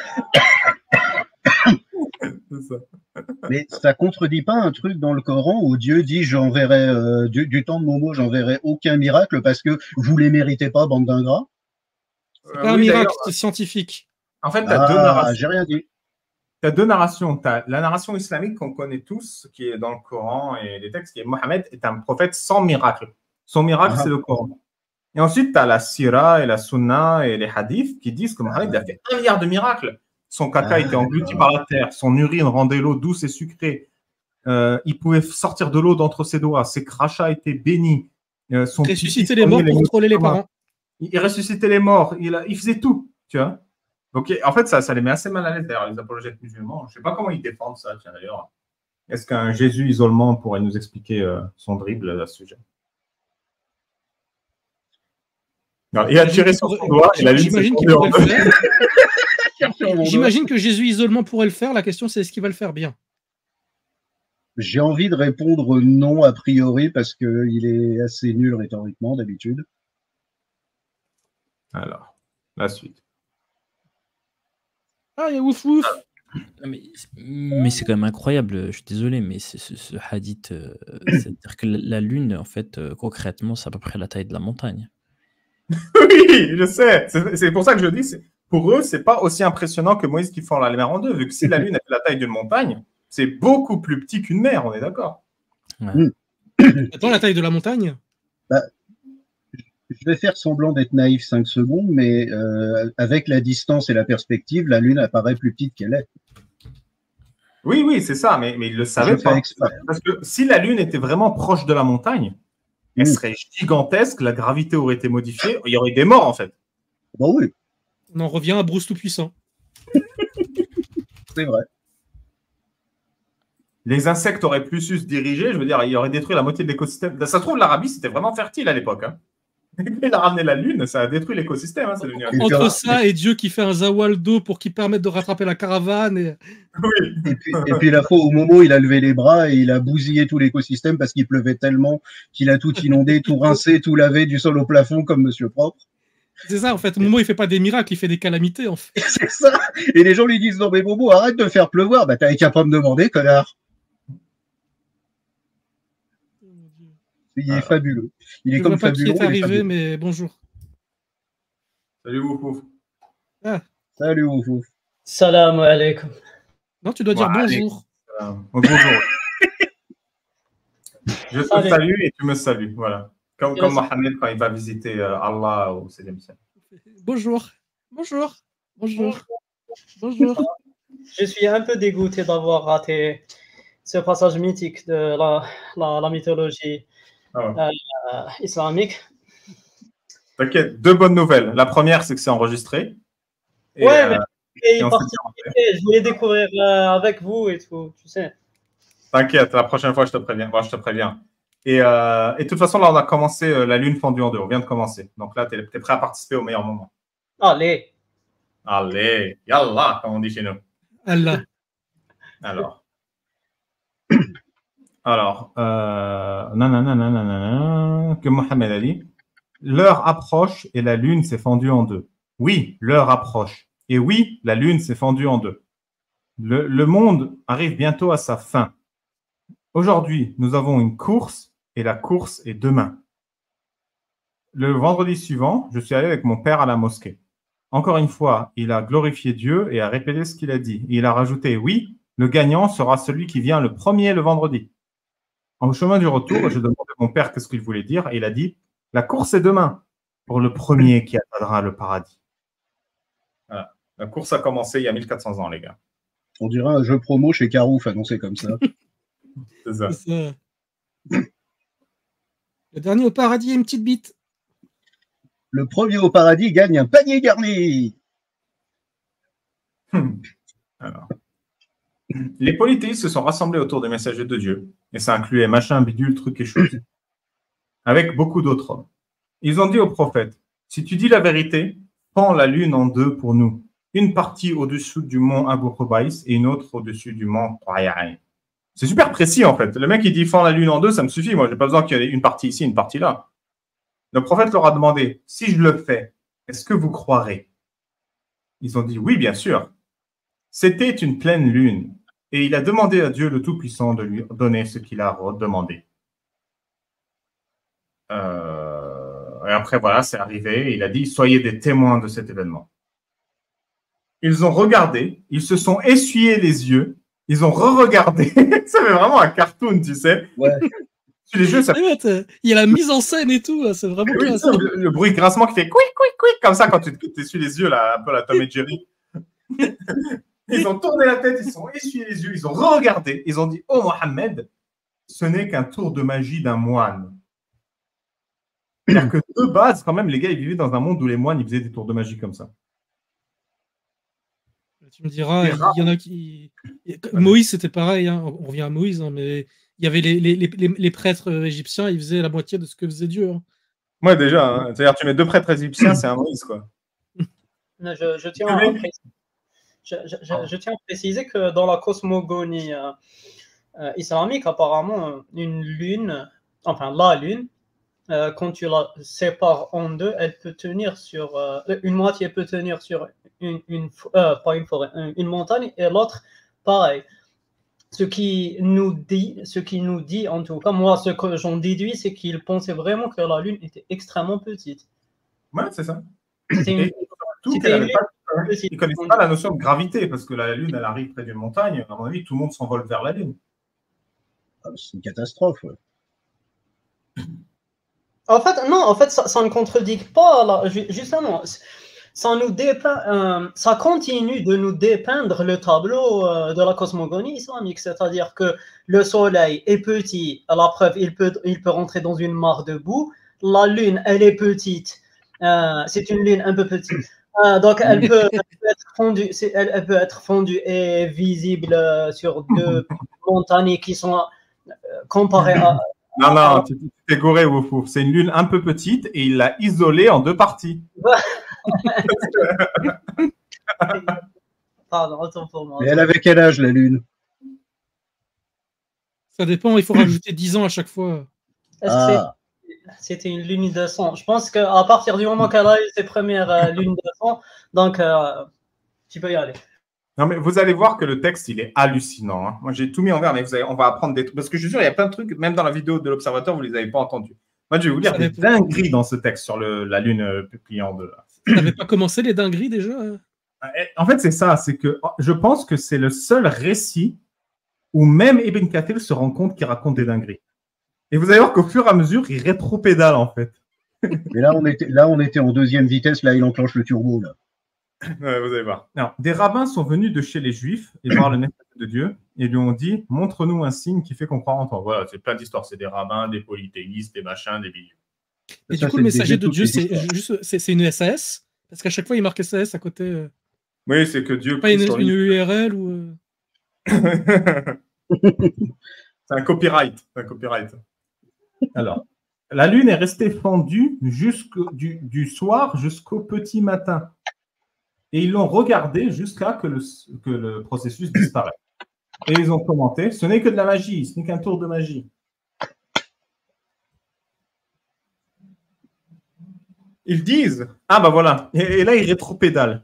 C'est ça. Mais ça contredit pas un truc dans le Coran où Dieu dit j'enverrai du temps de Momo, j'enverrai aucun miracle parce que vous les méritez pas, bande d'ingrats. C'est pas un miracle scientifique. En fait, tu as deux narrations. J'ai rien dit. Tu as deux narrations. Tu as la narration islamique qu'on connaît tous, qui est dans le Coran et les textes, qui est Mohammed est un prophète sans miracle. Son miracle, c'est le Coran. Et ensuite, tu as la Sira et la Sunna et les hadiths qui disent que Mohammed a fait 1 milliard de miracles. Son caca était englouti par la terre, son urine rendait l'eau douce et sucrée. Il pouvait sortir de l'eau d'entre ses doigts, ses crachats étaient bénis. Ressusciter les morts pour contrôler les parents. Il ressuscitait les morts, il faisait tout, tu vois. Donc, en fait, ça les met assez mal à l'aise, d'ailleurs, les apologètes musulmans. Je ne sais pas comment ils défendent ça, tiens, d'ailleurs. Est-ce qu'un Jésus isolement pourrait nous expliquer son dribble à ce sujet? Non, il a tiré sur son doigt et la lune s'est fondue en deux. J'imagine que Jésus isolement pourrait le faire. La question, c'est est-ce qu'il va le faire bien? J'ai envie de répondre non a priori parce qu'il est assez nul rhétoriquement d'habitude. Alors, la suite. Ah, il y a ouf ouf. Mais c'est quand même incroyable, je suis désolé, mais ce hadith, c'est-à-dire que la Lune, en fait, concrètement, c'est à peu près la taille de la montagne. Oui, je sais. C'est pour ça que je dis, pour eux, c'est pas aussi impressionnant que Moïse qui fend la mer en deux, vu que si la Lune a fait la taille d'une montagne, c'est beaucoup plus petit qu'une mer, on est d'accord. Ouais. Attends, la taille de la montagne? Je vais faire semblant d'être naïf 5 secondes, mais avec la distance et la perspective, la Lune apparaît plus petite qu'elle est. Oui, c'est ça, mais ils le savaient pas. Parce que si la Lune était vraiment proche de la montagne, elle serait gigantesque, la gravité aurait été modifiée, il y aurait des morts en fait. Bon, oui. On en revient à Bruce Tout-Puissant. C'est vrai. Les insectes auraient plus su se diriger, je veux dire, il aurait détruit la moitié de l'écosystème. Ça se trouve, l'Arabie, c'était vraiment fertile à l'époque. Hein. Il a ramené la Lune, ça a détruit l'écosystème. Hein, entre ça et Dieu qui fait un zawal d'eau pour qu'il permette de rattraper la caravane. Et... Oui. Et puis la fois au moment où il a levé les bras et il a bousillé tout l'écosystème parce qu'il pleuvait tellement qu'il a tout inondé, tout rincé, tout lavé du sol au plafond comme Monsieur Propre. C'est ça, en fait. Momo, il fait pas des miracles, il fait des calamités, en fait. C'est ça. Et les gens lui disent non mais Momo, arrête de faire pleuvoir. Bah t'avais qu'à pas me demander, connard. Il est fabuleux. Il est comme fabuleux. Qui est arrivé, mais bonjour. Salut Ouf. Ah. Salut Ouf. Salam alaikum. Non, tu dois dire bonjour. Bonjour. Je te salue et tu me salues. Voilà. Comme Mohammed quand il va visiter Allah au 7e siècle. Bonjour. Je suis un peu dégoûté d'avoir raté ce passage mythique de la mythologie islamique. T'inquiète, 2 bonnes nouvelles. La première, c'est que c'est enregistré. Et, je voulais découvrir avec vous et tout, tu sais. T'inquiète, la prochaine fois, je te préviens. Bon, je te préviens. Et de toute façon, là, on a commencé la Lune fendue en deux. On vient de commencer. Donc là, tu es prêt à participer au meilleur moment. Allez, yallah, comme on dit chez nous. Allah. Alors, que Mohammed a dit, l'heure approche et la Lune s'est fendue en deux. Oui, l'heure approche. Et oui, la Lune s'est fendue en deux. Le monde arrive bientôt à sa fin. Aujourd'hui, nous avons une course et la course est demain. Le vendredi suivant, je suis allé avec mon père à la mosquée. Encore une fois, il a glorifié Dieu et a répété ce qu'il a dit. Et il a rajouté, oui, le gagnant sera celui qui vient le premier le vendredi. En chemin du retour, je demandais à mon père qu'est-ce qu'il voulait dire et il a dit, la course est demain pour le premier qui atteindra le paradis. Voilà. La course a commencé il y a 1400 ans, les gars. On dirait un jeu promo chez Carouf annoncé comme ça. C'est ça. C'est ça. Le dernier au paradis a une petite bite. Le premier au paradis gagne un panier garni. Alors. Les polythéistes se sont rassemblés autour des messagers de Dieu, et ça incluait machin, bidule, truc et chose, avec beaucoup d'autres hommes. Ils ont dit au prophète, si tu dis la vérité, fends la lune en deux pour nous, une partie au-dessus du mont Abu Qubays et une autre au-dessus du mont Tayaïn. C'est super précis en fait. Le mec il dit fends la lune en deux, ça me suffit, moi j'ai pas besoin qu'il y ait une partie ici, une partie là. Le prophète leur a demandé, si je le fais, est-ce que vous croirez? Ils ont dit oui, bien sûr. C'était une pleine lune, et il a demandé à Dieu le Tout-Puissant de lui donner ce qu'il a demandé. Et après, voilà, c'est arrivé, et il a dit, soyez des témoins de cet événement. Ils ont regardé, ils se sont essuyés les yeux, ils ont re-regardé. Ça fait vraiment un cartoon, tu sais. Ouais. Les jeux, ça... Il y a la mise en scène et tout, c'est vraiment oui, classe. Le bruit grincement qui fait quick, quick, quick, comme ça quand tu t'essuies les yeux, là, un peu la Tom et Jerry. Ils ont tourné la tête, ils se sont essuyés les yeux, ils ont re-regardé, ils ont dit, oh Mohammed, ce n'est qu'un tour de magie d'un moine. C'est-à-dire que de base, quand même, les gars, ils vivaient dans un monde où les moines, ils faisaient des tours de magie comme ça. Tu me diras, il y en a qui... Moïse, c'était pareil, hein. On revient à Moïse, hein, mais il y avait les prêtres égyptiens, ils faisaient la moitié de ce que faisait Dieu. Hein. Ouais, déjà, hein. C'est-à-dire tu mets deux prêtres égyptiens, c'est un Moïse, quoi. Je tiens à préciser que dans la cosmogonie islamique, apparemment, une lune, enfin la lune, quand tu la sépares en deux, elle peut tenir sur une moitié peut tenir sur pas une forêt, une montagne, et l'autre pareil. Ce qui nous dit, en tout cas, moi, ce que j'en déduis, c'est qu'il pensait vraiment que la lune était extrêmement petite. Ouais, c'est ça. C'était Ils ne connaissent pas la notion de gravité, parce que la lune, elle arrive près d'une montagne. À mon avis, tout le monde s'envole vers la lune. C'est une catastrophe, ouais. En fait, ça ne contredit pas, là, justement. Ça continue de nous dépeindre le tableau de la cosmogonie islamique, c'est-à-dire que le soleil est petit, à la preuve, il peut rentrer dans une mare de boue. La lune, elle est petite, c'est une lune un peu petite, donc elle peut être fondue et visible sur deux montagnes qui sont comparées à... Non, tu t'es gouré, Woufou. C'est une lune un peu petite et il l'a isolée en deux parties. Pardon, autant pour moi. Et elle avait quel âge, la lune? Ça dépend, il faut rajouter 10 ans à chaque fois. C'était une lune de sang. Je pense qu'à partir du moment qu'elle a eu ses premières lunes de sang, donc tu peux y aller. Non, mais vous allez voir que le texte, il est hallucinant. Hein. Moi, j'ai tout mis en vert, mais on va apprendre des trucs. Parce que je suis sûr, il y a plein de trucs, même dans la vidéo de l'Observateur, vous ne les avez pas entendus. Moi, je vais vous lire des dingueries dans ce texte sur la lune pliée en deux. Vous n'avez pas commencé les dingueries déjà? En fait, c'est ça. C'est que je pense que c'est le seul récit où même Ibn Kathir se rend compte qu'il raconte des dingueries. Et vous allez voir qu'au fur et à mesure, il rétropédale, en fait. Mais là, on était en deuxième vitesse. Là, il enclenche le turbo, là. Ouais, vous allez voir. Alors, des rabbins sont venus de chez les Juifs et voir le message de Dieu et lui ont dit, montre-nous un signe qui fait qu'on croit en toi. Voilà, c'est plein d'histoires. C'est des rabbins, des polythéistes, des machins, des bidules. Et du coup, le messager de Dieu, c'est une SAS? Parce qu'à chaque fois, il marque SAS à côté. Oui, c'est que Dieu... Pas une URL ou... C'est un copyright. Alors, la lune est restée fendue du soir jusqu'au petit matin. Et ils l'ont regardé jusqu'à que le processus disparaisse. Et ils ont commenté, ce n'est que de la magie, ce n'est qu'un tour de magie. Ils disent, ah bah voilà, et là ils rétropédalent.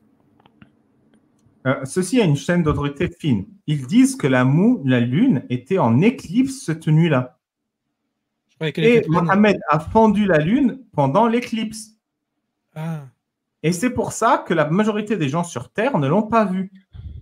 Ceci a une chaîne d'autorité fine. Ils disent que la lune était en éclipse cette nuit-là. Et Mohammed a fendu la lune pendant l'éclipse. Ah. Et c'est pour ça que la majorité des gens sur Terre ne l'ont pas vu.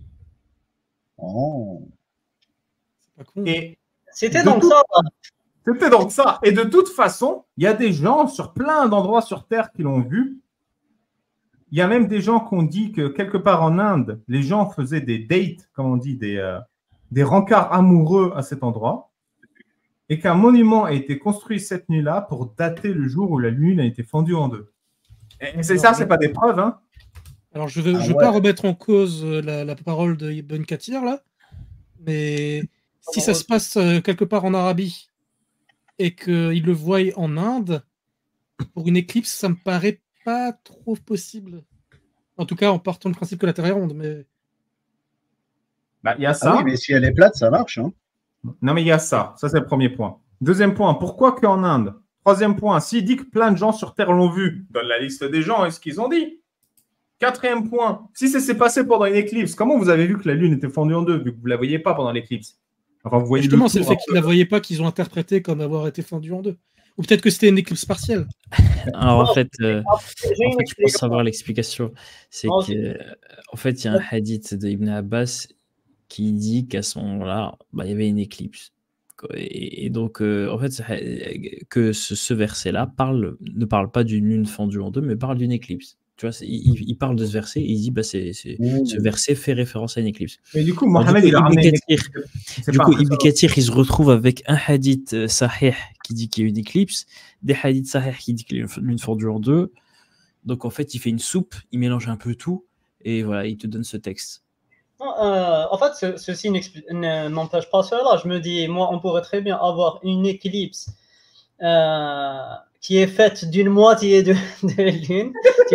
Oh. C'est pas con. C'était donc ça. C'était donc ça. Et de toute façon, il y a des gens sur plein d'endroits sur Terre qui l'ont vu. Il y a même des gens qui ont dit que quelque part en Inde, les gens faisaient des dates, comme on dit, des rencarts amoureux à cet endroit, et qu'un monument a été construit cette nuit-là pour dater le jour où la lune a été fendue en deux. Et c'est ça, c'est pas des preuves, hein. Alors, je ne veux pas remettre en cause la parole de Ibn Kathir, là, mais si ça se passe quelque part en Arabie et qu'il le voit en Inde, pour une éclipse, ça me paraît pas trop possible. En tout cas, en partant du principe que la Terre est ronde, mais... Bah, il y a ça. Ah oui, mais si elle est plate, ça marche, hein. Non, mais il y a ça. Ça, c'est le premier point. Deuxième point, pourquoi qu'en Inde? Troisième point, s'il dit que plein de gens sur Terre l'ont vu, donne la liste des gens et ce qu'ils ont dit. Quatrième point, si ça s'est passé pendant une éclipse, comment vous avez vu que la Lune était fendue en deux, vu que vous ne la voyez pas pendant l'éclipse? Enfin, vous voyez justement, c'est le fait qu'ils ne la voyaient pas qu'ils ont interprété comme avoir été fendue en deux. Ou peut-être que c'était une éclipse partielle. Alors en fait, je pense savoir l'explication. C'est que en fait, il y a un hadith de Ibn Abbas qui dit qu'à ce moment-là, il y avait une éclipse. Et donc, en fait, que ce verset-là ne parle pas d'une lune fendue en deux, mais parle d'une éclipse. Tu vois, il parle de ce verset et il dit ce verset fait référence à une éclipse. Mais du coup, Mohamed, il a ramené Ibn Kathir, il se retrouve avec un hadith sahih qui dit qu'il y a une éclipse, des hadiths sahih qui dit qu'il y a une lune fendue en deux. Donc, en fait, il fait une soupe, il mélange un peu tout et voilà, il te donne ce texte. En fait, ceci n'empêche pas cela. Je me dis, moi, on pourrait très bien avoir une éclipse qui est faite d'une moitié de lune.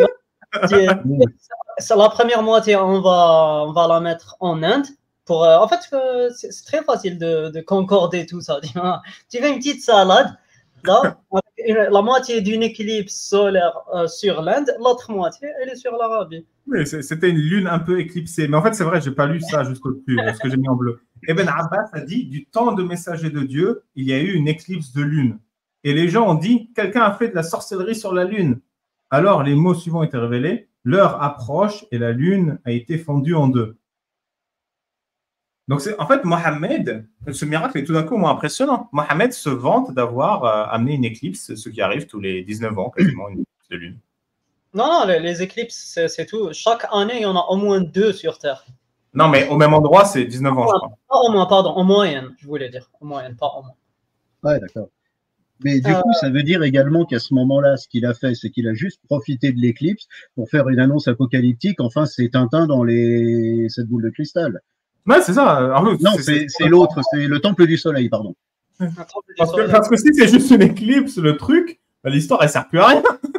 C'est la première moitié, on va la mettre en Inde. En fait, c'est très facile de concorder tout ça. Tu fais une petite salade, là, la moitié d'une éclipse solaire sur l'Inde, l'autre moitié, elle est sur l'Arabie. Oui, c'était une lune un peu éclipsée. Mais en fait, c'est vrai, je n'ai pas lu ça jusqu'au-dessus, ce que j'ai mis en bleu. Ibn Abbas a dit, du temps de messager de Dieu, il y a eu une éclipse de lune. Et les gens ont dit, quelqu'un a fait de la sorcellerie sur la lune. Alors, les mots suivants étaient révélés. L'heure approche et la lune a été fendue en deux. Donc, en fait, Mohammed, ce miracle est tout d'un coup moins impressionnant. Mohammed se vante d'avoir amené une éclipse, ce qui arrive tous les 19 ans, quasiment, une éclipse de lune. Non, les éclipses, c'est tout. Chaque année, il y en a au moins 2 sur Terre. Non, mais au même endroit, c'est 19 ans, je crois. Pas au moins, pardon, en moyenne, je voulais dire. En moyenne, pas au moins. Ouais, d'accord. Mais du coup, ça veut dire également qu'à ce moment-là, ce qu'il a fait, c'est qu'il a juste profité de l'éclipse pour faire une annonce apocalyptique. Enfin, c'est Tintin dans cette boule de cristal. Ouais, c'est ça. Non, c'est l'autre, c'est le temple du soleil, pardon. Parce que si c'est juste une éclipse, le truc, l'histoire, elle sert plus à rien.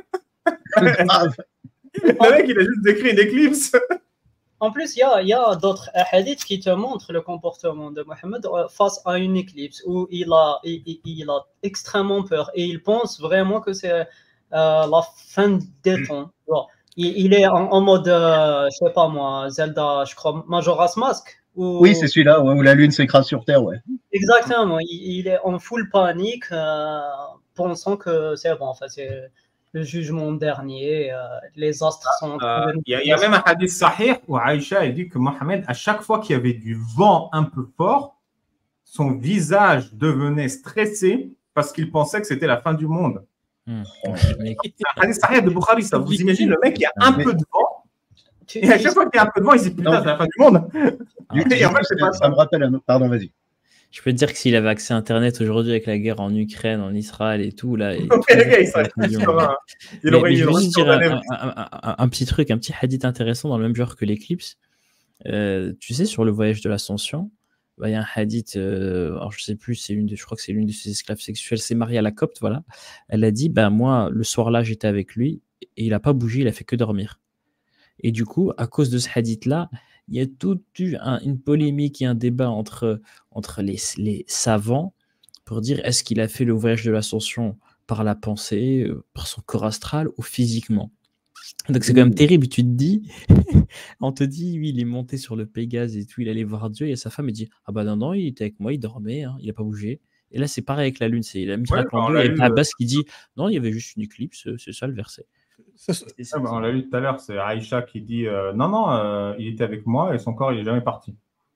Le mec, il a juste décrit une éclipse. En plus, il y a d'autres hadiths qui te montrent le comportement de Mohammed face à une éclipse où il a extrêmement peur et il pense vraiment que c'est la fin des temps. Il est en mode, je sais pas moi, Zelda, je crois, Majora's Mask. Oui, c'est celui-là, où la lune s'écrase sur Terre, ouais. Exactement, il est en full panique, pensant que c'est bon, enfin, c'est le jugement dernier, les astres sont... Il y a même un hadith sahih où Aïcha dit que Mohammed, à chaque fois qu'il y avait du vent un peu fort, son visage devenait stressé parce qu'il pensait que c'était la fin du monde. C'est un hadith sahih de Bukhari, ça. Vous imaginez le mec, il y a un peu de vent, et à chaque fois qu'il y a un peu de vent, il se dit putain, c'est la fin du monde. Et en fait, c'est pas ça. Ça me rappelle un... Pardon, vas-y. Je peux te dire que s'il avait accès à Internet aujourd'hui avec la guerre en Ukraine, en Israël et tout, là... Il aurait juste dire un petit truc, un petit hadith intéressant dans le même genre que l'éclipse. Tu sais, sur le voyage de l'Ascension, il y a un hadith, alors je sais plus, je crois que c'est l'une de ses esclaves sexuelles, c'est Maria la Copte, voilà. Elle a dit, moi, le soir-là, j'étais avec lui, et il n'a pas bougé, il a fait que dormir. Et du coup, à cause de ce hadith-là, il y a toute une polémique et un débat entre les savants pour dire est-ce qu'il a fait le voyage de l'Ascension par la pensée, par son corps astral ou physiquement. Donc c'est quand même terrible, tu te dis, on te dit, oui, il est monté sur le Pégase et tout, il allait voir Dieu, et sa femme, elle dit, ah bah non, il était avec moi, il dormait, hein, il n'a pas bougé. Et là, c'est pareil avec la Lune, c'est la miracle en deux, et Abbas qui dit, non, il y avait juste une éclipse, c'est ça le verset. On l'a vu tout à l'heure, c'est Aïcha qui dit non, il était avec moi et son corps il n'est jamais parti.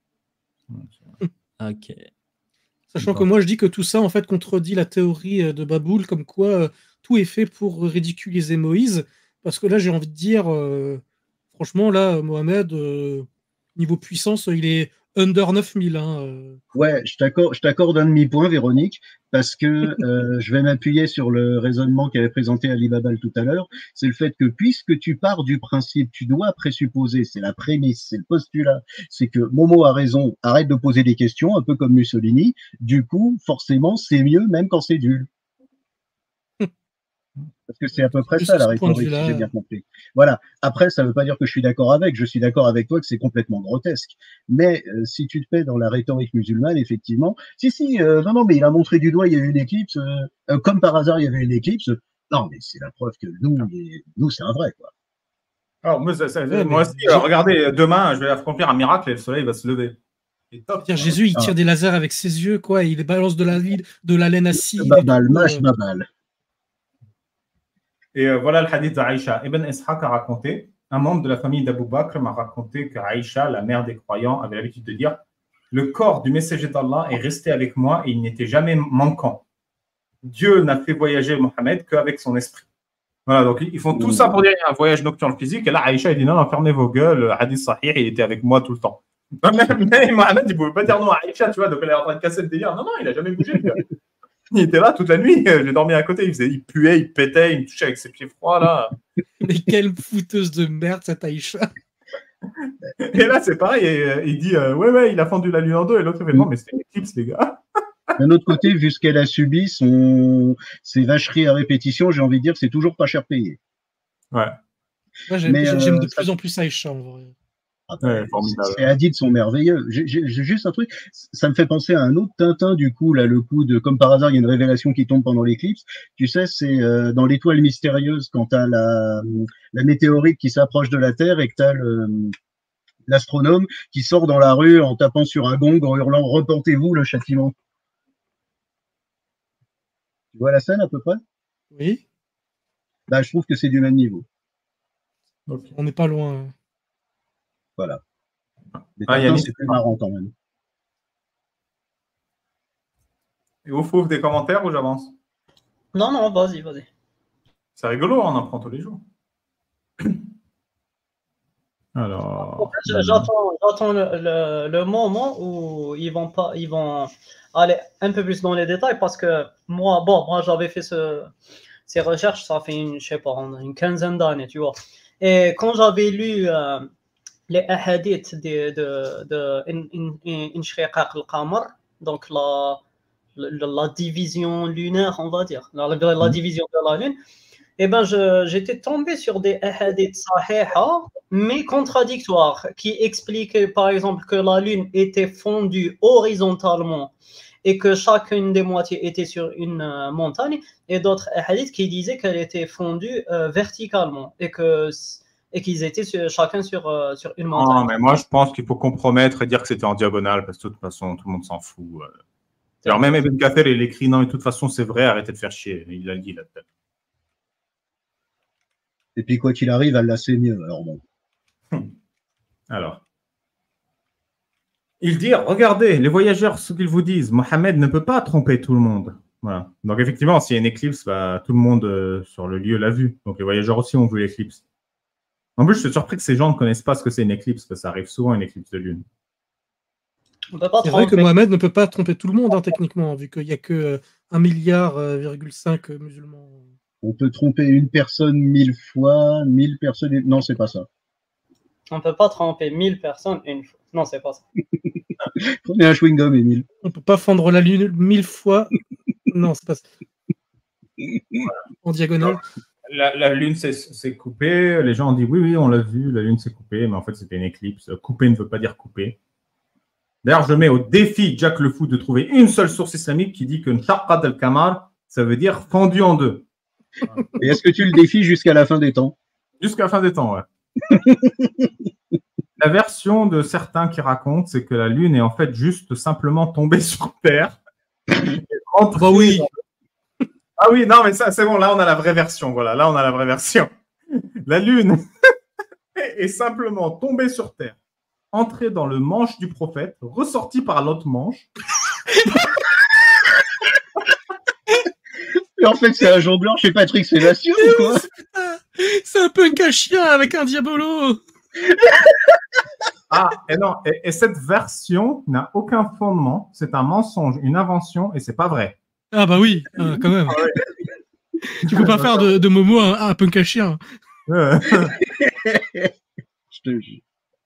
Ok. Sachant que moi je dis que tout ça en fait contredit la théorie de Baboul, comme quoi tout est fait pour ridiculiser Moïse, Parce que là, j'ai envie de dire, franchement, là, Mohamed, niveau puissance, il est under 9000. Hein. Ouais, je t'accorde un demi-point, Véronique, parce que je vais m'appuyer sur le raisonnement qu'avait présenté Ali Babal tout à l'heure. C'est le fait que puisque tu pars du principe, tu dois présupposer, c'est la prémisse, c'est le postulat, c'est que Momo a raison, arrête de poser des questions, un peu comme Mussolini. Du coup, forcément, c'est mieux même quand c'est nul. Parce que c'est à peu près ça la rhétorique, si j'ai bien compris. Voilà. Après, ça ne veut pas dire que je suis d'accord avec. Je suis d'accord avec toi que c'est complètement grotesque. Mais si tu te mets dans la rhétorique musulmane, effectivement, non, mais il a montré du doigt, il y a eu une éclipse. Comme par hasard, il y avait une éclipse. Non, mais c'est la preuve que nous, c'est un vrai, quoi. Alors, moi aussi, regardez, demain, je vais accomplir un miracle et le soleil va se lever. Jésus, il tire des lasers avec ses yeux, quoi. Il balance de la laine acide. Babal, mâche Babal. Et voilà le hadith d'Aïcha. Ibn Ishaq a raconté, un membre de la famille d'Abu Bakr m'a raconté qu'Aïcha, la mère des croyants, avait l'habitude de dire « Le corps du messager d'Allah est resté avec moi et il n'était jamais manquant. Dieu n'a fait voyager Mohammed qu'avec son esprit. » Voilà, donc ils font tout ça pour dire un voyage nocturne physique. Et là, Aïcha, il dit « Non, fermez vos gueules, le hadith sahih, il était avec moi tout le temps. » Mais Mohammed, il ne pouvait pas dire non à Aïcha, tu vois, donc elle est en train de casser le délire. Non, il n'a jamais bougé. Il était là toute la nuit, j'ai dormi à côté, il puait, il pétait, il me touchait avec ses pieds froids là. Mais quelle fouteuse de merde cette Aïcha. Et là c'est pareil, il dit ouais, il a fendu la lune en deux, et l'autre fait non mais c'était une éclipse les gars. D'un autre côté, vu ce qu'elle a subi, ses vacheries à répétition, j'ai envie de dire que c'est toujours pas cher payé. Ouais. Moi j'aime de plus en plus Aïcha en vrai. Ces hadiths sont merveilleux. J'ai juste un truc, ça me fait penser à un autre Tintin du coup, là, le coup de, comme par hasard, il y a une révélation qui tombe pendant l'éclipse. Tu sais, c'est dans l'étoile mystérieuse quand t'as la météorite qui s'approche de la Terre et que t'as l'astronome qui sort dans la rue en tapant sur un gong, en hurlant « Repentez-vous, le châtiment ». Tu vois la scène à peu près? Oui. Bah, je trouve que c'est du même niveau. Okay. On n'est pas loin. Voilà. C'est plus marrant quand même. Et vous faites des commentaires ou j'avance? Non, vas-y. C'est rigolo, on en prend tous les jours. Alors. En fait, j'attends le moment où ils vont aller un peu plus dans les détails parce que moi j'avais fait ces recherches, ça fait une quinzaine d'années, tu vois. Et quand j'avais lu les ahadiths de Inshiqaq al-Qamar, donc la division lunaire, on va dire, la division de la Lune, et ben j'étais tombé sur des hadiths sahiha, mais contradictoires, qui expliquaient par exemple que la Lune était fondue horizontalement et que chacune des moitiés était sur une montagne, et d'autres hadiths qui disaient qu'elle était fondue verticalement et qu'ils étaient chacun sur une montagne. Non, mais moi je pense qu'il faut compromettre et dire que c'était en diagonale parce que de toute façon tout le monde s'en fout. Alors même Ibn Kathir il écrit non mais de toute façon c'est vrai, arrêtez de faire chier. Il l'a dit là-dedans. Et puis quoi qu'il arrive, elle l'a c'est mieux. Alors bon. Alors. Il dit regardez les voyageurs ce qu'ils vous disent. Mohammed ne peut pas tromper tout le monde. Voilà. Donc effectivement s'il y a une éclipse, bah, tout le monde sur le lieu l'a vu. Donc les voyageurs aussi ont vu l'éclipse. En plus, je suis surpris que ces gens ne connaissent pas ce que c'est une éclipse, parce que ça arrive souvent une éclipse de lune. C'est vrai que Mohamed ne peut pas tromper tout le monde, hein, techniquement, vu qu'il n'y a que 1,5 milliard musulmans. On peut tromper une personne 1000 fois, 1000 personnes. Non, c'est pas ça. On ne peut pas tromper 1000 personnes une fois. Non, c'est pas ça. Prenez un chewing-gum, Émile. On ne peut pas fendre la lune 1000 fois. Non, c'est pas ça. En diagonale. La lune s'est coupée. Les gens ont dit oui, on l'a vu, la lune s'est coupée, mais en fait, c'était une éclipse. Couper ne veut pas dire couper. D'ailleurs, je mets au défi Jack le Fou de trouver une seule source islamique qui dit que Nshaqat al-Qamar, ça veut dire fendu en deux. Et est-ce que tu le défies jusqu'à la fin des temps? Jusqu'à la fin des temps, ouais. La version de certains qui racontent, c'est que la lune est en fait juste simplement tombée sur Terre. Bah oui. Ah oui, non, mais ça, c'est bon, là, on a la vraie version. Voilà, là, on a la vraie version. La Lune est simplement tombée sur Terre, entrée dans le manche du prophète, ressortie par l'autre manche. Mais en fait, c'est un jongleur chez Patrick Sébastien ou quoi? C'est un punk à chien avec un diabolo. Ah, et non, et cette version n'a aucun fondement. C'est un mensonge, une invention, et c'est pas vrai. Ah bah oui, quand même. Tu peux pas faire de Momo un punk à chien. Je te jure.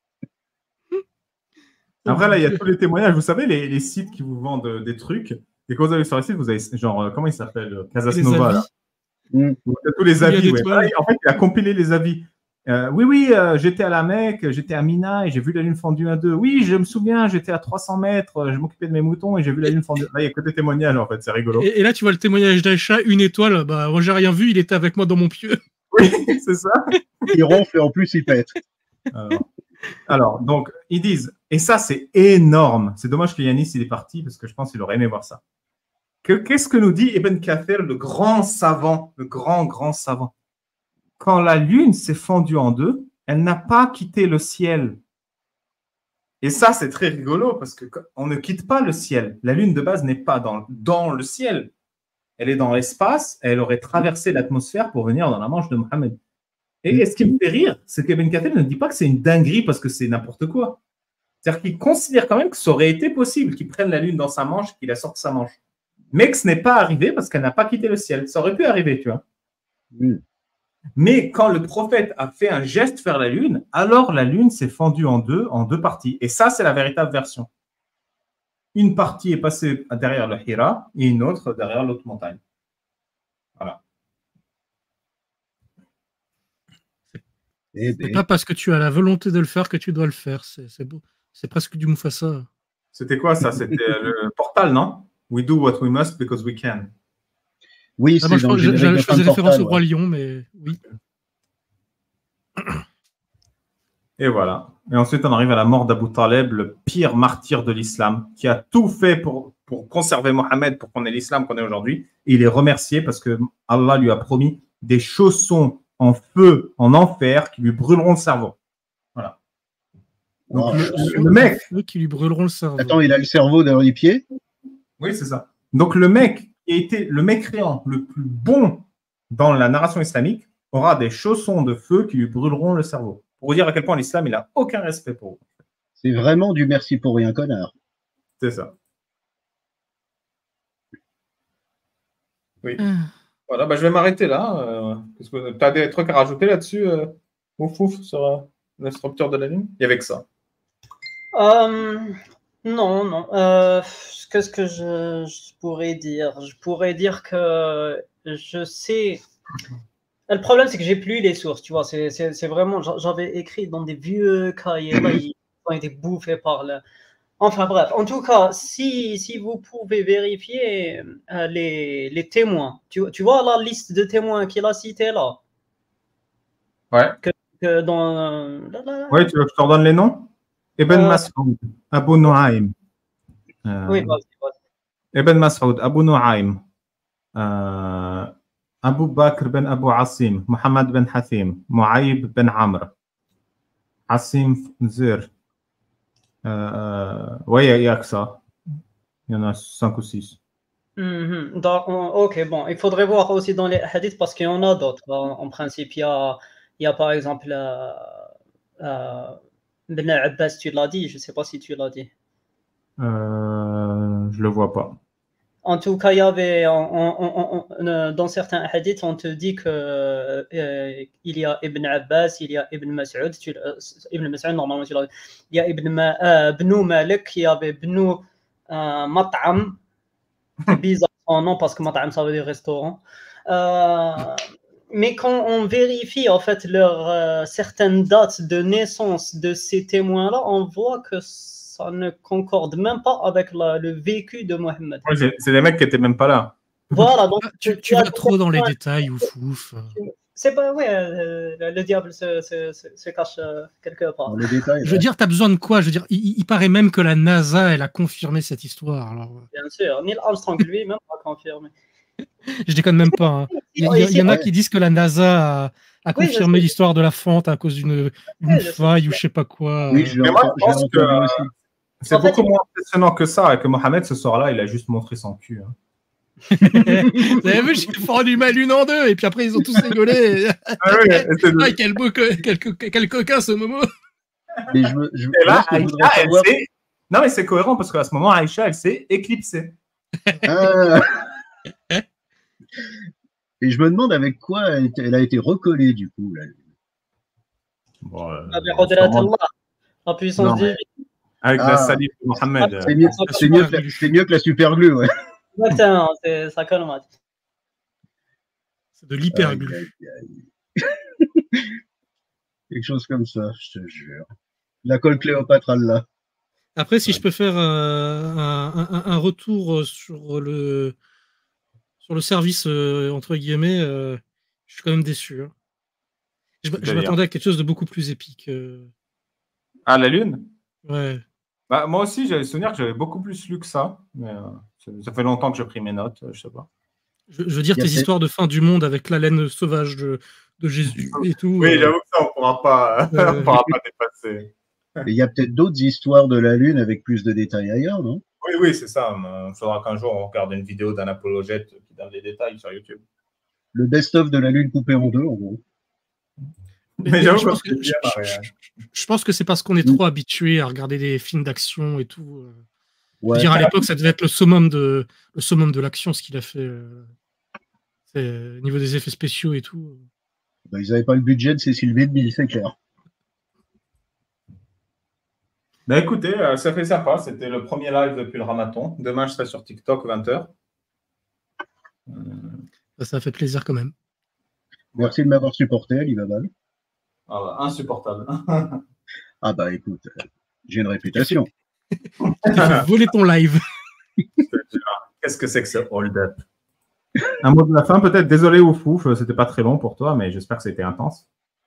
Après, là, il y a tous les témoignages. Vous savez, les sites qui vous vendent des trucs. Et quand vous allez sur les sites, vous avez genre, comment il s'appelle? Casas Nova. Là. Vous avez tous les avis. Ouais. Ah, en fait, il a compilé les avis. Oui, j'étais à la Mecque, j'étais à Mina et j'ai vu la lune fondue à 2. Oui, je me souviens, j'étais à 300 mètres, je m'occupais de mes moutons et j'ai vu la lune fondue. Là, il y a que des témoignages, en fait, c'est rigolo. Et là, tu vois le témoignage d'Aïcha, 1 étoile. Bah, moi, j'ai rien vu, il était avec moi dans mon pieu. Oui, c'est ça. Il ronfle et en plus, il pète. Alors, donc, ils disent, et ça, c'est énorme. C'est dommage que Yanis, il est parti parce que je pense qu'il aurait aimé voir ça. Qu'est-ce que nous dit Ibn Kathir, le grand savant, le grand savant? Quand la lune s'est fendue en 2, elle n'a pas quitté le ciel. Et ça, c'est très rigolo parce qu'on ne quitte pas le ciel. La lune de base n'est pas dans le ciel. Elle est dans l'espace. Elle aurait traversé l'atmosphère pour venir dans la manche de Mohammed. Et ce qui me fait rire, c'est qu'Ibn Kathir ne dit pas que c'est une dinguerie parce que c'est n'importe quoi. C'est-à-dire qu'il considère quand même que ça aurait été possible qu'il prenne la lune dans sa manche, qu'il la sorte de sa manche. Mais que ce n'est pas arrivé parce qu'elle n'a pas quitté le ciel. Ça aurait pu arriver, tu vois. Mais quand le prophète a fait un geste vers la lune, alors la lune s'est fendue en deux parties. Et ça, c'est la véritable version. Une partie est passée derrière le Hira et une autre derrière l'autre montagne. Voilà. C'est pas parce que tu as la volonté de le faire que tu dois le faire. C'est beau. C'est presque du Mufasa. C'était quoi ça? C'était le portal, non? We do what we must because we can. Oui, moi, je faisais référence au Roi Lion, mais oui. Et voilà. Et ensuite, on arrive à la mort d'Abu Taleb, le pire martyr de l'islam, qui a tout fait pour conserver Mohammed, pour qu'on ait l'islam qu'on est aujourd'hui. Et il est remercié parce que Allah lui a promis des chaussons en feu, en enfer, qui lui brûleront le cerveau. Voilà. Donc, le mec... qui lui brûleront le cerveau. Attends, il a le cerveau dans les pieds? Oui, c'est ça. Donc, le mec qui a été le mécréant le plus bon dans la narration islamique aura des chaussons de feu qui lui brûleront le cerveau. Pour vous dire à quel point l'islam, il n'a aucun respect pour vous. C'est vraiment du merci pour rien, connard. C'est ça. Oui. Voilà, bah, je vais m'arrêter là. Tu as des trucs à rajouter là-dessus, ouf, sur la structure de la ligne? Il y avait que ça. Non. Qu'est-ce que je pourrais dire? Je pourrais dire que je sais... Le problème, c'est que j'ai plus les sources, tu vois. C'est vraiment... J'avais écrit dans des vieux cahiers, là, ils ont été bouffés par le... Enfin bref, en tout cas, si vous pouvez vérifier les témoins, tu vois la liste de témoins qu'il a cité là? Ouais. Oui, tu veux que je te redonne les noms? Ibn Mas'ud, Abu Nu'aym. Oui, vas-y. Ibn Mas'ud, Abu Nu'aym. Abu Bakr ben Abu Asim, Mohammed ben Hathim, Mu'ayb ben Amr, Asim Zir. Oui, il y a que ça. Il y en a 5 ou 6. Ok, bon, il faudrait voir aussi dans les hadiths parce qu'il y en a d'autres. En principe, il y a par exemple Ben Abbas, tu l'as dit, je ne sais pas si tu l'as dit. Je le vois pas. En tout cas, il y avait dans certains hadiths, on te dit que il y a Ibn Abbas, il y a Ibn Mas'ud, Ibn Mas'ud normalement tu l'as dit. Il y a Ibn Malik, il y avait Ibn Mat'am. C'est bizarre son nom parce que Mat'am ça veut dire restaurant. Mais quand on vérifie en fait certaines dates de naissance de ces témoins-là, on voit que ça ne concorde même pas avec le vécu de Mohammed. Oui, c'est des mecs qui n'étaient même pas là. Voilà, donc tu vas trop dans les détails, ouf. C'est pas, ouais, le diable se cache quelque part. Je veux dire, tu as besoin de quoi? Je veux dire, il paraît même que la NASA, elle a confirmé cette histoire. Alors... Bien sûr, Neil Armstrong, lui, même pas confirmé. Je déconne même pas. Hein. Il y en a qui disent que la NASA a confirmé l'histoire de la fente à cause d'une faille ou je sais pas quoi. Oui, mais moi, je pense que c'est beaucoup moins impressionnant que ça et que Mohammed, ce soir-là, il a juste montré son cul. Hein. Vous avez vu, j'ai fendu ma lune en deux, et puis après, ils ont tous rigolé. Ah ouais, Ah, quel coquin, ce Momo. Mais Et là, moi, ce que je voudrais Aïcha, elle savoir- s'est... Non, mais c'est cohérent parce qu'à ce moment, Aïcha, elle s'est éclipsée. Ah. Et je me demande avec quoi elle a été recollée, du coup. Là. Bon, Avec Qudrat Allah, la puissance Non, mais- divine. avec la salive de Mohamed. C'est mieux que la super glue, ouais. Exactement, c'est ça calme. C'est de l'hyperglue. Aïe, aïe, aïe. Quelque chose comme ça, je te jure. La colle Cléopâtre, Allah. Après, si je peux faire un retour sur le service, entre guillemets, je suis quand même déçu. Hein. Je C'est-à-dire m'attendais à quelque chose de beaucoup plus épique. Ah, la Lune? Ouais. Bah, moi aussi, j'avais le souvenir que j'avais beaucoup plus lu que ça. Mais ça fait longtemps que j'ai pris mes notes, je sais pas. Je veux dire, tes histoires de fin du monde avec la laine sauvage de Jésus et tout. Oui, j'avoue que ça, on pourra pas dépasser. Mais il y a peut-être d'autres histoires de la Lune avec plus de détails ailleurs, non? Oui, oui, c'est ça. Il faudra qu'un jour, on regarde une vidéo d'un apologète qui donne les détails sur YouTube. Le best-of de la Lune coupé en deux, en gros. Mais j'avoue je pense que- je pense que c'est parce qu'on est trop habitué à regarder des films d'action et tout. Je veux Ouais. dire, à l'époque, ça devait être le summum de l'action, ce qu'il a fait. Au niveau des effets spéciaux et tout. Ben, ils n'avaient pas le budget de Cécile B, c'est clair. Bah écoutez, ça fait sympa. C'était le premier live depuis le Ramadan. Demain, je serai sur TikTok 20h. Ça fait plaisir quand même. Merci de m'avoir supporté, Ali Babal. Ah bah, insupportable. Ah bah écoute, j'ai une réputation. Tu t'es fait voler ton live. Qu'est-ce que c'est que ce hold-up? Un mot de la fin, peut-être. Désolé, Oufouf, c'était pas très long pour toi, mais j'espère que c'était intense.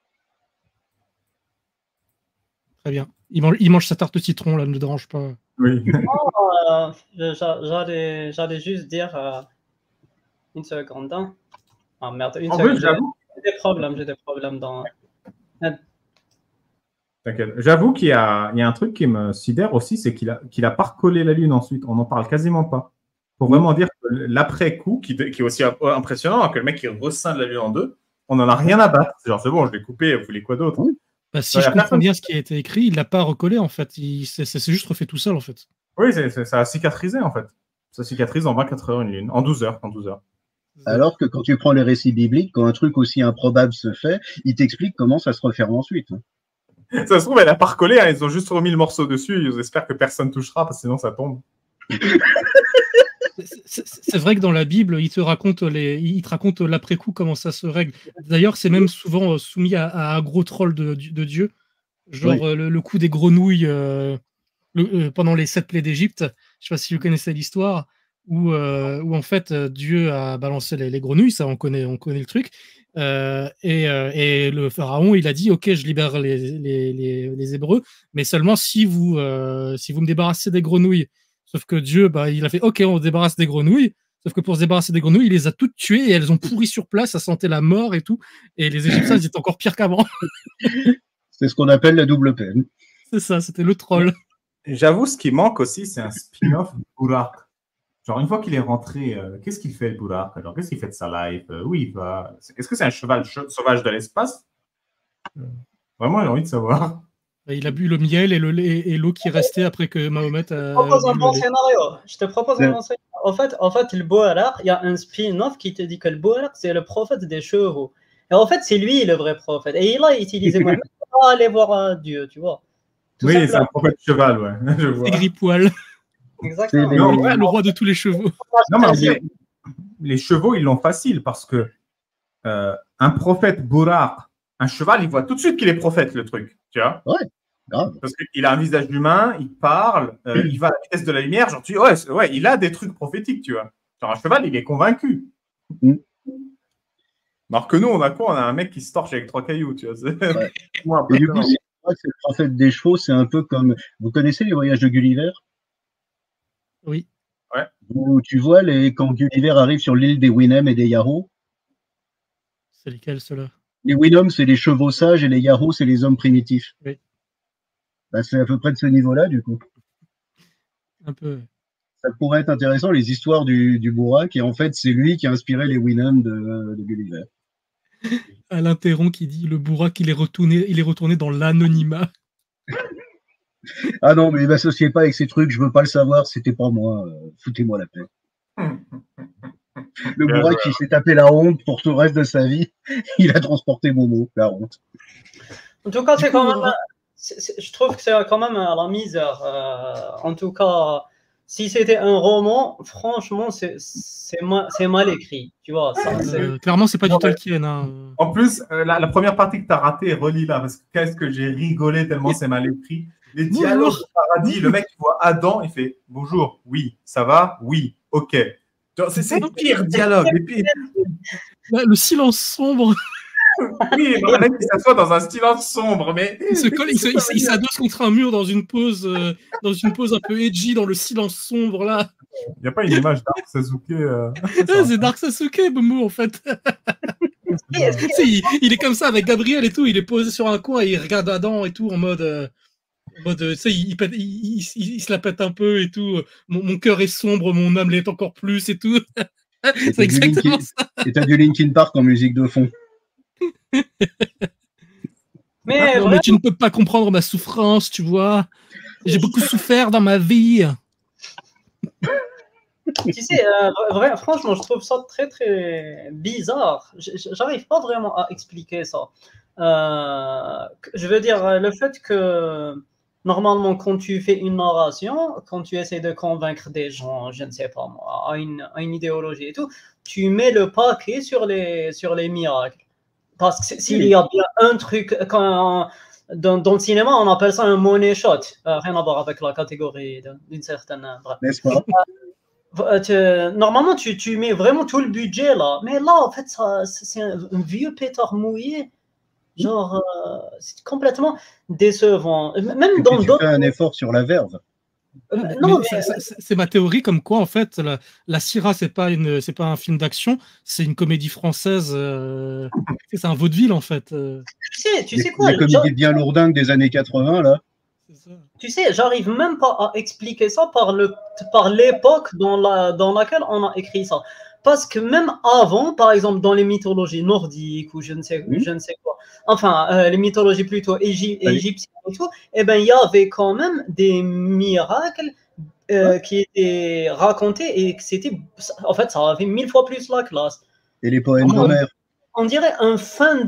Très bien. Il mange sa tarte au citron, là, ne me dérange pas. Oui. J'allais juste dire une seconde. Hein. Ah merde, une En seconde. vrai, j'avoue. J'ai des problèmes dans. T'inquiète. J'avoue qu'il y a un truc qui me sidère aussi, c'est qu'il a pas recollé la Lune ensuite. On n'en parle quasiment pas. Pour vraiment dire que l'après-coup, qui est aussi impressionnant, hein, que le mec il rescinde la Lune en deux, on n'en a rien à battre. C'est genre, c'est bon, je l'ai coupé, vous voulez quoi d'autre? Bah, si je comprends bien ce qui a été écrit, il l'a pas recollé en fait. C'est juste refait tout seul en fait. Oui, ça a cicatrisé en fait. Ça cicatrise en 24 heures une Lune, en 12 heures. Alors que quand tu prends les récits bibliques, quand un truc aussi improbable se fait, il t'explique comment ça se referme ensuite. Ça se trouve, elle n'a pas recollé, hein, ils ont juste remis le morceau dessus, ils espèrent que personne touchera, parce que sinon ça tombe. C'est vrai que dans la Bible, il te raconte l'après-coup, comment ça se règle. D'ailleurs, c'est même souvent soumis à un gros troll de Dieu. Genre Oui. le coup des grenouilles pendant les 7 plaies d'Égypte. Je ne sais pas si vous connaissez l'histoire, où en fait Dieu a balancé les grenouilles, ça on connaît le truc. Et le pharaon, il a dit ok, je libère les Hébreux, mais seulement si vous me débarrassez des grenouilles. Sauf que Dieu, il a fait ok, on se débarrasse des grenouilles. Sauf que pour se débarrasser des grenouilles, il les a toutes tuées et elles ont pourri sur place, ça sentait la mort et tout. Et les Égyptiens, ils étaient encore pires qu'avant. C'est ce qu'on appelle la double peine. C'est ça, c'était le troll. J'avoue, ce qui manque aussi, c'est un spin-off de Bourak. Genre, une fois qu'il est rentré, qu'est-ce qu'il fait, le Bourak? Alors, qu'est-ce qu'il fait de sa life? Où il va? Est-ce que c'est un cheval sauvage de l'espace? Vraiment, j'ai envie de savoir. Il a bu le miel et l'eau qui restait après que Mahomet a. Je te propose un bon scénario. Je te propose un bon scénario. En fait, le Bourak, il y a un spin-off qui te dit que le Bourak, c'est le prophète des chevaux. Et en fait, c'est lui le vrai prophète. Et il a utilisé Mohamed pour aller voir Dieu, tu vois. Oui, c'est un prophète cheval, ouais. Je vois. C'est Gripoil. Exactement. Le roi de tous les chevaux. Non, mais les chevaux, ils l'ont facile parce que un prophète Bourak, un cheval, il voit tout de suite qu'il est prophète, le truc. Tu vois? Ouais, grave. Parce qu'il a un visage d'humain, il parle, il va à la vitesse de la lumière. Genre, tu dis, ouais, il a des trucs prophétiques, tu vois. Genre, un cheval, il est convaincu. Alors que nous, on a quoi? On a un mec qui se torche avec 3 cailloux, tu vois. Ouais. Et du coup, c'est le prophète des chevaux, c'est un peu comme. Vous connaissez les voyages de Gulliver? Oui. Ouais. Où tu vois quand Gulliver arrive sur l'île des Wynnum et des Yarrow. C'est lesquels, ceux-là? Les Wynnum, c'est les chevaux sages et les Yarrow, c'est les hommes primitifs. Oui. C'est à peu près de ce niveau-là, du coup. Un peu. Ça pourrait être intéressant, les histoires du Bourak, et en fait, c'est lui qui a inspiré les Winham de Gulliver. Alain Théron qui dit le Bourak, il est retourné dans l'anonymat. Ah non, mais m'associez pas avec ces trucs, je veux pas le savoir, c'était pas moi, foutez-moi la paix. Le Bourak qui s'est tapé la honte pour tout le reste de sa vie, il a transporté Momo, la honte. En tout cas, c'est quand même. Je trouve que c'est quand même à la misère. En tout cas, si c'était un roman, franchement, c'est mal écrit. Tu vois, clairement, c'est pas du Tolkien. Hein. En plus, la première partie que tu as ratée, relis-la, parce que qu'est-ce que j'ai rigolé tellement c'est mal écrit. Les dialogues au paradis, le mec, il voit Adam, il fait « Bonjour, oui, ça va? Oui, ok ». C'est le pire dialogue. Et puis... Le silence sombre. Oui, le mec, il s'assoit dans un silence sombre, mais... Il s'adosse contre un mur dans une pose un peu edgy, dans le silence sombre, là. Il n'y a pas une image Dark Sasuke C'est Dark Sasuke, Momo, en fait. Il est comme ça, avec Gabriel et tout, il est posé sur un coin et il regarde Adam et tout, en mode tu sais, il se la pète un peu et tout. Mon cœur est sombre, mon âme l'est encore plus et tout. C'est exactement ça. Et t'as du Linkin Park en musique de fond. Mais tu ne peux pas comprendre ma souffrance, tu vois. J'ai beaucoup souffert dans ma vie. Tu sais, franchement, je trouve ça très très bizarre. J'arrive pas vraiment à expliquer ça. Je veux dire, le fait que normalement, quand tu fais une narration, quand tu essaies de convaincre des gens, je ne sais pas moi, à une idéologie et tout, tu mets le paquet sur les miracles. Parce que s'il y a bien un truc, dans le cinéma, on appelle ça un money shot. Rien à voir avec la catégorie d'une certaine... N'est-ce pas? Normalement, tu mets vraiment tout le budget là. Mais là, en fait, c'est un vieux pétard mouillé. Genre, c'est complètement décevant. Même dans tu fais un effort sur la verve. Non, c'est ma théorie comme quoi en fait la Syrah c'est pas un film d'action, c'est une comédie française, c'est un vaudeville en fait. Tu sais quoi, la comédie bien lourdingue des années 80 là. Tu sais, j'arrive même pas à expliquer ça par l'époque dans laquelle on a écrit ça. Parce que même avant, par exemple, dans les mythologies nordiques ou je ne sais quoi, enfin, les mythologies plutôt égyptiennes et tout, eh ben, il y avait quand même des miracles qui étaient racontés et que c'était, en fait, ça avait 1000 fois plus la classe. Et les poèmes d'Homère. On dirait un fin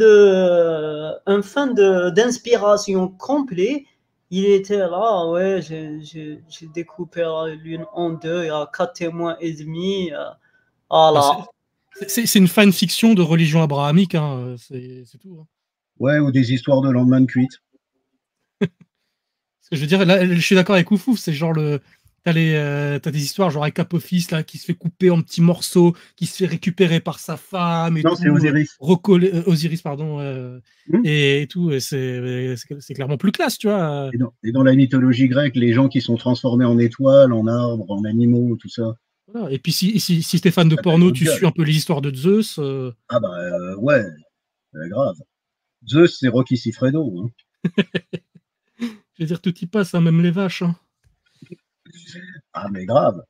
d'inspiration complet. Il était là, ouais, j'ai découpé la lune en deux, il y a 4 témoins et demi. Voilà. C'est une fanfiction de religion abrahamique, hein, c'est tout. Hein. Ouais, ou des histoires de lendemain de cuite. Parce que je veux dire, là, je suis d'accord avec Oufouf, c'est genre t'as des histoires genre avec Apophis là, qui se fait couper en petits morceaux, qui se fait récupérer par sa femme et non, tout. c'est Osiris. Osiris, pardon. Et tout, et c'est clairement plus classe, tu vois. Et dans la mythologie grecque, les gens qui sont transformés en étoiles, en arbres, en animaux, tout ça. Voilà. Et puis si t'es fan de porno, tu suis un peu les histoires de Zeus. Ah bah ouais, grave. Zeus, c'est Rocky Siffredo. Hein. Je veux dire, tout y passe, hein, même les vaches. Hein. Ah mais grave.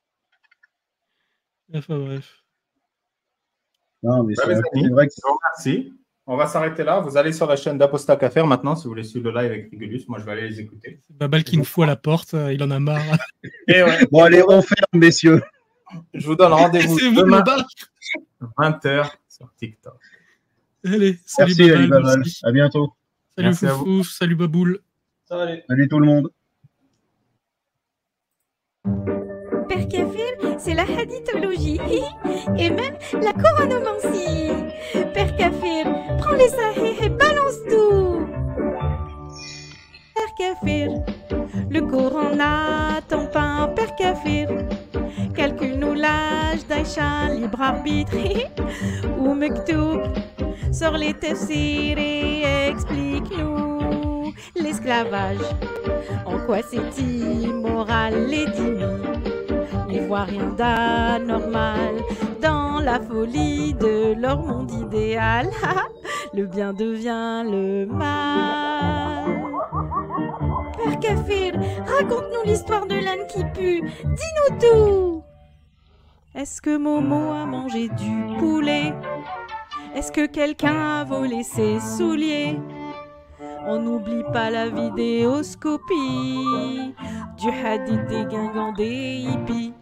Enfin bref. Non mais c'est vrai que merci. On va s'arrêter là. Vous allez sur la chaîne d'Apostat Café maintenant si vous voulez suivre le live avec Rigolus. Moi, je vais aller les écouter. C'est Babal qui nous fout à la porte. Il en a marre. Et ouais. Bon, allez, on ferme, messieurs. Je vous donne rendez-vous demain 20h sur TikTok. Allez, salut merci, Babal. Babal. À bientôt. Salut Foufou, salut Baboul. Salut tout le monde. Père Kafir, c'est la hadithologie et même la coronomancie. Père Kafir, prends les sahih et balance tout. Père Kafir, le Coran n'attend pas. Père Kafir, calcule-nous l'âge d'Aïcha, libre arbitre ou Mektoub. Sors les tafsirs et explique-nous l'esclavage. En quoi c'est immoral les dîmes? Ils voient rien d'anormal dans la folie de leur monde idéal. Le bien devient le mal. Père Kafir, raconte-nous l'histoire de l'âne qui pue. Dis-nous tout. Est-ce que Momo a mangé du poulet? Est-ce que quelqu'un a volé ses souliers? On n'oublie pas la vidéoscopie du hadith des Guingamp des hippies.